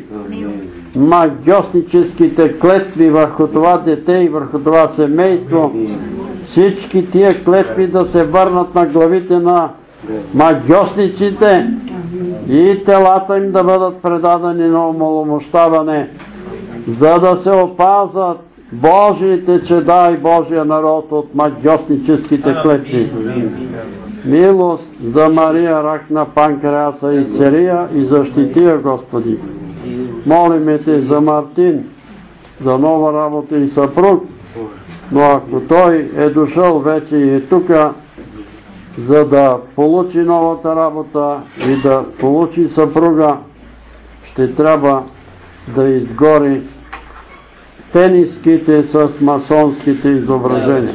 магьосническите клетви върху това дете и върху това семейство. Всички тия клетви да се върнат на главите на магьосниците и телата им да бъдат предадени на омаломощаване, за да се опазат Божиите чеда и Божия народ от магьосническите клетви. Милост за Мария, рак на панкреаса, и цария и защития, Господи. Молиме те за Мартин, за нова работа и съпруг, но ако той е дошъл вече и е тук, за да получи новата работа и да получи съпруга, ще трябва да изгори тениските с масонските изображения.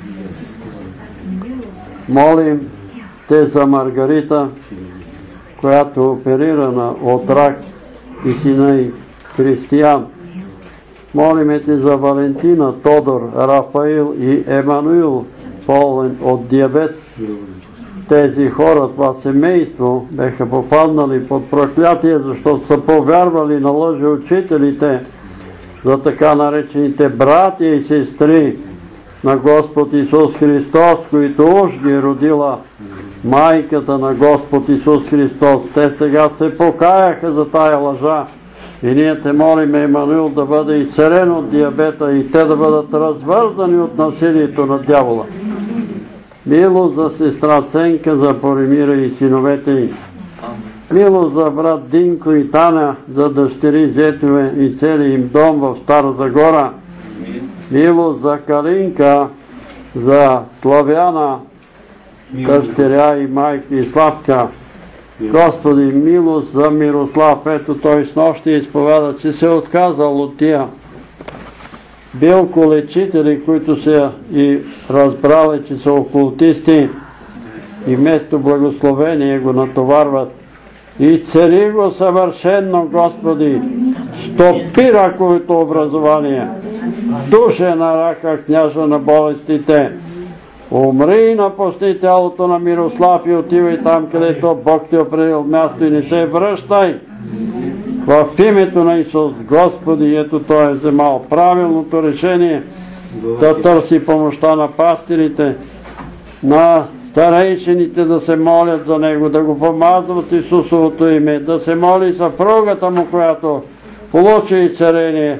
Молим те за Маргарита, която е оперирана от рак, и сина и Християн. Молиме те за Валентина, Тодор, Рафаил и Емануил, болен от диабет. Тези хора, това семейство, беха попаднали под проклятие, защото са повярвали на лъжеучителите за така наречените братя и сестри на Господ Исус Христос, които уж ги родила майката на Господ Исус Христос. Те сега се покаяха за тая лъжа и ние те молиме Емануил да бъде изцелен от диабета и те да бъдат развързани от насилието на дявола. Милост за сестра Ценка, за Боремира и синовете й. Милост за брат Динко и Таня, за дъщери Зетове и цели им дом в Стара Загора. Милост за Калинка, за Славяна, дъщеря и майка и Славка. Господи, милост за Мирослав. Ето той снощи изповяда, че се е отказал от тия билколечители, които са и разбрали, че са окултисти и вместо благословение го натоварват. И цари го съвършенно, Господи, стопи раковето образование, душена рака, княжа на болестите. Умри и напусти тялото на Мирослав и отивай там, където Бог ти определил място и не се връщай. В името на Исус, Господи, ето той е вземал правилното решение да търси помощта на пастирите, на старейшините да се молят за него, да го помазват с Исусовото име, да се моли съпругата му, която получи изцеление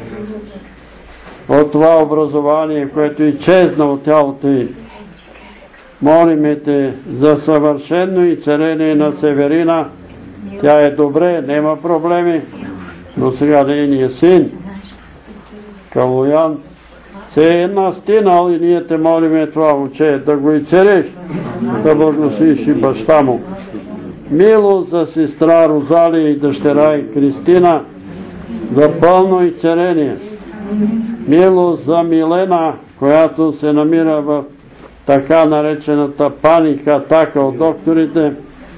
от това образование, което изчезна от тялото й. Молиме те за съвършено изцеление на Северина. Тя е добре, няма проблеми, но сега нейният син, Калоян, се е настинал и ние те молиме това уче, да го изцелиш, да благословиш и баща му. Милост за сестра Розалия и дъщеря и Кристина, за пълно изцеление. Милост за Милена, която се намира в така наречената паника, атака от докторите,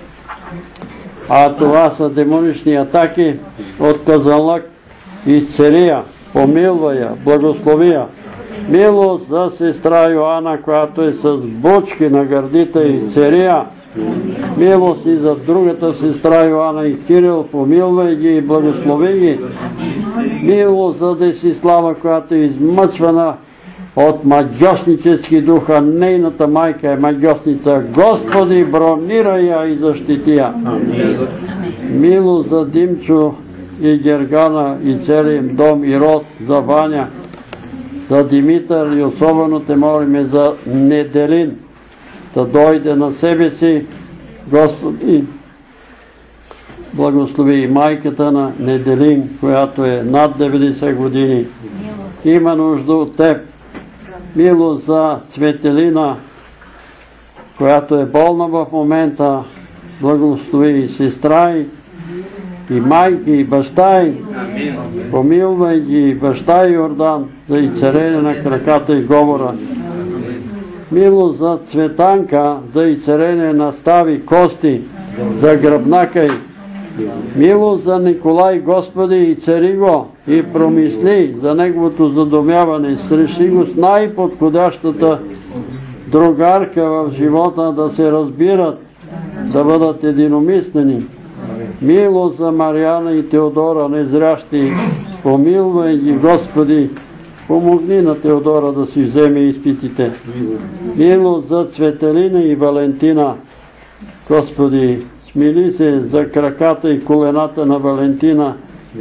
а това са демонични атаки от Казанлък. Изцелия, помилва я, благословия. Милост за сестра Йоанна, която е с бучки на гърдите, изцелия. Милост и за другата сестра Йоанна и Кирил, помилвай ги и благослови ги. Милост за Десислава, която е измъчвана от магиоснически духа. Нейната майка е магиосница. Господи, бронирай я и защити я. Милост за Димчо и Гергана и целият им дом и род, за Ваня, за Димитър и особено те молиме за Неделин, да дойде на себе си. Господи, благослови и майката на Неделин, която е над деветдесет години. Има нужда от теб. Милост за Цветелина, която е болна в момента. Благослови и сестра и, и майки, и баща и. Помилвай ги, баща и Йордан, за изцеление на краката и говора. Милост за Цветанка, за изцеление на стави, кости, за гръбнака й. Милост за Николай, Господи, и цари го, и промисли за неговото задумяване. Среши го с най-подходящата другарка в живота, да се разбират, да бъдат единомислени. Милост за Мариана и Теодора, незрящи. Помилвай ги, Господи, помогни на Теодора да си вземе изпитите. Милост за Цветелина и Валентина. Господи, смили се за краката и колената на Валентина.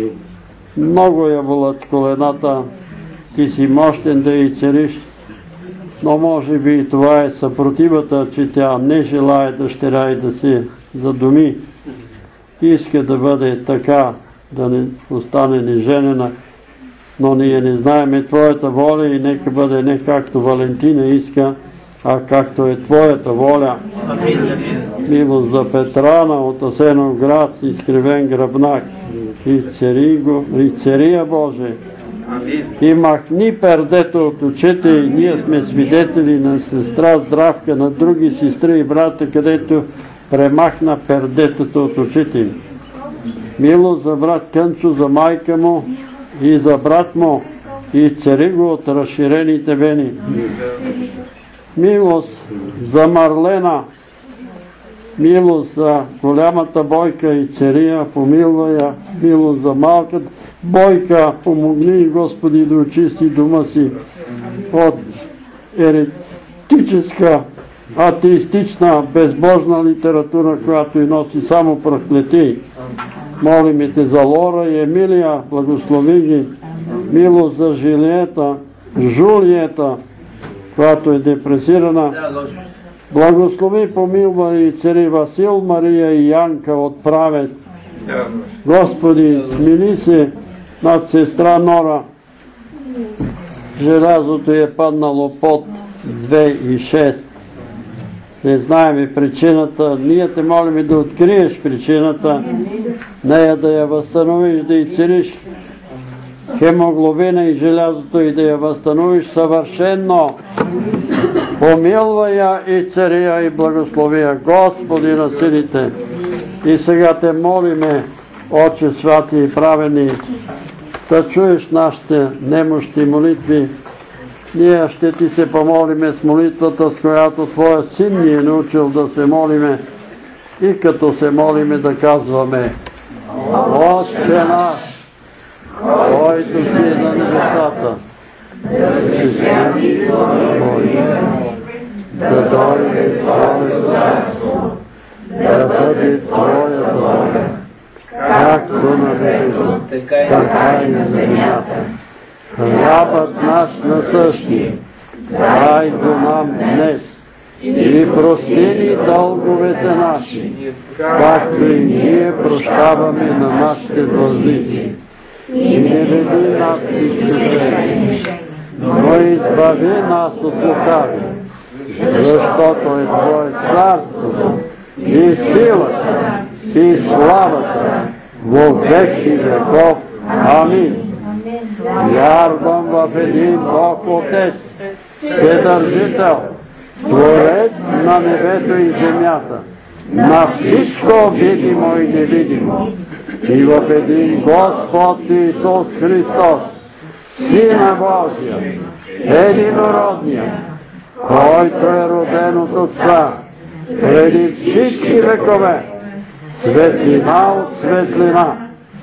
Много я болят колената. Ти си мощен да я изцелиш. Но може би и това е съпротивата, че тя не желае дъщеря и да се задуми. Иска да бъде така, да не остане неженена. Но ние не знаеме Твоята воля и нека бъде не както Валентина иска, а както е Твоята воля. Милост за Петрана от Асеновград, изкривен гръбнак. Изцери го, изцерия Боже. И махни пердето от очите, и ние сме свидетели на сестра Здравка, на други сестри и брата, където премахна пердетото от очите им. Милост за брат Кънчо, за майка му и за брат му, и изцери го от разширените вени. Милост за Марлена, милост за голямата Бойка и цария, помилвай я. Милост за малката Бойка, помогни, Господи, да очисти дома си от еретическа, атеистична, безбожна литература, която и носи само проклети. Молиме Те за Лора и Емилия, благослови ги. Милост за Жилиета, Жулиета, която е депресирана. Благослови, помилвай и цари Васил, Мария и Янка от Правец. Господи, смили се над сестра Нора. Желязото е паднало под две и шест. Не знаем причината. Ние Те молим да откриеш причината, нея да я възстановиш, да изцелиш хемоглобина и желязото и да я възстановиш съвършенно. Помилвай я и цария и благослови я, Господи на силите. И сега Те молиме, Отче святи и праведни, да чуеш нашите немощни молитви. Ние ще Ти се помолиме с молитвата, с която Твоя Син ни е научил да се молиме. И като се молиме да казваме: Отче наш, който си е на небесата, да се свети Твоето, да дойде Твоето царство, да бъде Твоята воля, както на небето, така и на земята. Хлябът наш насъщни, дай го нам днес и прости ни дълговете наши, както и ние прощаваме на нашите длъжници. И не веди нас в изкушение, но избави нас от лукави, защото е Твое царството и силата и славата во веки веков. Амин. Вярвам в един Бог Отец, Вседържител, Творец на небето и земята, на всичко видимо и невидимо, и в един Господ Исус Христос, Сина Божия, единородния, който е роден от Отца преди всички векове, светлина от светлина,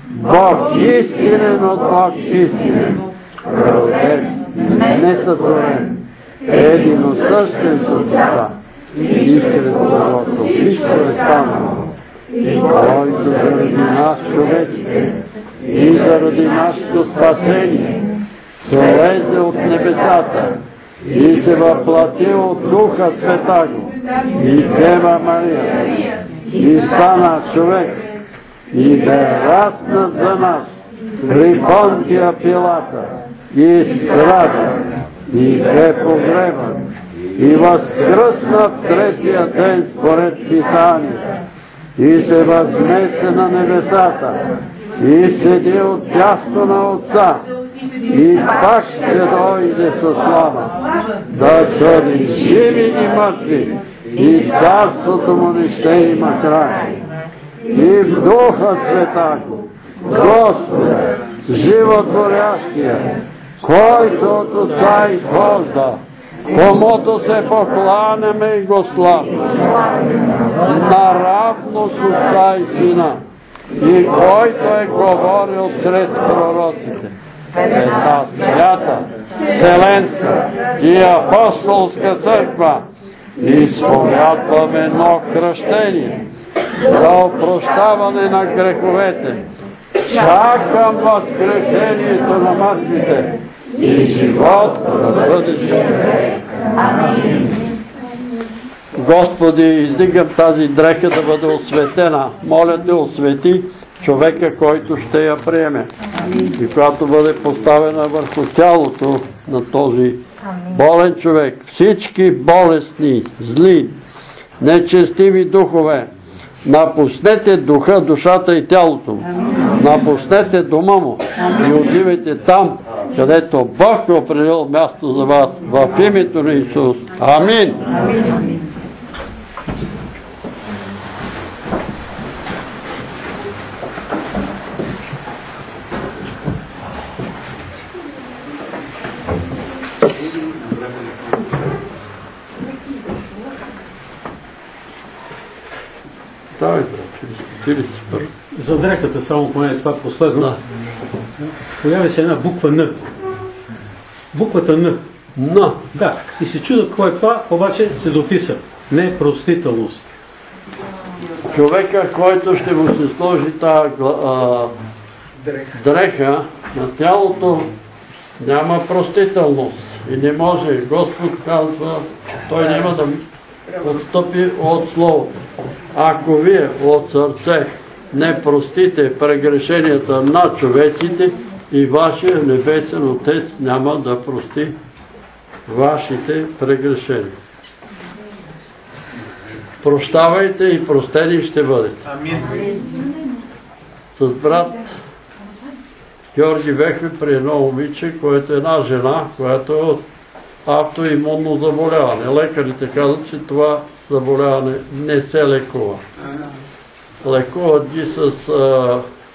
Бог истинен от Бог истинен, роден, несътворен, единосъщен с Отца, и чрез Богото всичко е станало, и който заради нас човеците и заради нашето спасение слезе от небесата и се въплати от Духа Светаго и Дева Мария и стана човек и бе раснат за нас при Понтия Пилата и страда и бе погребан и възкръсна в третия ден според Писанието и се възнесе на небесата и седи от дясно на Отца и пак ще дойде със слава да съди живи и мъртви и царството му не ще има край. И в Духа Светаго, Господа, животворящия, който от Отца изхожда, комуто се покланяме и го славим, наравно с Отца и Сина, и който е говорил чрез пророците. Една свята, вселенска и апостолска църква изповядваме едно кръщение за опрощаване на греховете. Чакам възкресението на мъртвите и живот на бъдещия век. Амин. Господи, издигам тази дреха да бъде осветена. Моля те, освети човека, който ще я приеме. И когато бъде поставена върху тялото на този болен човек, всички болестни, зли, нечестиви духове, напуснете духа, душата и тялото му. Напуснете дома му и отивайте там, където Бог е определил място за вас. В името на Исус. Амин. За дрехата, само поне това последно. Да. Появи се една буква Н. Буквата Н. Н. Да. И се чуда какво е това, обаче се дописа. Непростителност. Човека, който ще му се сложи тази дреха на тялото, няма простителност. И не може. Господ казва, той няма да отстъпи от Словото. Ако вие от сърце не простите прегрешенията на човеците, и вашия небесен Отец няма да прости вашите прегрешения. Прощавайте и простени ще бъдете. С брат Георги бехме при едно момиче, което е една жена, която е от автоимунно заболяване. Лекарите казват, че това заболяване не се лекува. Лекуват ги с а,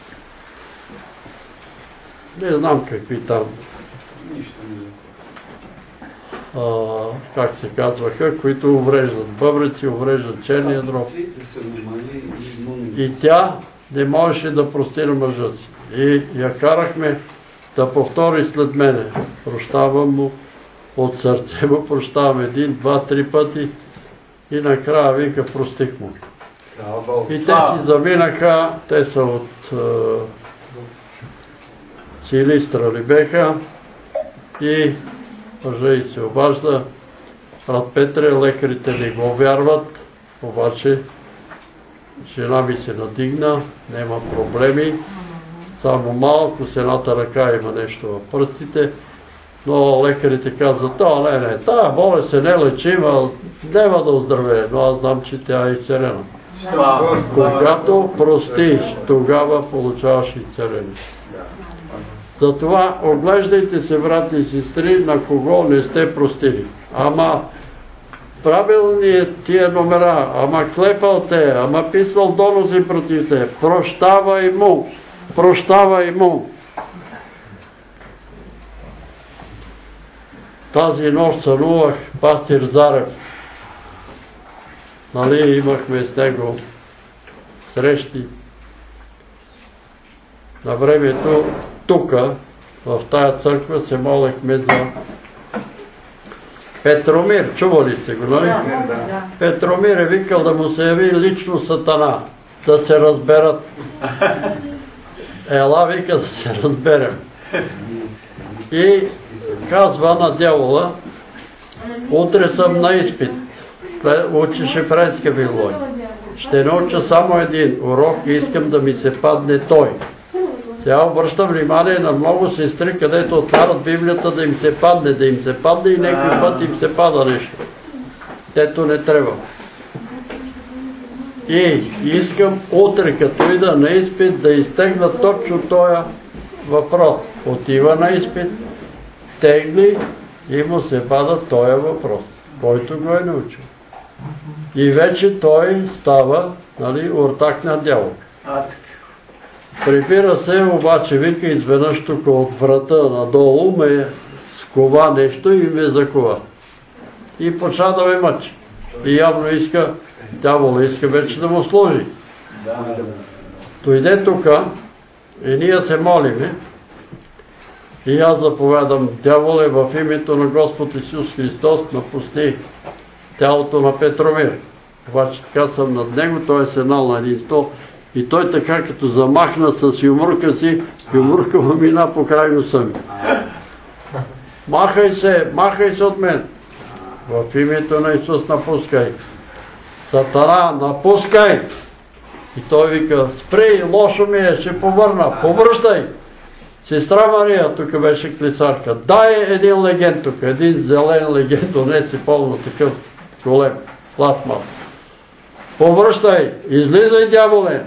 не знам какви там а, как се казваха, които увреждат. Бъбреци увреждат черния дроб. И тя не можеше да прости на мъжа си. И я карахме да повтори след мене. Прощавам му, от сърце му прощавам един, два, три пъти и накрая вика, простих му. И те си заминаха, те са от е, Силистра ли беха и мъжа и се обажда. Брат Петре, лекарите не го вярват, обаче жена ми се надигна, няма проблеми, само малко с едната ръка има нещо в пръстите, но лекарите казват, а не, не, тая болест е нелечима, няма да оздравее, но аз знам, че тя е изцелена. Когато простиш, тогава получаваш изцеление. Затова оглеждайте се, брати и сестри, на кого не сте простили. Ама правилни е тия номера, ама клепал те, ама писал доноси против те. Прощавай му, прощавай му. Тази нощ сънувах пастир Зарев. Нали, имахме с него срещи. на времето тук, в тая църква, се молехме за Петромир. Чували сте го, нали? Петромир е викал да му се яви лично Сатана, да се разберат. Ела вика да се разберем. И казва на дявола, утре съм на изпит. Учеше френска филология. Ще науча само един урок и искам да ми се падне той. Сега обръщам внимание на много сестри, където отварят Библията да им се падне, да им се падне и някой път им се пада нещо. Ето не трябва. И искам утре, като ида на изпит, да изтегна точно този въпрос. Отива на изпит, тегли и му се пада този въпрос, който го е научил. И вече той става, нали, ортак на дяволка. Прибира се, обаче вика изведнъж тук от врата надолу ме скова нещо и ме закова. И почна да ме мъчи. И явно иска, дявола иска вече да му служи. Дойде тук и ние се молиме. И аз заповядам, дяволе, в името на Господ Исус Христос напусни тялото на Петромир. Обаче така съм над него, той е седнал на един стол и той така като замахна с юмурка си, юмурка му мина по край носа ми. Махай се, махай се от мен. В името на Исус напускай. Сатана, напускай! И той вика, спрей, лошо ми е, ще повърна, повръщай! Сестра Мария, тук беше клисарка, дай един легенд тук, един зелен легенд, донеси пълно такъв голем, пластмас. Повръщай, излизай, дяволе!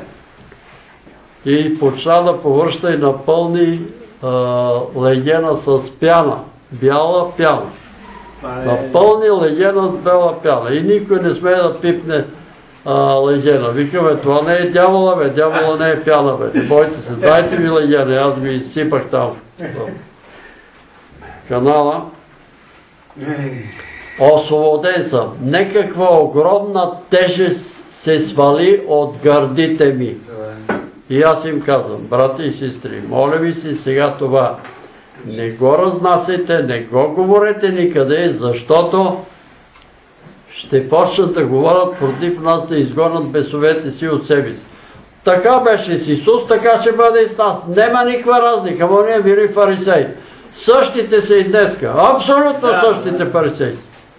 И почна да повръща и напълни а, легена с пяна, бяла пяна. Напълни легена с бяла пяна. И никой не смее да пипне а, легена. Викаме, това не е дявола, бе, дявола не е пяна, бе. Не бойте се, дайте ми легена, аз ми изсипах там в канала. Освободен съм. Некаква огромна тежест се свали от гърдите ми. И аз им казвам, брати и сестри, моля ви си сега това, не го разнасяйте, не го говорете никъде, защото ще почнат да говорят против нас, да изгонят бесовете си от себе си. Така беше с Исус, така ще бъде и с нас. Нема никаква разлика, но ние били фарисеи. Същите са и днеска, абсолютно същите фарисеи.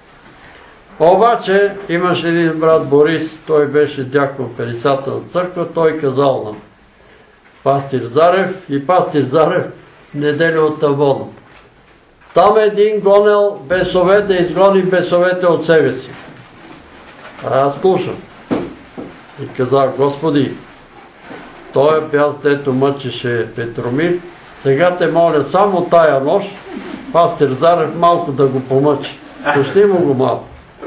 Обаче имаше един брат Борис, той беше дякон в Перисата на църква, той казал нам, пастир Зарев и пастир Зарев неделя от Тавона. Там един гонел бесове да изгони бесовете от себе си. А аз слушам. И казах, Господи, той бяз, дето мъчеше Петромир, сега те моля само тая нощ, пастир Зарев малко да го помъчи. Пусни му го малко.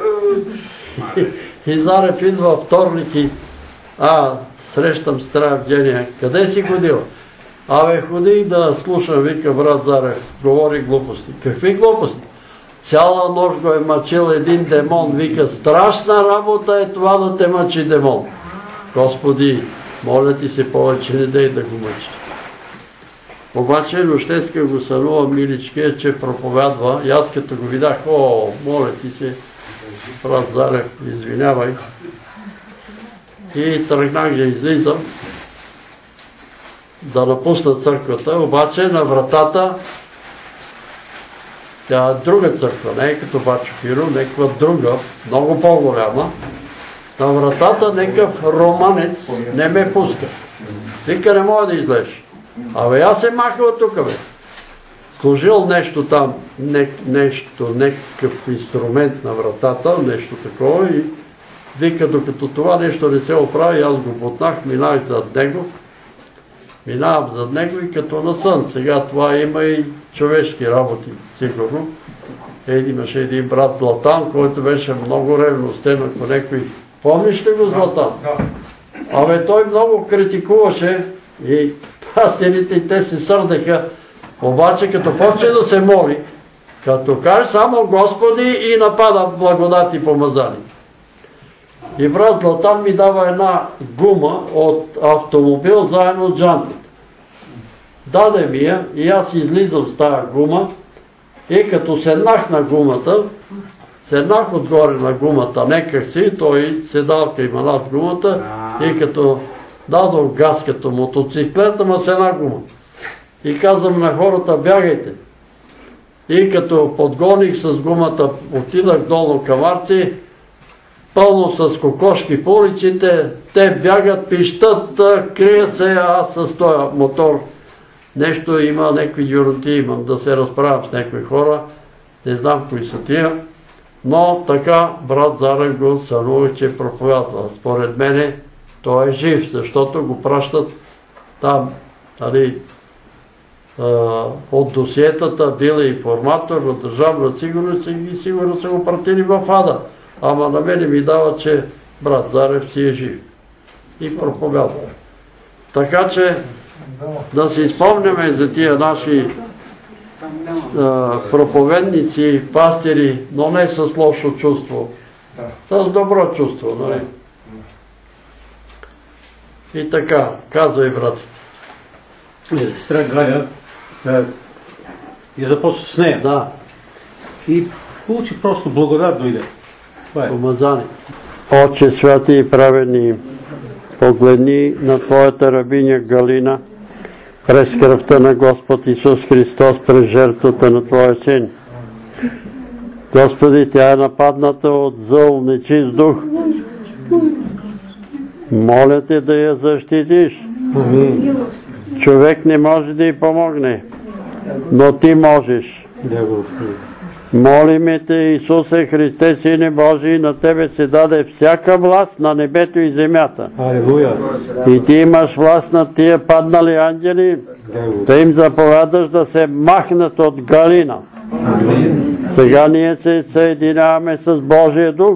И Зарев идва вторник и а, срещам сестра Евгения. Къде си ходила? Абе, ходих да слушам, вика брат Зарев, говори глупости. Какви глупости? Цяла нощ го е мъчил един демон, вика, страшна работа е това да те мъчи демон. Господи, моля ти се повече не дей да го мъчи. Обаче нощеска го сънува миличкия, че проповядва и аз като го видях, о, моля ти се, брат Зарев, извинявай. И тръгнах да излизам да напусна църквата, обаче на вратата, тя е друга църква, не е като Бачо Хиро, някаква друга, много по-голяма. На вратата някакъв романец не ме пуска. Вика, не мога да излезеш. Абе, аз се махал тук, бе. Служил нещо там, нещо, някакъв инструмент на вратата, нещо такова и вика, докато това нещо не се оправи, аз го бутнах, минах зад него, минавам зад него и като на сън. Сега това има и човешки работи, сигурно. Еди имаше един брат Златан, който беше много ревностен, ако някой... Помниш ли го Златан? Абе, той много критикуваше и пастирите и те се сърдеха. Обаче, като почне да се моли, като каже само Господи и напада благодат и помазани. И брат Златан ми дава една гума от автомобил заедно с джантите. даде ми я и аз излизам с тази гума и като седнах на гумата, седнах отгоре на гумата, неках си, той седалка има над гумата и като дадох газ като мотоциклета, ма с една гума. И казвам на хората, бягайте. И като подгоних с гумата, отидах долу към Арци, пълно с кокошки по улиците, те бягат, пищат, крият се, аз с този мотор. Нещо има, някакви юроти имам, да се разправям с някои хора, не знам кои са тия, но така брат Зарев го сънува, че проповядва. Според мене той е жив, защото го пращат там, нали, от досиетата бил е информатор от държавна сигурност и сигурно са го пратили в ада. Ама на мене ми дава, че брат Зарев си е жив и проповядва. Така че да си спомняме за тия наши а, проповедници, пастири, но не с лошо чувство, с добро чувство. Нали? И така, казвай, брат. Сестра Галя, и започва с нея. Да. И получи просто благодат дойде. Помазани. Отче святи и праведни, погледни на Твоята рабиня Галина през кръвта на Господ Исус Христос, през жертвата на Твоя Син. Господи, тя е нападната от зъл, нечист дух. Моля Те да я защитиш. Човек не може да й помогне, но Ти можеш. Молиме Те, Исусе Христе, Сине Божий, на Тебе се даде всяка власт на небето и земята. Алелуя. И Ти имаш власт на тия паднали ангели, да им заповядаш да се махнат от Галина. Сега ние се съединяваме с Божия дух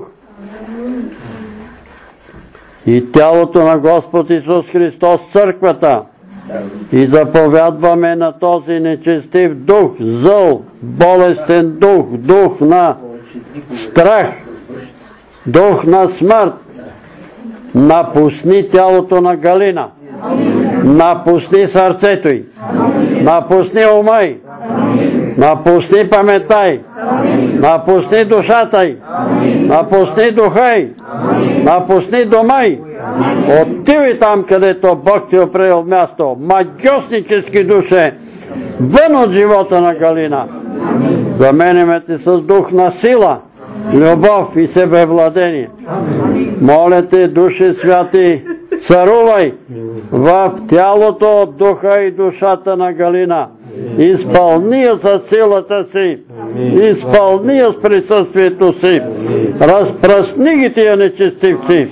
и тялото на Господ Исус Христос, църквата, и заповядваме на този нечестив дух, зъл, болестен дух, дух на страх, дух на смърт, напусни тялото на Галина, напусни сърцето й, напусни ума й, напусни паметта й, напусни душата й, напусни духа й, напусни дома й. Отивай там, където Бог ти е определил място. Магиоснически душе, вън от живота на Галина. Заменяме те с дух на сила, любов и себевладение. Моля Те, Душе Святи, царувай в тялото, духа и душата на Галина. Изпълни я с силата си, изпълни я с присъствието си, разпръсни ги тия нечестивци.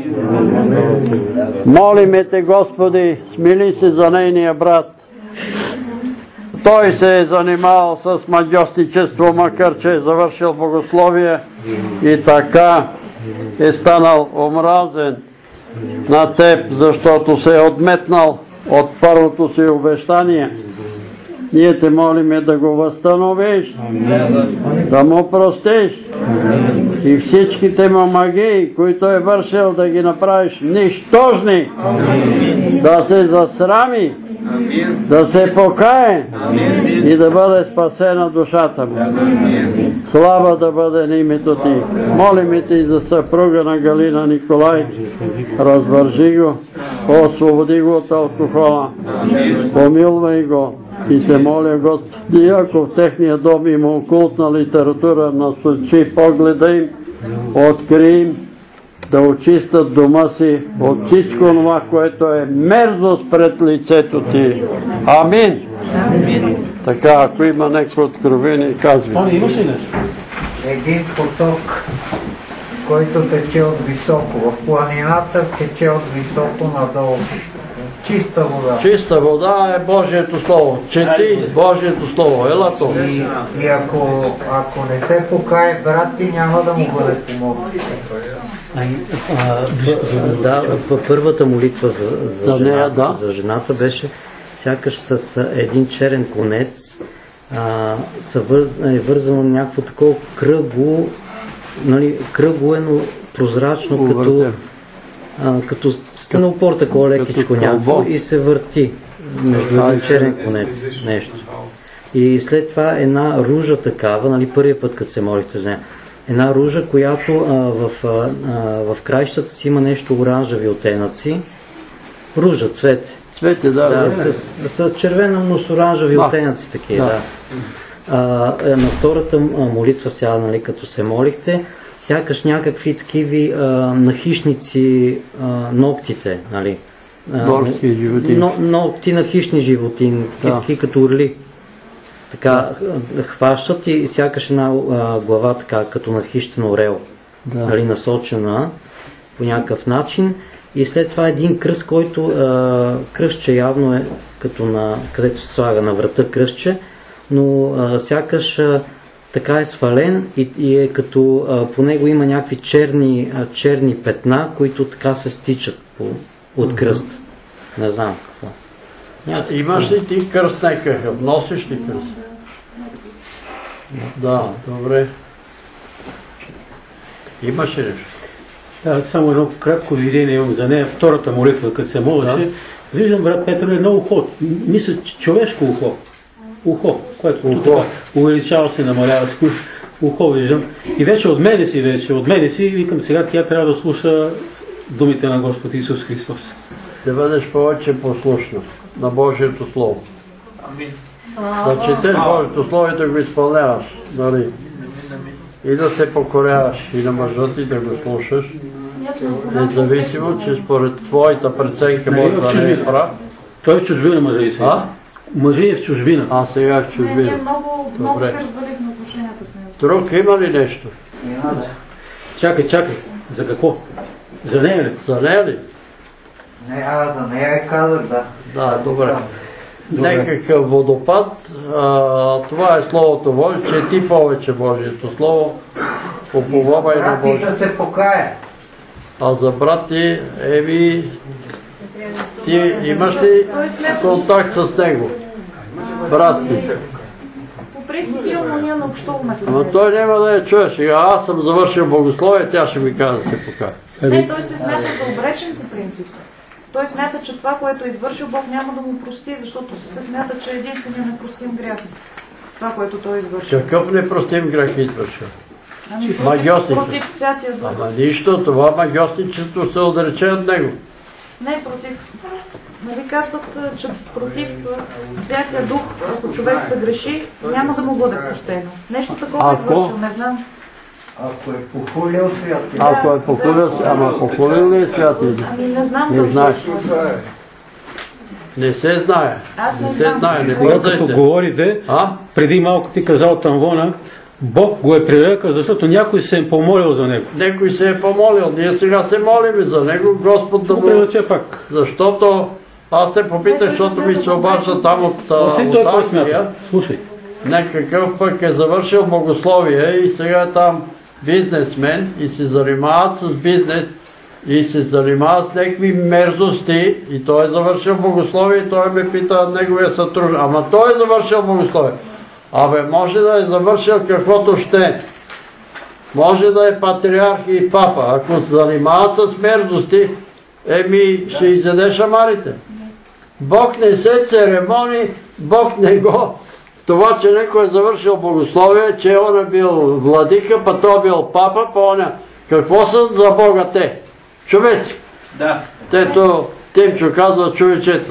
Молиме Те, Господи, смили се за нейния брат. Той се е занимавал с магиосничество, макар че е завършил богословие и така е станал омразен на Теб, защото се е отметнал от първото си обещание. Ние Те молиме да го възстановиш, да му простиш и всичките му магии, които е вършил, да ги направиш нищожни, да се засрами, да се покае и да бъде спасена душата му. Слава да бъде на името Ти. Молиме Ти за съпруга на Галина Николай. Развържи го, освободи го от алкохола, помилвай го. И се моля, Господи, ако в техния дом има окултна литература, насочи погледа им, откри им, да очистят дома си от всичко това, което е мерзост пред лицето Ти. Амин. Така, ако има някакво откровение, казвай. Един поток, който тече от високо. В планината тече от високо надолу. Чиста вода. Чиста вода е Божието Слово. Чети Божието Слово. Ела то. И, и ако, ако не се покае, брат ти няма да му бъде помогнал. Да, първата молитва за, за, За нея, жената, да. за жената беше сякаш с един черен конец, а, са вър, е вързано някакво такова кръгло, нали, кръгло е, но прозрачно, Увъртен. като, а, като стена опор, такова лекичко някакво и се върти. между един черен конец, нещо. И след това една ружа такава, нали, първият път, като се молихте за нея, една ружа, която а, в, а, в краищата си има нещо оранжеви оттенъци. Ружа, цвете. Цвете, да. да с, с, с червено, но с оранжеви да. оттенъци такива, да. да. А, на втората молитва сега, нали, като се молихте, сякаш някакви такиви а, нахищници а, ногтите, нали. Ногти, животини. Но, ногти на хищни животини, да. Такива като орли. Така да. Хващат и сякаш една а, глава така, като нахищен орел, да. Нали, насочена по някакъв начин. И след това един кръст, който а, кръстче явно е като на, където се слага на врата кръстче, но а, сякаш а, така е свален и, и е като а, по него има някакви черни, а, черни петна, които така се стичат по, от кръст. Не знам какво. Ня, имаш ли ти кръст някакъв? Носиш ли кръст? Да, добре. Имаш ли нещо? Да, само едно кратко видение имам за нея. Втората молитва, като се молеше, да. Виждам, брат Петър, едно ухо. Мисля, човешко ухо. Ухо, което ухо. Увеличава се, намалява се. Ухо виждам. И вече от мене си, вече от мене си, викам сега, тя трябва да слуша думите на Господ Исус Христос. Да бъдеш повече послушна на Божието Слово. Амин. Да четеш Божието Слово и да го изпълняваш. Дали? И да се покоряваш и на мъжа ти да го слушаш. Независимо, че според твоята преценка може да не е прав. Той е в чужбина, мъжа и сега. А? Мъжа е в чужбина. А сега е в чужбина. Ние много, много се развалихме отношенията с него. Друг има ли нещо? Чакай, чакай. За какво? За нея ли? За нея ли? Не, а за нея е казах, да. Да, добре. Некакъв водопад, а, това е Словото Божие, чети повече Божието Слово, уповавай на Божие. Брати да се покая. А за брати, еви, ти имаш ли контакт с него? Брат ти? По принцип имам, ние не общуваме с него. Ама той няма да я чуе сега. Аз съм завършил богословие, тя ще ми каже да се покая. Не, той се смята за обречен по принцип. Той смята, че това, което е извършил, Бог няма да му прости, защото се смята, че е единствения непростим грях. Това, което той е извършил. Какъв непростим грях е извършил? Ами, магиосничество. Против святия Дух. Ама нищо, това магиосничество се отрече от него. Не, против. Нали казват, че против святия Дух, ако човек се греши, няма да му бъде простено. Нещо такова е извършил, не знам. Ако е похулил святия. Ако е похулил, ама похулил ли е святия? Ами не знам не знаеш. Не се знае. Аз не, не знам. се знае. Не Когато като говорите, а? Преди малко ти казал Тамвона, Бог го е прирекал, защото някой се е помолил за него. Някой се е помолил. Ние сега се молим за него, Господ да му... пак. Защото аз те попитах, защото ми се обажда там от, от Англия. Слушай. Някакъв пък е завършил богословие и сега е там бизнесмен и се занимават с бизнес и се занимава с някакви мерзости и той е завършил богословие и той ме пита неговия сътрудник. Ама той е завършил богословие. Абе, може да е завършил каквото ще. Може да е патриарх и папа. Ако се занимава с мерзости, еми ще изяде шамарите. Бог не се церемони, Бог не го... Това, че някой е завършил богословие, че он е бил владика, па той е бил папа, па он е... Какво са за Бога те? Човеци. Да. Тето Тимчо казва човечето.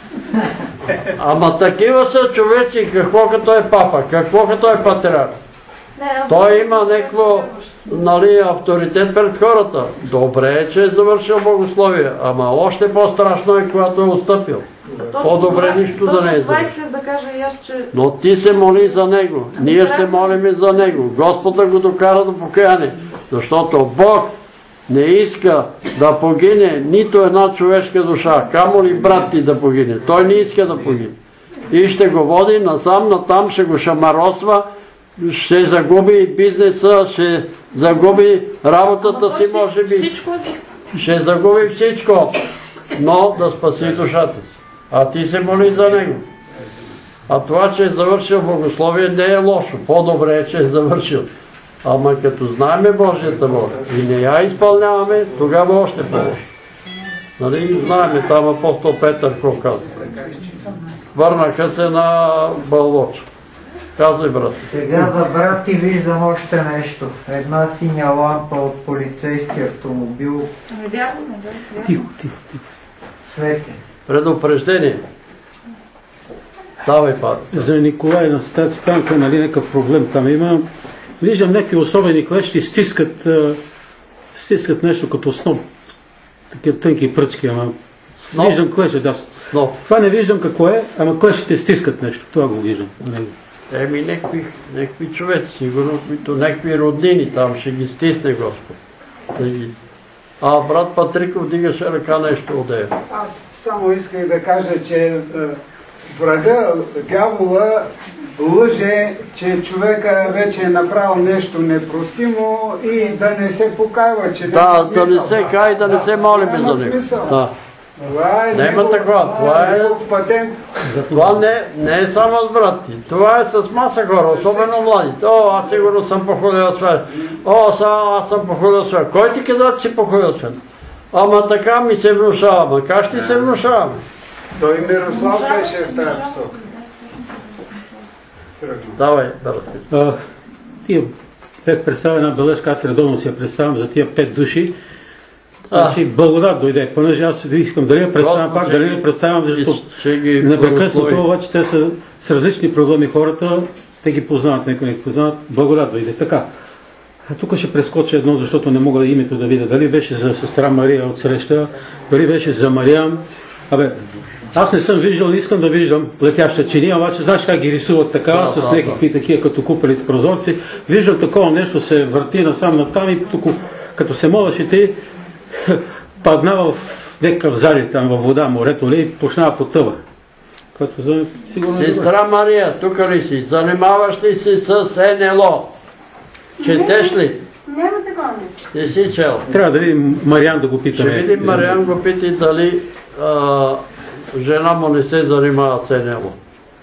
Ама такива са човеци, какво като е папа, какво като е патриарх. Той има някакво, нали, авторитет пред хората. Добре е, че е завършил богословие, ама още по-страшно е, когато е отстъпил. По-добре нищо да не е завършил. Да кажа и аз, че... Но ти се моли за него, ние се молим за него. Господа го докара до покаяние, защото Бог не иска да погине нито една човешка душа, камо ли брат ти да погине. Той не иска да погине. И ще го води насам, натам, ще го шамаросва, ще загуби бизнеса, ще загуби работата си, може би. Ще загуби всичко, но да спаси душата си. А ти се моли за него. А това, че е завършил богословие, не е лошо. По-добре е, че е завършил. Ама като знаеме Божията воля и не я изпълняваме, тогава още по-лошо. Нали, знаеме там апостол Петър какво казва. върнаха се на Бълвоч. Казвай, брат. Сега за брат ти виждам още нещо. Една синя лампа от полицейски автомобил. Ами вярно, не да. Тихо, тихо, тихо. Свети. Предупреждение. Давай, Павел. За Николай на Стациканка, нали някакъв проблем там има. Виждам някакви особени клещи стискат, стискат нещо като сноп. Такива тънки пръчки, ама... Сноп? Виждам клещи, да. Сноп. Това не виждам какво е, ама клещите стискат нещо. Това го виждам. Еми, някакви, някакви човеци, сигурно, които някакви роднини там ще ги стисне Господ. А брат Патриков дигаше ръка нещо одея. Аз само исках да кажа, че е, врага, дявола, лъже, че човека вече е направил нещо непростимо и да не се покайва, че да, няма смисъл. Да не се кай, да не се молим няма за него. Смисъл. Да. Това е Няма такова. Това е... патент. Това не, не е само с брат ти. Това е с маса хора, особено младите. О, аз сигурно съм походил свет. О, са, аз съм походил свет. Кой ти каза, че си походил свет? Ама така ми се внушава. Ама как ще се внушаваме? Той Мирослав беше в тази посока. Давай, брат. Тия бях представил една бележка, аз редовно си я представям за тия пет души. Значи благодат дойде, понеже аз искам дали я представям пак, дали я представям, защото непрекъснато, обаче те са с различни проблеми хората, те ги познават, нека не ги познават, благодат дойде. Така, тук ще прескоча едно, защото не мога да името да видя, дали беше за сестра Мария от среща, дали беше за Мариам. Абе, аз не съм виждал, не искам да виждам летяща чиния, обаче знаеш как ги рисуват така, да, с някакви такива като купели с прозорци. Виждам такова нещо, се върти насам натам и тук, като се молаш и ти, падна в някакъв залив там във вода, морето ли, и почнава потъва. Като за сигурно... Сестра Мария, тук ли си? Занимаваш ли си с НЛО? Четеш ли? Няма такова нещо. Не си чел? Трябва да видим Мариан да го питаме. Ще видим Мариан го пити дали а, жена му не се занимава с НЛО.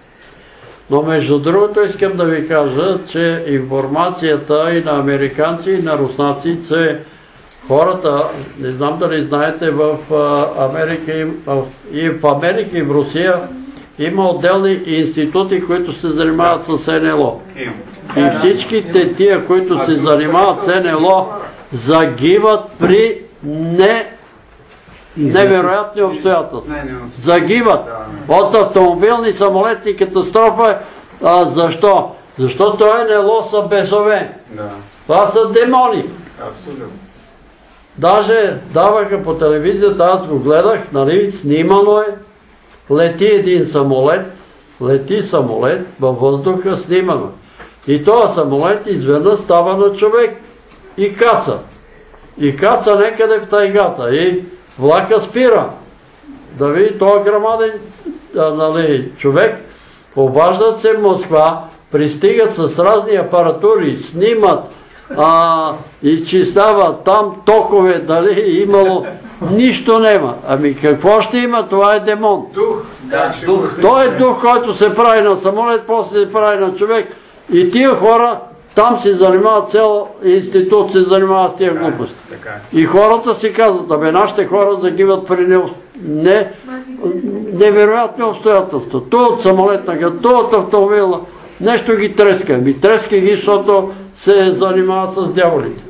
Но между другото искам да ви кажа, че информацията и на американци, и на руснаци, че хората, не знам дали знаете, в Америка и в, и в Америка и в Русия има отделни институти, които се занимават с НЛО. И всичките тия, които се занимават с НЛО, загиват при не, невероятни обстоятелства. Загиват от автомобилни самолетни катастрофи. А, защо? Защото НЛО са бесове. Това са демони. Абсолютно. Даже даваха по телевизията, аз го гледах, нали, снимано е, лети един самолет, лети самолет във въздуха, снимано. И този самолет изведнъж става на човек и каца. И каца некъде в тайгата. И влака спира. Да види този грамаден а, нали, човек. Обаждат се в Москва, пристигат с разни апаратури, снимат, а, изчисляват там токове, дали имало. Нищо нема. Ами какво ще има? Това е демон. Дух. Да, дух. Той е дух, който се прави на самолет, после се прави на човек. И тия хора там се занимават, цел институт се занимава с тия глупости. И хората си казват, абе нашите хора загиват при не, не, невероятни обстоятелства. То от самолетнага, то от автомобила, нещо ги треска. Ами треска ги, защото се занимава с дяволите.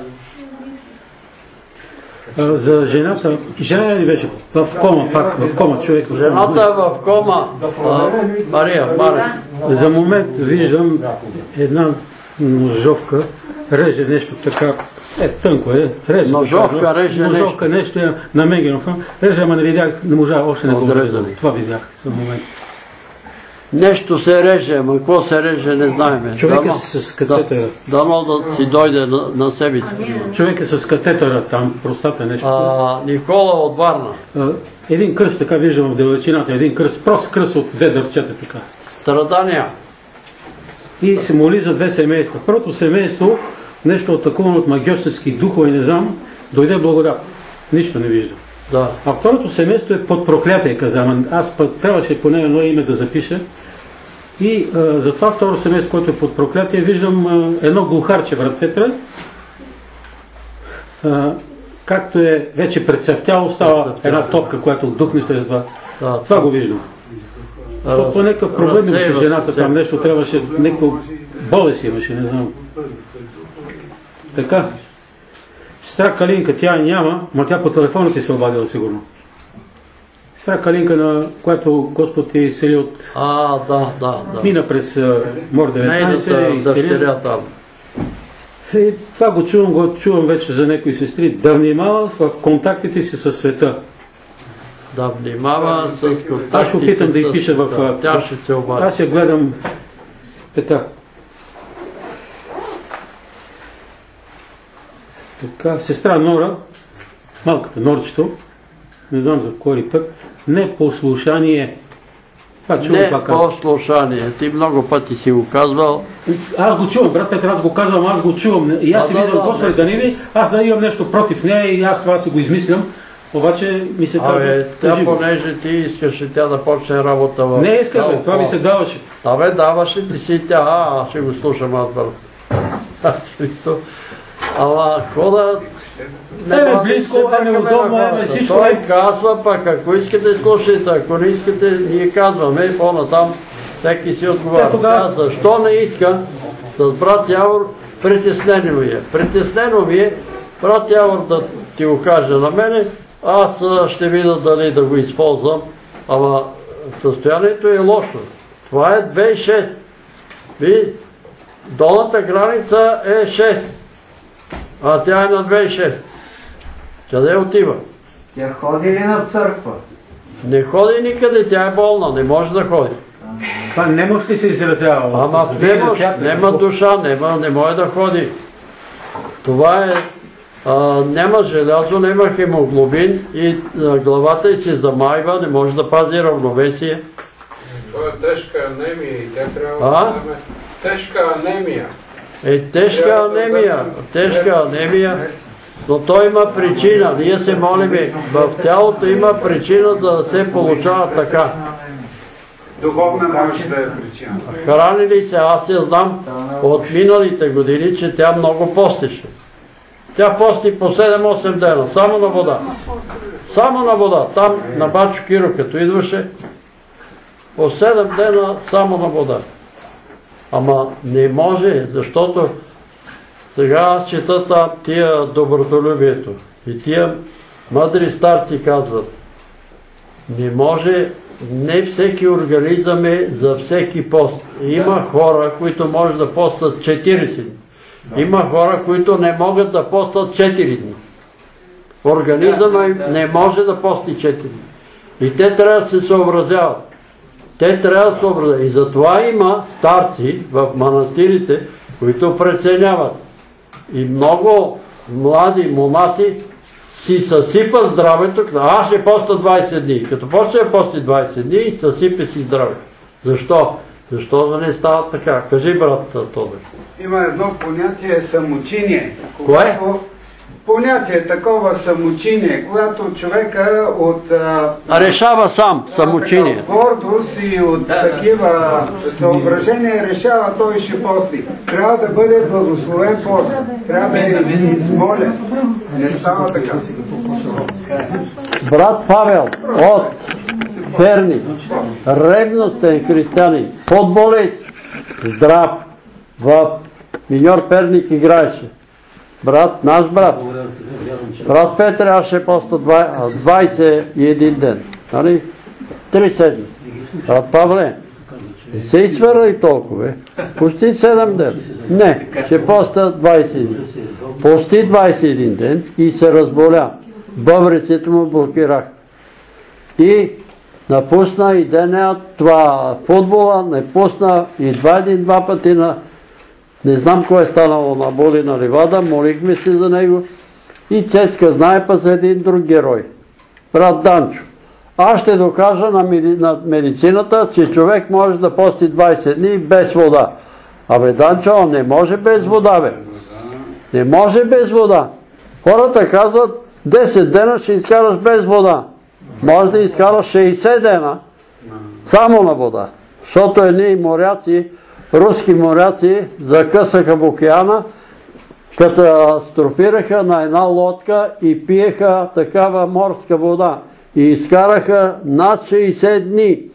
За жената, жена ли беше в кома пак, в кома човек? Жената е в кома. А, Мария, Мария. За момент виждам една ножовка, реже нещо така, е тънко е, реже. Ножовка, реже нещо. Ножовка нещо е на Мегенов, реже, ама не видях, не можа, още не го резам. Това видях за момент. Нещо се реже, ама какво се реже, не знаем. Човек е с катетера. Дано да си дойде на, на себе си. Човек е с катетера там, простата нещо. А, Никола от Варна. А, един кръст, така виждам в далечината, един кръст, прост кръст от две дърчета така. Страдания. И се моли за две семейства. Първото семейство, нещо атакувано от магиосски духове, не знам, дойде благодат. Нищо не виждам. Да. А второто семейство е под проклятие, каза. Аз път трябваше поне едно име да запиша. И а, за това второ семейство, което е под проклятие, виждам а, едно глухарче, брат Петра. А, както е вече прецъфтяло, става една топка, която духне след това. Да, това го виждам. Защото някакъв проблем имаше жената там, нещо трябваше, някаква болест имаше, не знам. Така. Сестра Калинка, тя няма, но тя по телефона ти се обадила сигурно. Сестра Калинка, на която Господ ти изцели от... А, да, да, да. Мина през Мор деветнайсет и изцели. И това го чувам, го чувам вече за някои сестри. Да внимава в контактите си със света. Да внимава с контактите. Аз ще опитам да й пиша в... Тя ще се обади. Аз я гледам така. Така, сестра Нора, малката Норчето, не знам за кой път, непослушание. Това чувам, това казвам. Непослушание. Ти много пъти си го казвал. Аз го чувам, брат Петър, аз го казвам, аз го чувам. И аз си виждам, Господи, да не ви, аз да имам нещо против нея и аз това си го измислям. Обаче ми се казва... Абе, тя понеже ти искаше тя да почне работа в... Не искам, бе, това ми се даваше. Абе, даваше ти си тя, а, аз ще го слушам аз бъл. Ама, хода... Еме близко, еме удобно, еме всичко. Той казва пък, ако искате слушайте, ако не искате, ние казваме, по-натам всеки си отговаря. Тога... Защо не иска с брат Явор, притеснено ми е. Притеснено ми е, брат Явор да ти го каже на мене, аз ще видя дали да го използвам, ама състоянието е лошо. Това е две хиляди и шеста. Ви, долната граница е шест, а тя е на две хиляди и шеста. Къде отива? Тя ходи ли на църква? Не ходи никъде, тя е болна, не може да ходи. Това не може ли се изразява? Ама не може, няма душа, няма, не може да ходи. Това е, а, няма желязо, няма хемоглобин и а, главата й се замайва, не може да пази равновесие. Това е тежка анемия и тя трябва а? да вземе тежка анемия. Е, тежка анемия, тежка анемия, но той има причина, ние се молиме, в тялото има причина за да се получава така. Духовна може да е причина. Хранили се, аз я знам от миналите години, че тя много постише. Тя пости по седем-осем дена, само на вода. Само на вода. Там на Бачо Киро, като идваше, по седем дена само на вода. Ама не може, защото сега аз чета там тия добротолюбието. И тия мъдри старци казват, не може, не всеки организъм е за всеки пост. Има хора, които може да постат четиридесет дни. Има хора, които не могат да постат четири дни. Организъмът им не може да пости четири дни. И те трябва да се съобразяват. Те трябва да се съобразяват. И затова има старци в манастирите, които преценяват. И много млади монаси си съсипа здравето, аз ще поста двайсет дни. Като почне да пости двайсет дни, съсипе си здравето. Защо? Защо да не става така? Кажи, брат Тодор. Има едно понятие самочиние. Кое? Понятие такова самочиние, когато човека от... А решава сам самочиние. От гордост и от такива съображения решава той ще пости. Трябва да бъде благословен пост. Трябва да е измолен. Не става така. Брат Павел от Перник, ревностен християнин, футболист, здрав, в Миньор Перник играеше. Брат, наш брат. Брат Петър, аз ще поста двайсет и един ден. Нали? Три седмици. Брат Павле, не се изсвърли толкова. Пусти седем ден. Не, ще поста двайсет и един. Пости двайсет и един ден и се разболя. Бъбреците му блокирах. И напусна и деня това футбола, не пусна и два един-два пъти на... Не знам кой е станало на Боли на Ливада, молихме се за него. И Цецка знае па за един друг герой. Брат Данчо. Аз ще докажа на, меди... на медицината, че човек може да пости двайсет дни без вода. Абе, Данчо, не може без вода, бе. Не може без вода. Хората казват, десет дена ще изкараш без вода. Може да изкараш шейсет дена само на вода. Защото едни моряци, руски моряци, закъсаха в океана, катастрофираха на една лодка и пиеха такава морска вода. И изкараха над шейсет дни.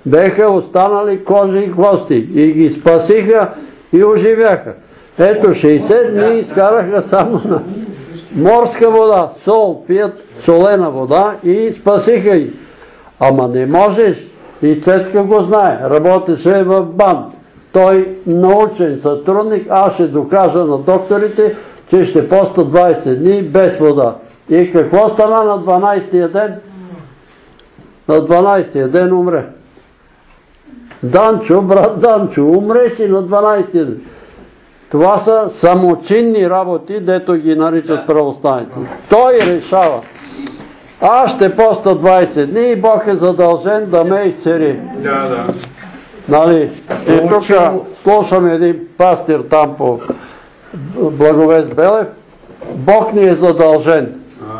беха останали кожи и кости и ги спасиха и оживяха. Ето шейсет дни изкараха само на морска вода, сол, пият солена вода и спасиха и. Ама не можеш, и Цецка го знае, работеше в БАН. Той научен сътрудник, аз ще докажа на докторите, че ще поста двайсет дни без вода. И какво стана на дванайсетия ден? На дванайсетия ден умре. Данчо, брат Данчо, умре си на дванайсетия ден. Това са самочинни работи, дето ги наричат православните. Той решава. Аз ще поста двайсет дни и Бог е задължен да ме изцери. Да, да. Нали? И тук слушам един пастир там по Благовест Белев. Бог ни е задължен.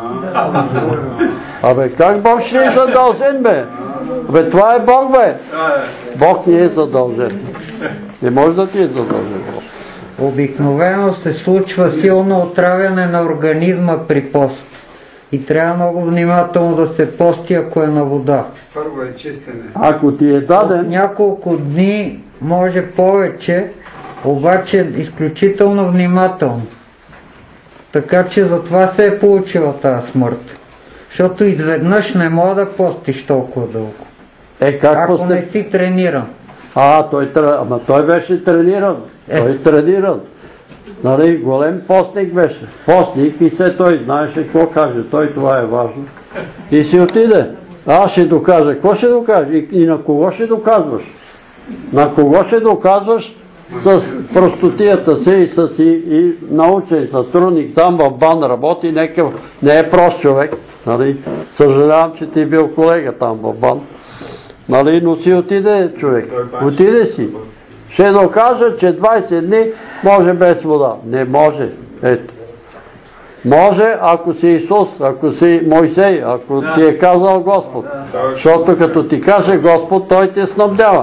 Абе, как Бог ще е задължен, бе? Бе, това е Бог, бе. Бог ни е задължен. Не може да ти е задължен. Обикновено се случва силно отравяне на организма при пост. И трябва много внимателно да се пости, ако е на вода. Първо е чистене. Ако ти е даден... От няколко дни може повече, обаче изключително внимателно. Така че затова се е получила тази смърт. Защото изведнъж не мога да постиш толкова дълго. Е, как ако посте... не си трениран. А, той, ама той беше трениран. Е. Той трениран. Нали, голем постник беше. Постник и все той знаеше какво каже. Той това е важно. И си отиде. Аз ще докажа. Какво ще докажа? И, и на кого ще доказваш? На кого ще доказваш с простотията си и с и, и научен сътрудник там в БАН работи, некъв, не е прост човек. Нали? Съжалявам, че ти бил колега там в БАН. Нали? Но си отиде човек. Отиде си. Ще докажа, че двайсет дни може без вода. Не може. Ето. Може, ако си Исус, ако си Мойсей, ако ти е казал Господ. Защото като ти каже Господ, той те снабдява.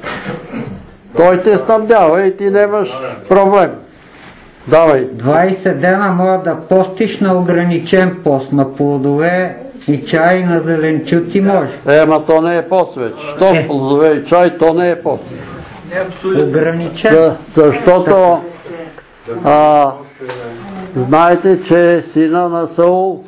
Той те снабдява и ти нямаш проблем. Давай. двайсет дена може да постиш на ограничен пост, на плодове и чай, на зеленчуци може. Е, ама то не е пост вече. Що с плодове и чай, то не е пост. Ограничен. Защото а, знаете, че сина на Саул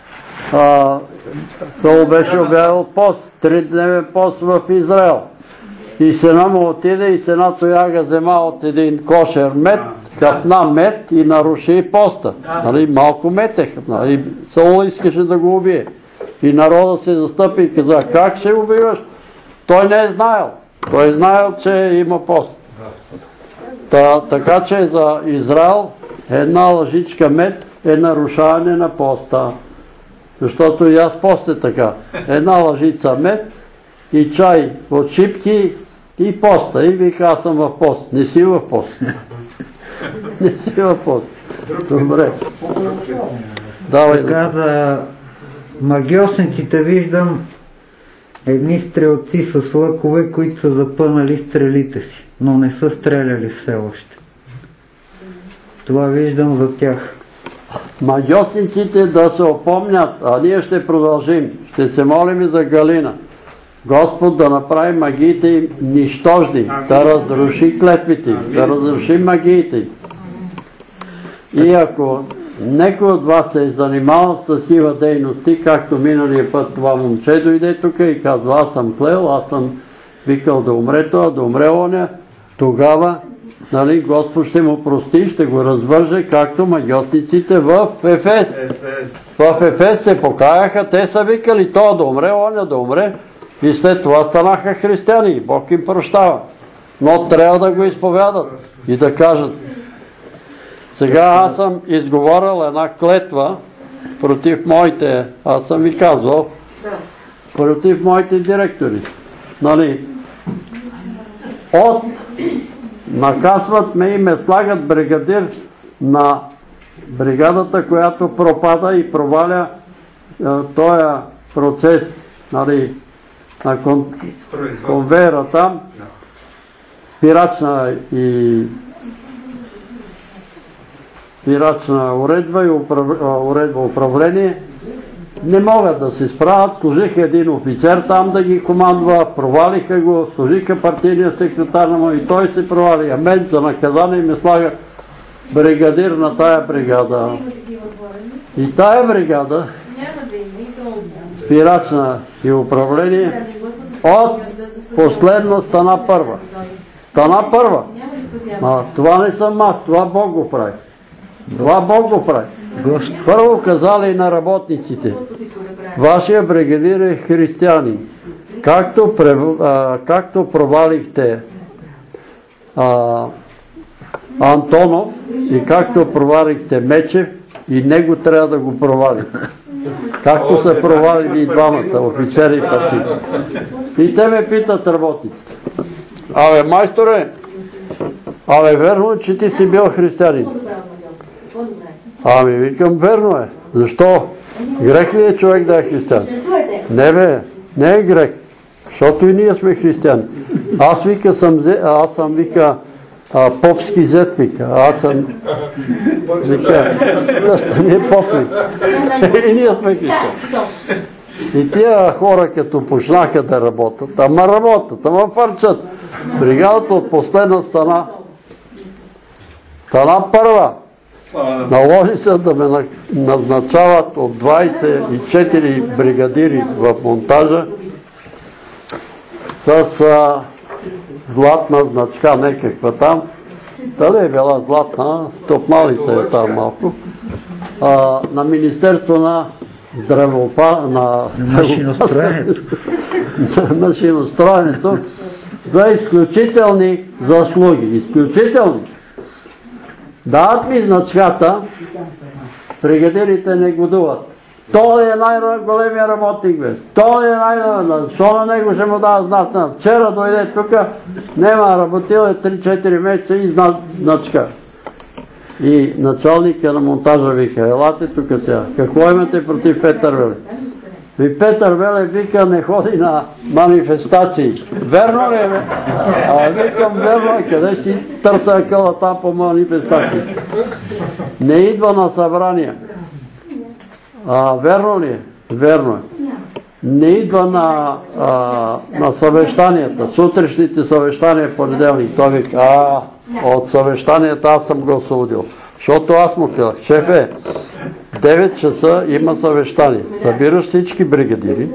а, Саул беше обявил пост, тридневен пост в Израел. И сина му отиде и сена тояга взема от един кошер мед, капна мед и наруши поста. Нали, малко мед е капна. И Саул искаше да го убие. И народът се застъпи и каза, как ще убиваш? Той не е знаел. Той е знаел, че има пост. Та, така че за Израел една лъжичка мед е нарушаване на поста. Защото и аз пост е така. Една лъжица мед и чай от шипки и поста. И вика, аз съм в пост. Не си в пост. Не си в пост. Добре. Давай. Така за магиосниците виждам едни стрелци с лъкове, които са запънали стрелите си, но не са стреляли все още. Това виждам за тях. Магиосниците да се опомнят, а ние ще продължим. Ще се молим за Галина. Господ да направи магиите им нищожни, да разруши клетвите, да разруши магиите. И ако некой от вас се е занимавал с такива дейности, както миналия път това момче дойде тук и казва, аз съм клел, аз съм викал да умре това, да умре оня, тогава нали, Господ ще му прости, ще го развърже, както магиотниците в Ефес. В Ефес се покаяха, те са викали това да умре, оня да умре и след това станаха християни. Бог им прощава. Но трябва да го изповядат и да кажат. Сега аз съм изговорил една клетва против моите, аз съм ви казвал, против моите директори. Нали, от наказват ме и ме слагат бригадир на бригадата, която пропада и проваля е, този процес, нали, на кон, конвейера там, спирачна и спирачна уредба и управ, уредба управление не могат да се справят, служиха един офицер там да ги командва, провалиха го, служиха партийния секретар му и той се провали. А мен за наказание ме слага бригадир на тая бригада. И тая бригада, спирачна и управление, от последна стана първа. Стана първа. А това не съм аз, това Бог го прави. Това Бог го прави. Първо казали на работниците, вашия бригадир е християнин. Както, а, както провалихте а, Антонов и както провалихте Мечев, и него трябва да го провалите. Както са провалили и двамата, офицери и партии. И те ме питат работниците. Абе, майсторе, абе, верно, че ти си бил християнин? Ами, викам, верно е. Защо? Грех ли е човек да е християн? Не бе, не е грех. Защото и ние сме християни. Аз вика съм, аз съм вика а, попски зет, вика. Аз съм вика, да сте ми е попли. И ние сме християни. И тия хора, като почнаха да работят, ама работят, ама фърчат. Бригадата от последна стана, стана първа. Наложи се да ме назначават от двайсет и четири бригадири в монтажа с а, златна значка, некаква там. Дали е била златна, топнали се е там малко. А, на Министерство на здравеопа... на машиностроенето. на машиностроенето за изключителни заслуги. Изключителни. Дават ми значката, бригадирите не годуват. Той е най-големия работник, бе. Той е най-големия. Защо на него ще му дава знацна? Вчера дойде тук, нема работил е три-четири месеца и значка. И началника на монтажа вика, елате тук сега. Какво имате против Петър Велев? И Петър Велев вика, не ходи на манифестации. Верно ли е, бе? А викам, верно е, къде си търса акъла там по манифестации? Не идва на събрания. А, верно ли е? Верно е. Не идва на, а, на съвещанията, сутрешните съвещания в понеделник. Той вика, а, от съвещанията аз съм го освободил. Защото аз му казах, шефе, девет часа има съвещание. Събираш всички бригадири,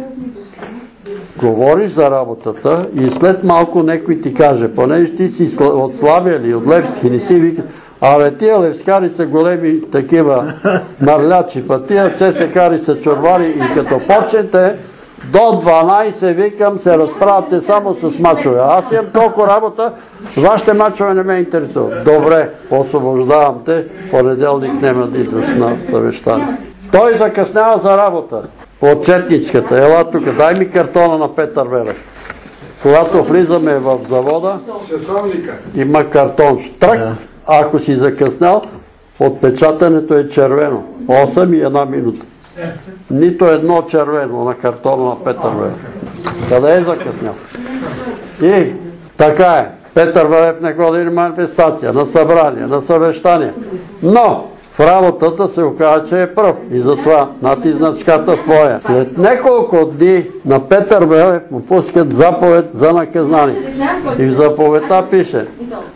говориш за работата и след малко некой ти каже, понеже ти си от Славия или от Левски, не си вика, абе тия левскари са големи такива мърлячи, па тия чесекари са чорвари и като почнете до дванайсет, викам, се разправяте само с мачове. Аз имам толкова работа, вашите мачове не ме интересуват. Добре, освобождавам те, понеделник няма да идваш на съвещание. Той закъснява за работа. Отчетничката, ела тук, дай ми картона на Петър Велев. Когато влизаме в завода, има картон. Штрак, ако си закъснял, отпечатането е червено. осем и една минута. Нито едно червено на картона на Петър Велев. Къде е закъснял? И така е. Петър Велев не ходи на манифестация, на събрание, на съвещание. Но в работата се оказа, че е пръв. И затова над значката твоя. След няколко дни на Петър Велев му пускат заповед за наказание. И в заповедта пише: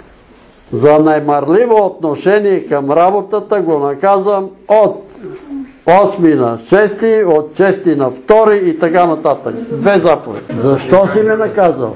за немарливо отношение към работата го наказвам от осми на шести, от шести на втори и така нататък. Две заповеди. Защо си ме наказал?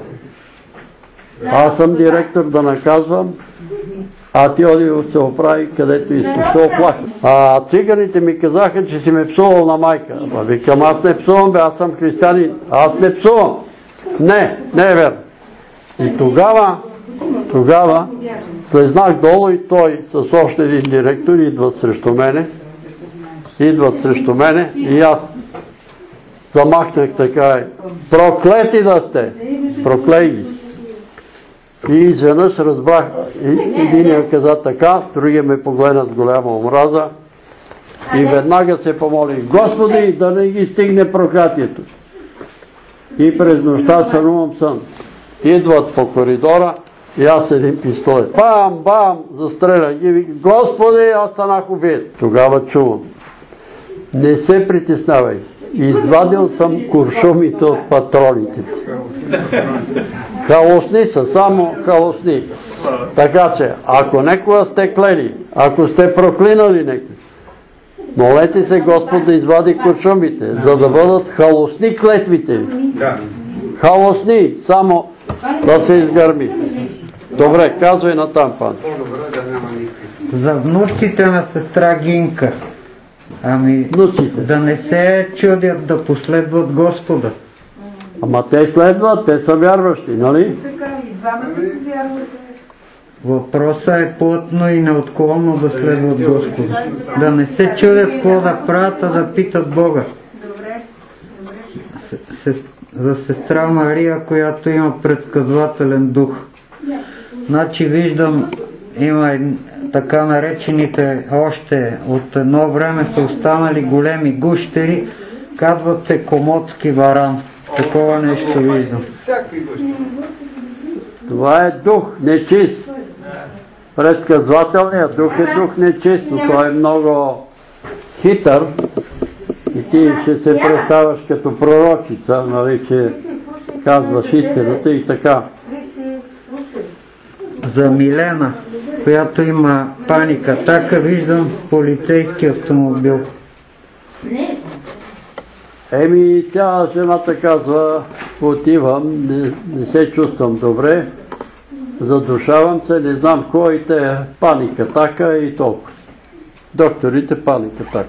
Аз съм директор да наказвам, а ти оди се оправи където искаш. Се оплаха. А циганите ми казаха, че си ме псувал на майка. А викам, аз не псувам, бе, аз съм християнин. Аз не псувам. Не, не е верно. И тогава, тогава слезнах долу и той с още един директор идва срещу мене. Идват срещу мене и аз замахнах така. Проклети да сте! Проклей ги! И изведнъж разбрах, единия каза така, другия ме погледна с голяма омраза и веднага се помоли: Господи, да не ги стигне проклятието. И през нощта сънувам сън. Идват по коридора и аз един пистолет. Бам, бам, застрелях ги. Господи, аз станах убит. Тогава чувам: не се притеснявай. Извадил съм куршумите от патроните. Халосни са, само халосни. Така че, ако некога сте клели, ако сте проклинали некога, молете се Господ да извади куршумите, за да бъдат халосни клетвите. Халосни, само да се изгърми. Добре, казвай натам, пан. За внуците на сестра Гинка. Ами, внуците. Да не се чудят да последват Господа. Ама те следват, те са вярващи, нали? Така и двамата вярвате. Въпросът е плътно и неотклонно да следват Господа. Да не се чудят какво да правят, а да питат Бога. За сестра Мария, която има предсказвателен дух. Значи виждам, има така наречените още от едно време са останали големи гущери, казват се комодски варан. Такова нещо виждам. Това е дух нечист. Предсказвателният дух е дух нечист, но той е много хитър и ти ще се представяш като пророчица, нали, че казваш истината и така. За Милена, която има паника, така виждам полицейски автомобил. Еми, тя жената казва, отивам, не, не се чувствам добре, задушавам се, не знам кой те паника така и толкова. Докторите паника така.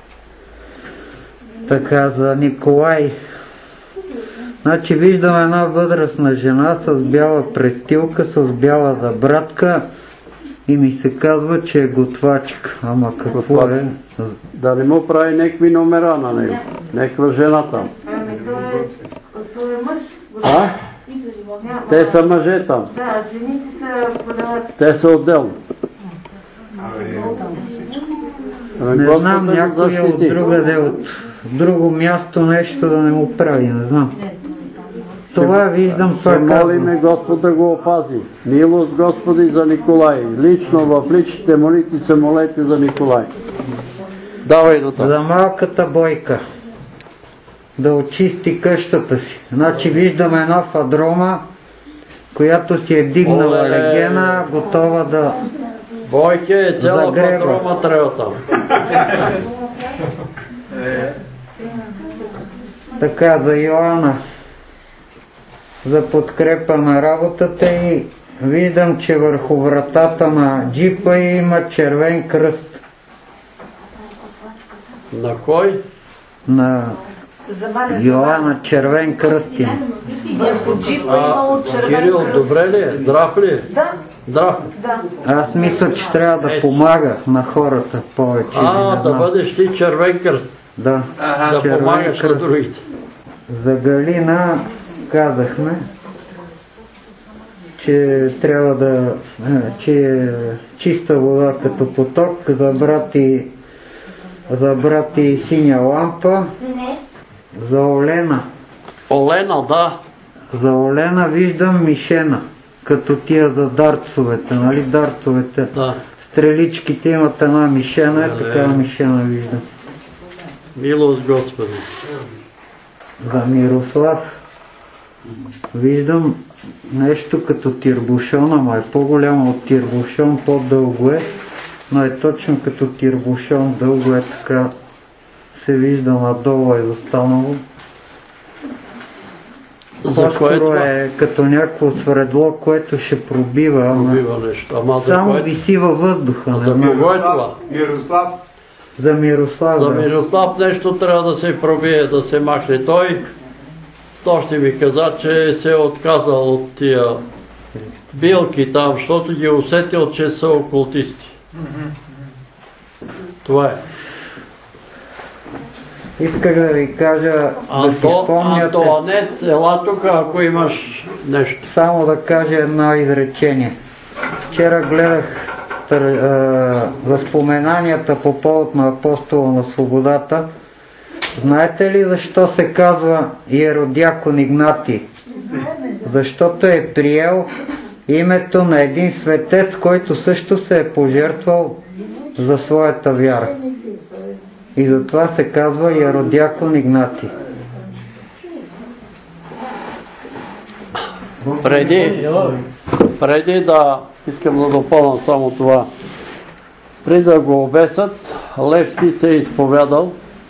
Така, за Николай. Значи виждам една възрастна жена с бяла престилка, с бяла забратка и ми се казва, че е готвачка. Ама какво готвачка. Е? Да не му прави някакви номера на него. Някаква жена там. Ами той е мъж. А? Те са мъже там. Да, жените са подават. Те са отделно. Не знам, някой е от другаде, от друго място нещо да не му прави, не знам. Това виждам, това казвам. Молиме Господ да го опази. Милост Господи за Николай. Лично в личните молитви се молете за Николай. Давай до това. За малката Бойка. Да очисти къщата си. Значи виждам една фадрома, която си е дигнала Оле, легена, готова да Бойке е цяла фадрома трябва там. Така, за Йоанна. За подкрепа на работата и виждам, че върху вратата на джипа има червен кръст. На кой? На Йоанна червен кръст има. Върху джипа имало червен Кирил, кръст. добре ли е? Здрав ли е? Да. Здрав. Да. Аз мисля, че трябва да помага на хората повече. А, да бъдеш ти червен кръст. Да. Да помагаш на другите. За Галина казахме, че трябва да, че е чиста вода като поток, за брати, за брати синя лампа, за Олена. Олена, да. За Олена виждам мишена, като тия за дартсовете, нали дартсовете. Да. Стреличките имат една мишена, е такава мишена виждам. Милост Господи. За Мирослав виждам нещо като тирбушон, ама е по-голямо от тирбушон, по-дълго е, но е точно като тирбушон, дълго е така, се вижда надолу е застанало. По-скоро е като някакво свредло, което ще пробива, пробива нещо. Ама само за виси във въздуха. А за кого е това? Мирослав. За Мирослав, За да. Мирослав нещо трябва да се пробие, да се махне. Той снощи ми каза, че се е отказал от тия билки там, защото ги усетил, че са окултисти. Това е. Исках да ви кажа, да си спомняте... Антоанет, ела тук, ако имаш нещо. Само да кажа едно изречение. Вчера гледах тър, е, възпоменанията по повод на апостола на свободата. Знаете ли защо се казва Иеродиакон Игнатий? Защото е приел името на един светец, който също се е пожертвал за своята вяра. И затова се казва Яродякон Игнатий. Преди, преди да, искам да допълня само това, преди да го обесят, Левски се е изповядал,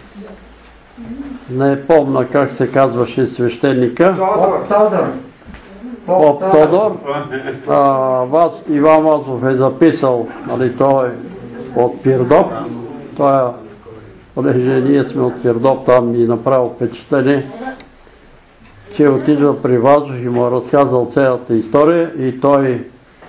не помня как се казваше свещеника. Тодор. Поп Тодор. Вас, Иван Вазов е записал, нали, той от Пирдоп. Той, понеже ние сме от Пирдоп, там ми направил впечатление, че отидва при Вазов и му е разказал цялата история и той,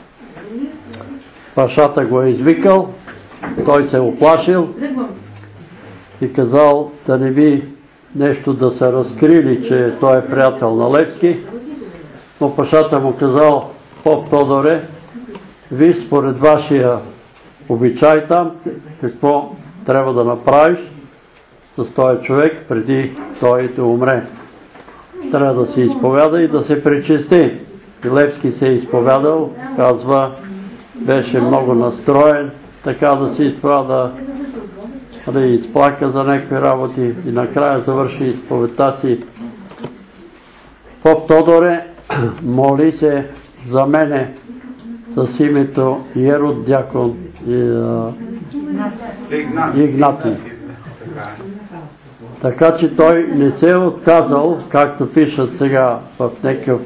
пашата го е извикал, той се оплашил и казал да не би нещо да се разкрили, че той е приятел на Левски, но пашата му казал: поп Тодоре, виж според вашия обичай там какво трябва да направиш с този човек преди той да умре. Трябва да се изповяда и да се причисти. И Левски се е изповядал, казва, беше много настроен, така да се изповяда, да изплака за някакви работи и накрая завърши изповедта си: поп Тодоре, моли се за мене с името Яродякон Игнатий. Така че той не се е отказал, както пишат сега в някакъв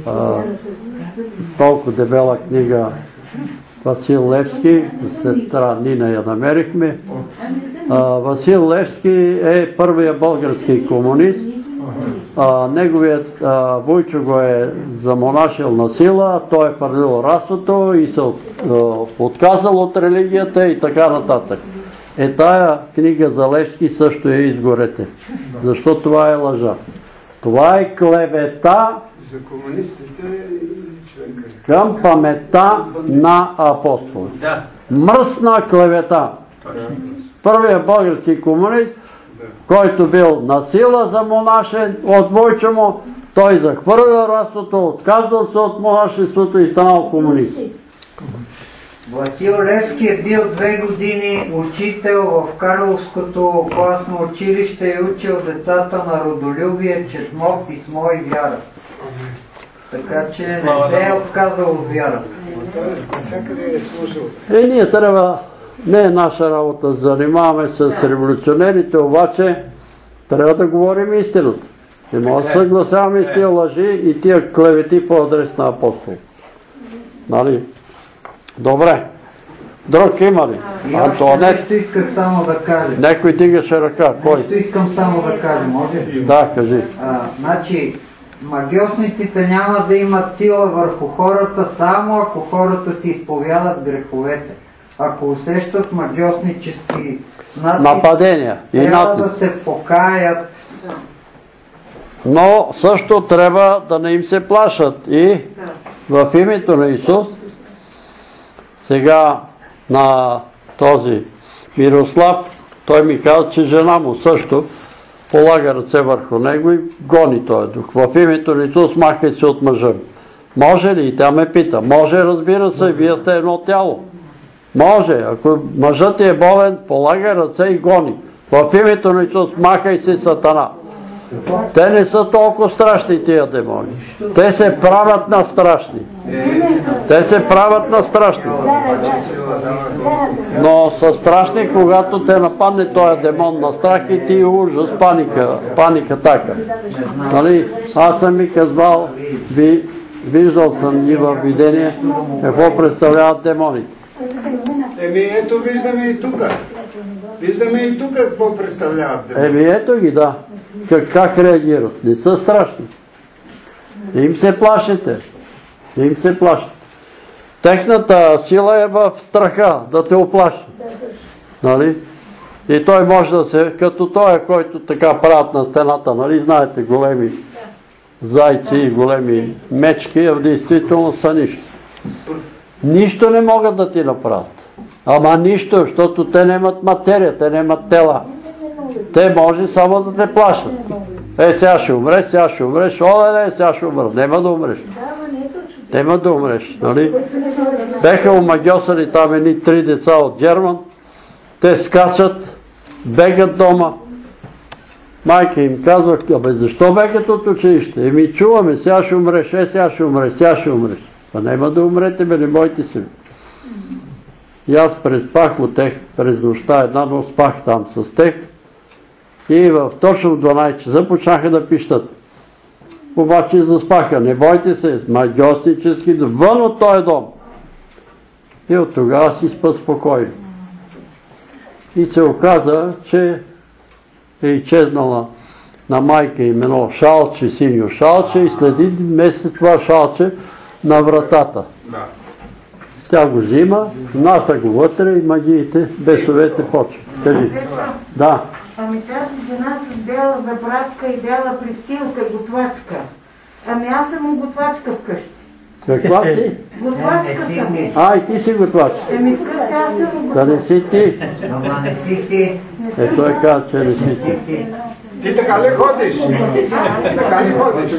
толкова дебела книга Васил Левски, сестра Нина я намерихме. Васил Левски е първият български комунист. Неговият Войчо го е замонашил на сила, той е първил расото и се отказал от религията и така нататък. Е, тая книга за Левски също я изгорете, защото това е лъжа. Това е клевета за комунистите към паметта на апостола. Мръсна клевета. Първият български комунист, който бил на сила за монашен от Войчо му, той захвърля расото, отказал се от монашеството и станал комунист. Васил Левски е бил две години учител в Карловското класно училище и учил децата на родолюбие, четмо, писмо и вяра. Така че не се е отказал от вяра. Всякъде е служил. Е, ние трябва, не е наша работа да занимаваме с революционерите, обаче трябва да говорим истината. Не може да съгласяваме с тия лъжи и тия клевети по адрес на апостол. Нали? Добре. Друг има ли? Антонет. Нещо исках само да кажа. Някой дигаше ръка. Кой? Нещо искам само да кажа, може? Да, кажи. А, значи, магиосниците няма да имат сила върху хората, само ако хората си изповядат греховете. Ако усещат магиоснически натиск, нападения и трябва натиск, да се покаят. Но също трябва да не им се плашат и в името на Исус. Сега на този Мирослав, той ми каза, че жена му също полага ръце върху него и гони този дух. В името на Исус махай се от мъжа. Може ли? И тя ме пита. Може, разбира се, вие сте едно тяло. Може. Ако мъжът ти е болен, полага ръце и гони. В името на Исус махай се, сатана. Те не са толкова страшни тия демони. Те се правят на страшни. Те се правят на страшни. Но са страшни, когато те нападне този демон на страх и ти ужас, паника, паника така. Нали? Аз съм ми казвал, ви, виждал съм и във видение, какво представляват демоните. Еми ето виждаме и тук. Виждаме и тук какво представляват демоните. Еми ето ги, да. Как, как реагират? Не са страшни. Им се плашите. Им се плашите. Техната сила е в страха, да те оплаши. Нали? И той може да се, като той, който така правят на стената, нали, знаете, големи зайци и големи мечки, а в действителност са нищо. Нищо не могат да ти направят. Ама нищо, защото те нямат материя, те нямат тела. Те може само да те плашат. Е, сега ще умреш, сега ще умреш, оле, не, сега ще умреш. Нема да умреш. Нема да умреш, нали? Беха омагьосали там едни три деца от Герман. Те скачат бегат дома. Майка им казва, абе защо бегат от училище? Еми чуваме, сега ще умреш, е, сега ще умреш, сега ще умреш. А няма да умрете, бе, не бойте се. И аз преспах от тех, през нощта една нощ спах там с тех. И в точно в дванайсет часа почнаха да пищат. Обаче заспаха, не бойте се, магиоснически, вън от този дом. И от тогава си спа спокойно. И се оказа, че е изчезнала на майка им едно шалче, синьо шалче и след един месец това шалче на вратата. Тя го взима, наса го вътре и магиите, бесовете почват. Кажи. Да. Ами тази жена с бяла забрадка и бяла пристилка и готвачка. Ами аз съм готвачка вкъщи. Каква си? Готвачка съм. А, и ти си готвачка. Еми вкъщи аз съм готвачка. Да не си ти. Ама не си ти. Е, той каза, че не си ти. Ти така ли ходиш? Така ли ходиш?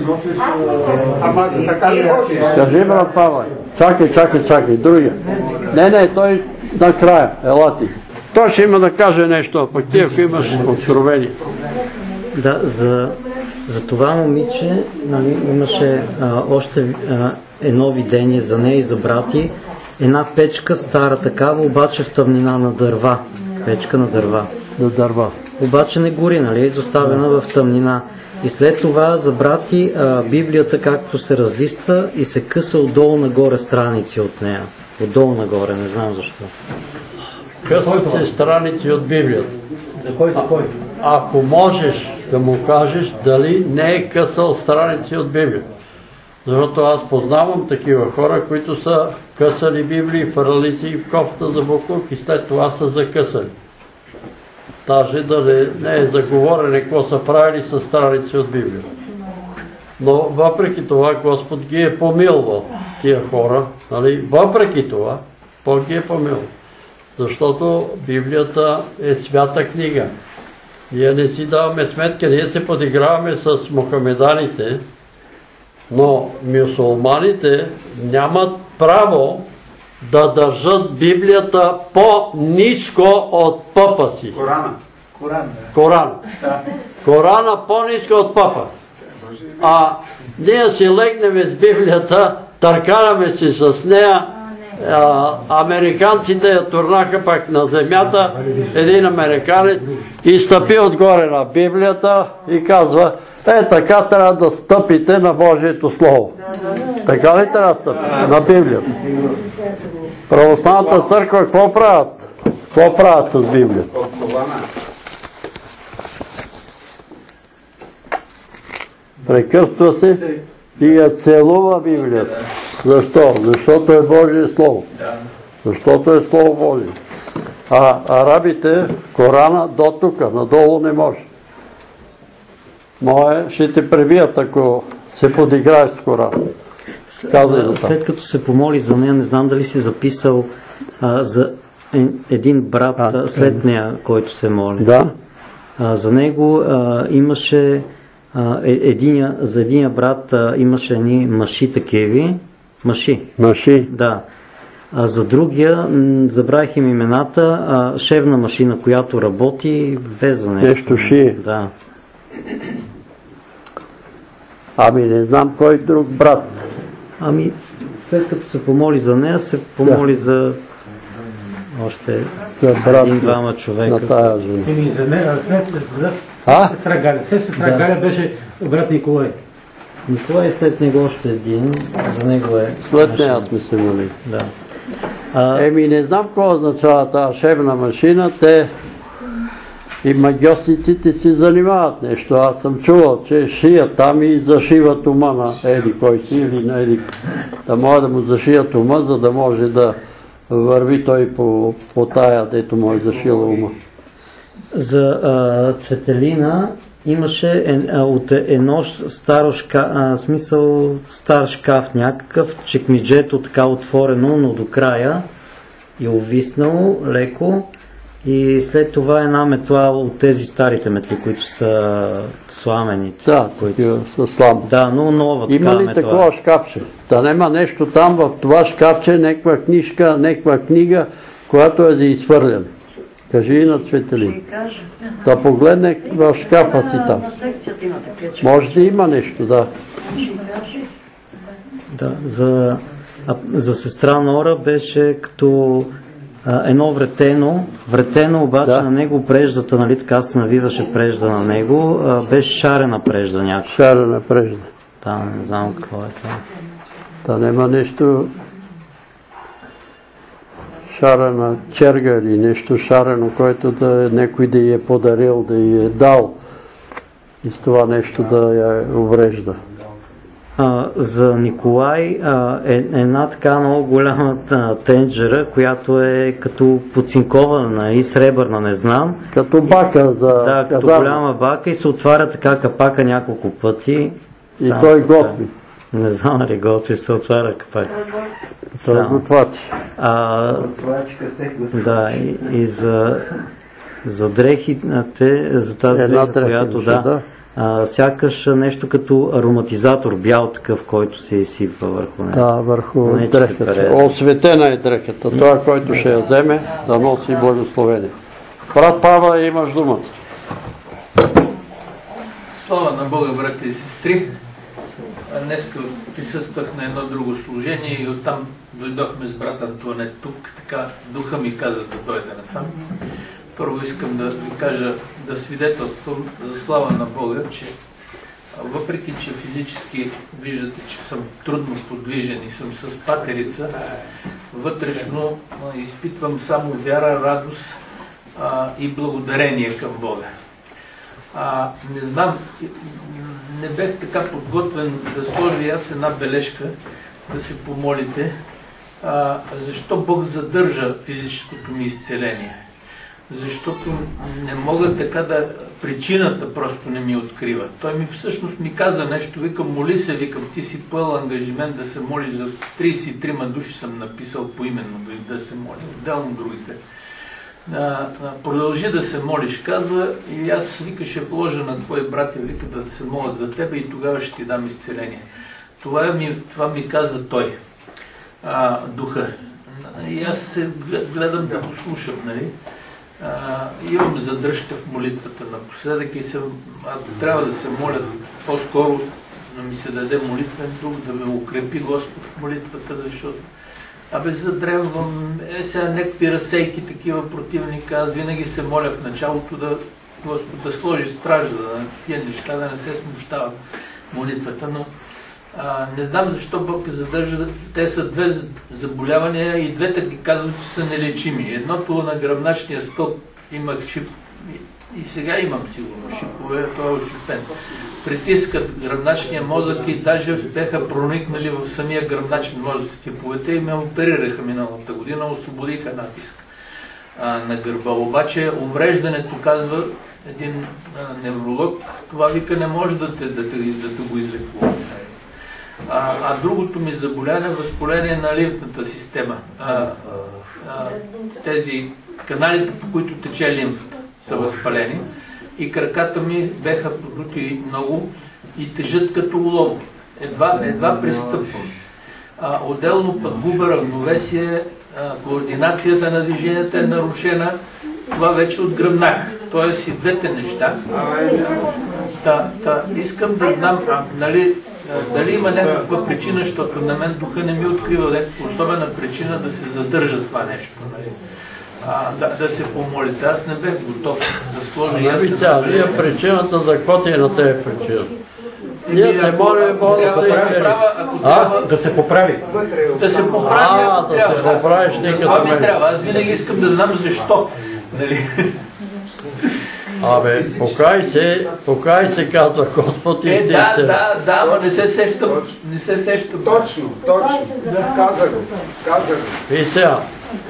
Ама си така ли ходиш? Кажи, брат Павай. Чакай, чакай, чакай. Другия. Не, не, той накрая. Ела ти. Той ще има да каже нещо, а пък ти, ако имаш откровение. Да, за, за това момиче, нали, имаше а, още а, едно видение за нея и за брати. Една печка, стара такава, обаче в тъмнина на дърва. Печка на дърва. На дърва. Обаче не гори, нали, изоставена в тъмнина. И след това за брати а, Библията както се разлиства и се къса отдолу нагоре страници от нея. Отдолу нагоре, не знам защо. Късат се страници от Библията. За кой, за кой? Ако можеш да му кажеш дали не е късал страници от Библията. Защото аз познавам такива хора, които са късали Библии, фърли си в кофта за буклук и след това са закъсали. Даже да не, не е заговорене какво са правили с страници от Библията. Но въпреки това Господ ги е помилвал, тия хора. Нали? Въпреки това, Бог ги е помилвал. Защото Библията е свята книга. Ние не си даваме сметка, ние се подиграваме с мухамеданите, но мюсулманите нямат право да държат Библията по-ниско от пъпа си. Корана. Коран. Коран. Корана по-ниско от пъпа. А ние си легнем с Библията, търкаляме си с нея. А, американците я турнаха пак на земята, един американец и стъпи отгоре на Библията и казва, е така трябва да стъпите на Божието Слово. Така ли трябва да стъпите? На Библията. Православната църква какво правят? Какво правят с Библията? Прекъсва се и я целува Библията. Защо? Защото е Божие Слово. Защото е Слово Божие. А арабите, Корана до тук, надолу не може. Мое ще те пребият, ако се подиграеш с Корана. След като се помоли за нея, не знам дали си записал а, за един брат а, след нея, който се моли. Да. А, за него а, имаше а, единия, за единия брат а, имаше едни маши такиви. Маши. Маши. Да. А за другия, м, забравих им имената, а, шевна машина, която работи, веза нещо. Нещо шие. Да. Ами не знам кой друг брат. Ами, след като се помоли за нея, се помоли да. за още един-двама човека. На тая жена. Еми, за нея, след сестра Галя. След сестра Галя беше брат Николай. Николай след него още един, за него е... След нея сме се молили. Да. А... Еми не знам какво означава тази шевна машина, те и магиосниците си занимават нещо. Аз съм чувал, че шият там и зашиват ума на еди кой си или на еди. Да може да му зашият ума, за да може да върви той по, по тая, дето му е зашила ума. За а, Цветелина имаше е, а, от едно старо шкаф, а, смисъл стар шкаф някакъв, чекмиджето така отворено, но до края и увиснало леко. И след това една метла от тези старите метли, които са сламените. Да, които са слам. Да, но нова така метла. Има ли метла. такова шкафче? Да нема нещо там в това шкафче, някаква книжка, някаква книга, която е за изхвърляне. Кажи и на Цветелин. Ще кажа. Да погледне в шкафа си там. На секцията има такива. Може да има нещо, да. Да, за, а, за сестра Нора беше като а, едно вретено, вретено обаче Да. на него преждата, нали така се навиваше прежда на него, а, беше шарена прежда някаква. Шарена прежда. Да, не знам какво е това. Да няма нещо шарена черга или нещо шарено, което да някой да й е подарил, да й е дал и с това нещо да я уврежда. А, за Николай а, е една така много голяма а, тенджера, която е като поцинкована, нали, сребърна, не знам. Като бака за Да, като казарма. голяма бака и се отваря така капака няколко пъти. И Само той така. готви. Не знам ли готви, се отваря капак. Той Само. готвачи. А, да, и, и за, за дрехите, за тази Една дреха, дреха която имаше, да, да. А, сякаш нещо като ароматизатор, бял такъв, който се изсипва върху нея. Да, върху Не, че се дрехата. пере. Осветена е дрехата. Това, който ще я вземе, да носи благословение. Брат Павла, имаш думата. Слава на Бога, брати и сестри! Днес присъствах на едно друго служение и оттам дойдохме с брат Антуанет тук. Така духа ми каза да дойде насам. Първо искам да ви кажа, да свидетелствам за слава на Бога, че въпреки, че физически виждате, че съм трудно подвижен и съм с патерица, вътрешно а, изпитвам само вяра, радост а, и благодарение към Бога. А, не знам, не бех така подготвен да сложа и аз една бележка, да се помолите, а, защо Бог задържа физическото ми изцеление. Защото не мога така да... Причината просто не ми открива. Той ми всъщност ми каза нещо, викам, моли се, викам, ти си поел ангажимент да се молиш за тридесет и три души, съм написал поименно да се моля, отделно другите. Продължи да се молиш, казва, и аз вика ще вложа на твои братя, вика да се молят за тебе и тогава ще ти дам изцеление. Това ми, това ми каза той, а, духа. И аз се гледам да послушам, нали? А, имам задръжка в молитвата напоследък и съм, ако трябва да се моля по-скоро да ми се даде молитвен дух, да ме укрепи Господ в молитвата, защото абе задревам, е сега някакви разсейки такива противника, аз винаги се моля в началото да Господ да сложи стража, да тия неща да не се смущават молитвата, но а, не знам защо Бог задържа, те са две заболявания и двете ги казват, че са нелечими. Едното на гръбначния стълб имах шип и сега имам сигурно шипове, той е ошипен. Притискат гръбначния мозък и даже беха проникнали в самия гръбначен мозък в типовете и ме оперираха миналата година, освободиха натиск а, на гърба. Обаче увреждането, казва един а, невролог, това вика не може да те, да те, да те го излекува. А, а другото ми заболяване е възпаление на лимфната система. А, а, тези каналите, по които тече лимфата, са възпалени и краката ми беха продути много и тежат като улов. Едва, едва пристъпвам. А, отделно пък губа равновесие, а, координацията на движенията е нарушена, това вече от гръбнак. Тоест и двете неща. Та, та, искам да знам, нали, дали има някаква причина, защото на мен духа не ми открива някаква особена причина да се задържа това нещо. Нали? А, да, да се помолите. Аз не бех готов да сложа ясно. Ами сега, вие причината за какво ти е на тебе причина? Ние се молим Бога да се да се поправи. Да се поправи. А, да се поправиш ти като мен. Аз винаги искам да знам защо. Нали? Абе, покай се, покай се, казва Господ и Е, ти да, се. да, да, ама не се сещам. Не се сещам. Точно, точно. Каза го, каза го. И сега,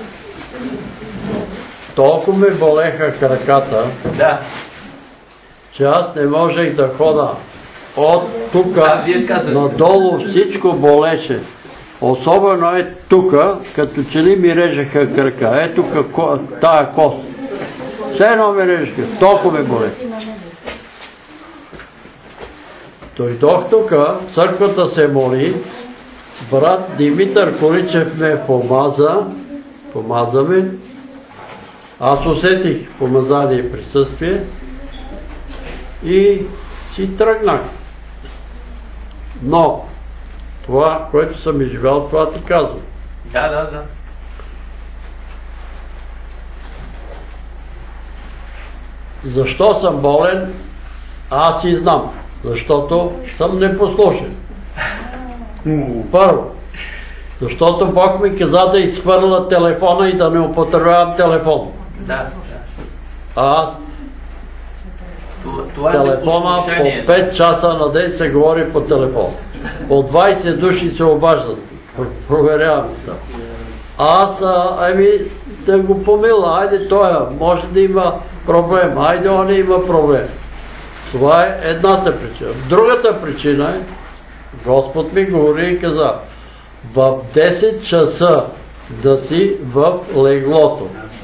толкова ме болеха краката, да, че аз не можех да хода. От тук да, надолу всичко болеше. Особено е тук, като че ли ми режеха кръка. Ето какво, тая кост. Все едно ми режеха, толкова ме болеха. Дойдох тук, църквата се моли, брат Димитър Количев ме помаза, помаза ме Аз усетих помазание и присъствие и си тръгнах. Но това, което съм изживял, това ти казвам. Да, да, да. Защо съм болен? Аз и знам. Защото съм непослушен. Първо. Защото Бог ми каза да изхвърля телефона и да не употребявам телефон. Да, да. А аз Това, това телефона е по пет часа на ден се говори по телефон. По двайсет души се обаждат. Проверявам се. Аз, ами, да го помила, айде той, може да има проблем, айде он има проблем. Това е едната причина. Другата причина е, Господ ми говори и каза, в десет часа да си в леглото.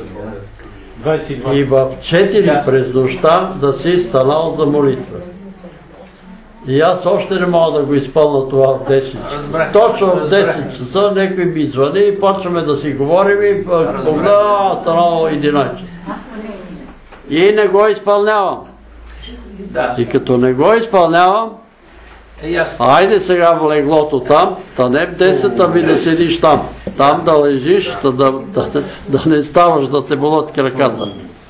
И в четири през нощта да си станал за молитва. И аз още не мога да го изпълня това в десет часа. Точно в десет часа някой ми звъни и почваме да си говорим и погледам, станало единайсет часа. И не го изпълнявам. И като не го изпълнявам, айде сега в леглото там, да не в десет, ами да седиш там. Там да лежиш, да, да, да, да не ставаш да те болят краката.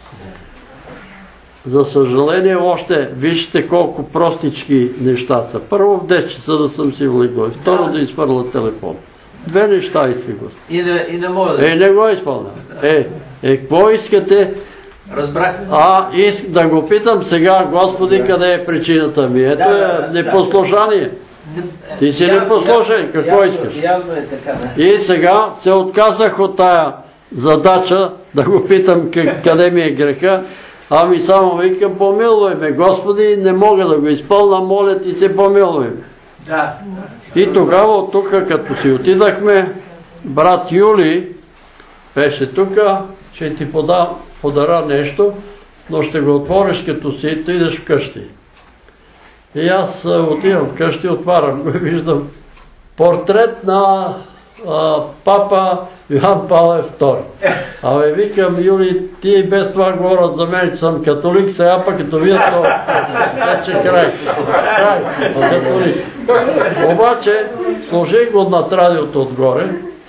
За съжаление, още вижте колко простички неща са. Първо в десет часа да съм си в легло, второ да изпърля телефон. Две неща и си го. И не, и не мога да... Е, не го изпълня. Е, е, какво искате? Разбрах. А, иск да го питам сега, Господи, къде е причината ми? Ето е непослушание. Ти си непослушен, какво искаш? И сега се отказах от тая задача да го питам къде ми е греха, ами само викам, помилвай ме, Господи, не мога да го изпълна, моля ти се, помилвай ме. И тогава от тук, като си отидахме, брат Юли беше тук, ще ти пода, подаря нещо, но ще го отвориш като си и идеш вкъщи. И аз отивам вкъщи, отварям го и виждам портрет на а, папа Йоан Павел втори. Абе, викам, Юли, ти без това говорят за мен, че съм католик, сега пък като вие то вече край. Край, католик. Обаче, сложих го над радиото отгоре,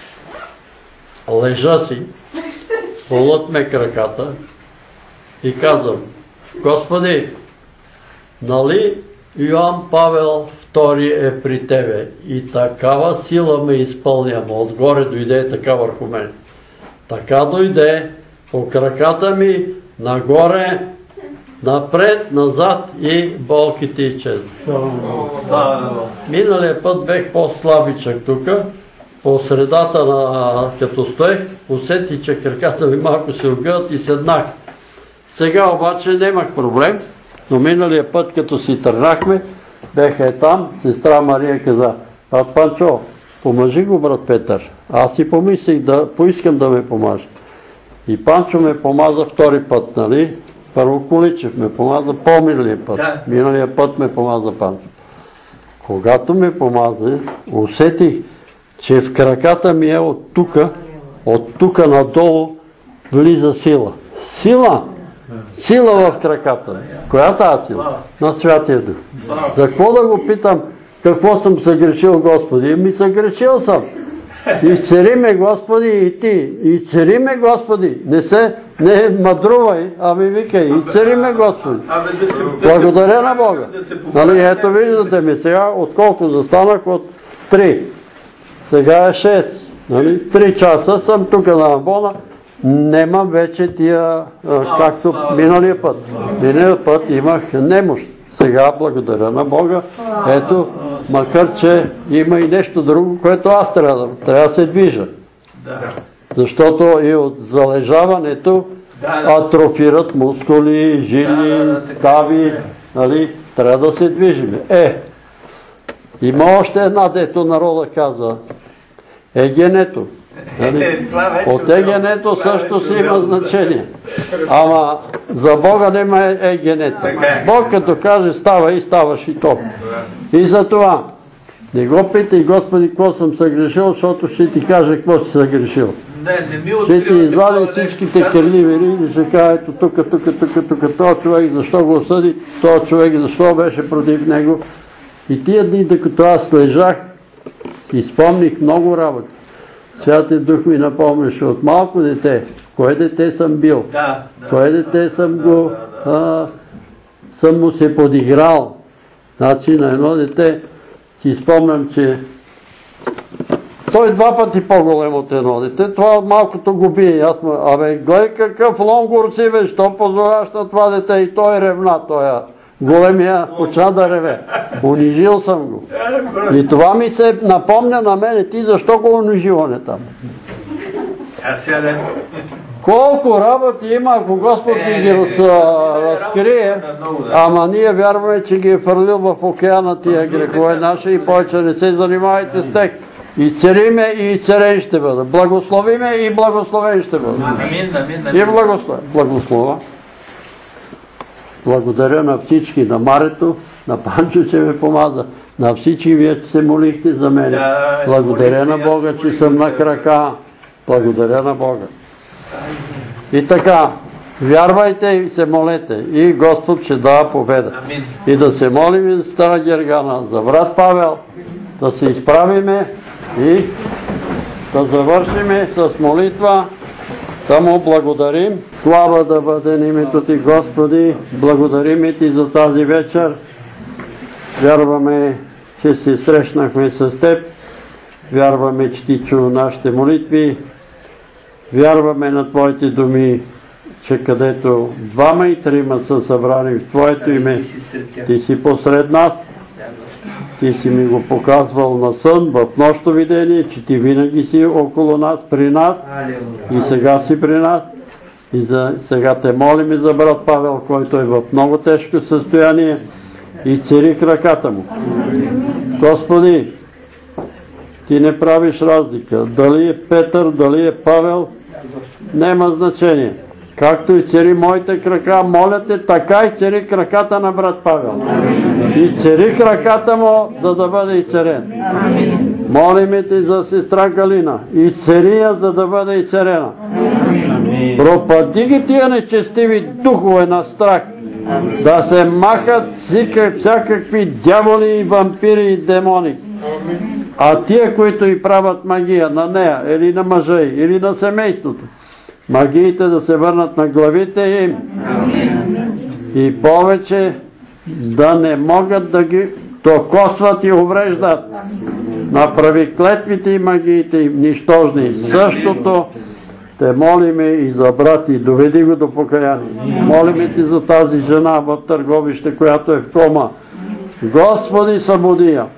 лежа си, болят ме краката и казвам, Господи, нали Йоан Павел втори е при Тебе и такава сила ме изпълня, отгоре дойде така върху мен. Така дойде по краката ми, нагоре, напред, назад и болките изчезнат. Миналия път бех по-слабичък тук, по средата на като стоех, усетих, че краката ми малко се огъват и седнах. Сега обаче нямах проблем, но миналия път, като си тръгнахме, беха е там, сестра Мария каза, брат Панчо, помажи го, брат Петър. Аз си помислих да поискам да ме помаже. И Панчо ме помаза втори път, нали? Първо Количев ме помаза по-миналия път. Миналия път ме помаза Панчо. Когато ме помаза, усетих, че в краката ми е от тука, от тука надолу влиза сила. Сила! Сила в краката. Коя тази сила? На Святия Дух. За какво да го питам, какво съм съгрешил, Господи? Ми съгрешил съм. Изцери ме, Господи, и ти. Изцери ме, Господи. Не се, не мъдрувай, ами викай, изцери ме, Господи. Благодаря на Бога. Нали, ето виждате ми сега, отколко застанах от три. Сега е шест. Нали, три часа съм тук на Амбона. Нямам вече тия, както миналия път. Миналия път имах немощ. Сега благодаря на Бога. Ето, макар че има и нещо друго, което аз трябва да, трябва да се движа. Защото и от залежаването атрофират мускули, жили, стави, нали, трябва да се движим. Е, има още една, дето народа казва, егенето. Нали? От егенето също си има значение. Ама за Бога нема егенето. Бог като каже става и ставаш и то. И за това не го питай, Господи, какво съм съгрешил, защото ще ти каже какво си съгрешил. Не, не ми Ще ти извади всичките кърливери и ще кажа, ето тук, тук, тук, тук, този човек защо го осъди, този човек защо беше против него. И тия дни, докато аз лежах, и спомних много работа. Святия Дух ми напомняше от малко дете, кое дете съм бил, да, да, кое дете съм го, да, да. А, съм му се подиграл. Значи на едно дете си спомням, че той два пъти по-голем от едно дете, това малкото го бие. Аз му, абе, гледай какъв лонгур си, бе, що позволяваш на това дете? И той ревна, той големия почна да реве. Унижил съм го. И това ми се напомня на мене, ти защо го унижил, а не там? Колко работи има, ако Господ ни ги разкрие, ама ние вярваме, че ги е фърлил в океана тия грехове наши и повече не се занимавайте с тях. И цариме и царен ще бъда. Благословиме и благословен ще бъда. И благословен. Благослова. Благодаря на всички, на Марето, на Панчо, че ме помаза. На всички вие се молихте за мен. Благодаря на Бога, че съм на крака. Благодаря на Бога. И така, вярвайте и се молете. И Господ ще дава победа. И да се молим и за Стара Гергана, за брат Павел, да се изправиме и да завършиме с молитва, да му благодарим. Слава да бъде на името ти, Господи. Благодарим ти за тази вечер. Вярваме, че се срещнахме с теб. Вярваме, че ти чу нашите молитви. Вярваме на твоите думи, че където двама и трима са събрани в твоето име, ти си посред нас. Ти си ми го показвал на сън, в нощно видение, че ти винаги си около нас, при нас и сега си при нас. И за, сега те молим за брат Павел, който е в много тежко състояние. Изцери краката му. Господи, ти не правиш разлика. Дали е Петър, дали е Павел, няма значение. Както и цари моите крака, моля те, така и цари краката на брат Павел. И цари краката му, за да бъде и царен. Молиме те за сестра Галина. И цари я, за да бъде и царена. Пропади ги тия нечестиви духове на страх. Да се махат всякакви дяволи и вампири и демони. А тия, които и правят магия на нея, или на мъжа й, или на семейството, магиите да се върнат на главите им и повече да не могат да ги докосват и увреждат. Направи клетвите и магиите им нищожни. Същото те молиме и за брат и доведи го до покаяние. Молиме ти за тази жена в Търговище, която е в кома. Господи, събуди я.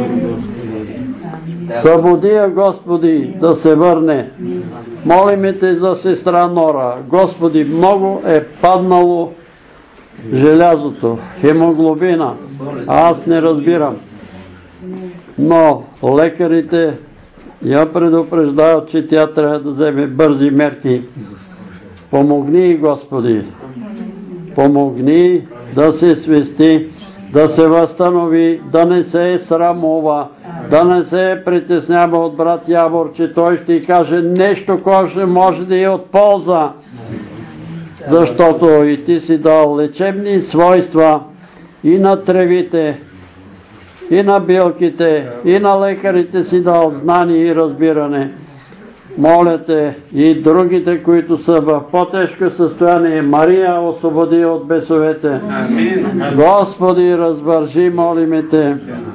Събуди я, Господи, да се върне. Молиме те за сестра Нора. Господи, много е паднало желязото, хемоглобина. Аз не разбирам. Но лекарите я предупреждават, че тя трябва да вземе бързи мерки. Помогни, Господи. Помогни да се свести, да се възстанови, да не се срамува, да не се притеснява от брат Явор, че той ще й каже нещо, което може да е от полза. Защото и ти си дал лечебни свойства и на тревите, и на билките, и на лекарите си дал знание и разбиране. Моля те и другите, които са в по-тежко състояние, Мария, освободи от бесовете. Господи, развържи, молиме те.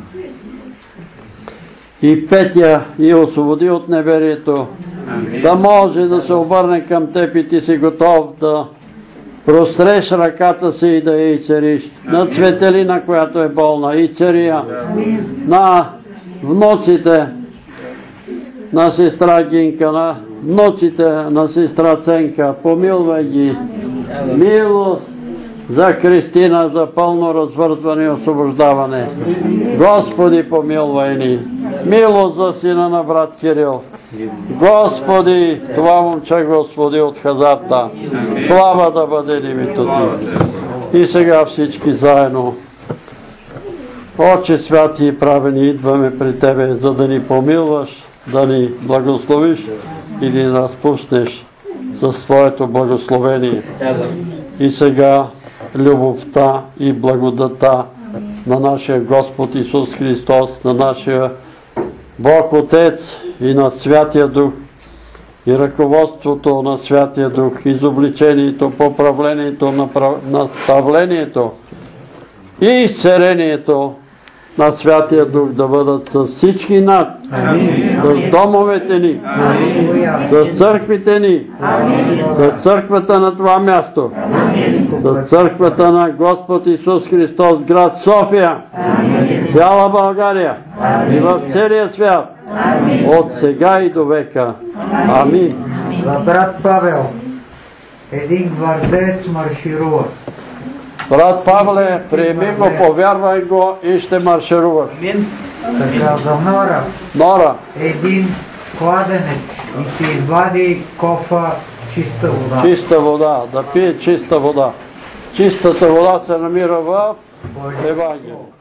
И Петя и освободи от неверието. Да може да се обърне към теб и ти си готов да простреш ръката си и да я изцериш. На Цветелина, която е болна, и цария. На внуците на сестра Гинка, на внуците на сестра Ценка, помилвай ги. Милост за Кристина, за пълно развързване и освобождаване. Господи, помилвай ни. Милост за сина на брат Кирил. Господи, това момче Господи от хазарта. Слава да бъде името ти. И сега всички заедно. Отче святи и правени, идваме при Тебе, за да ни помилваш, да ни благословиш и ни разпуснеш със Твоето благословение. И сега любовта и благодата на нашия Господ Исус Христос, на нашия Бог Отец и на Святия Дух, и ръководството на Святия Дух, изобличението, поправлението, наставлението и изцелението на Святия Дух да бъдат с всички нас, с домовете ни, с църквите ни, с църквата на това място, с църквата на Господ Исус Христос, град София, цяла България и в целия свят, от сега и до века. Амин. За брат Павел, един гвардеец марширува. Брат Павле, приеми го, повярвай го и ще маршируваш. Така за Нора. Нора. Един кладенец и си извади кофа чиста вода. Чиста вода, да пие чиста вода. Чистата вода се намира в Евангелието.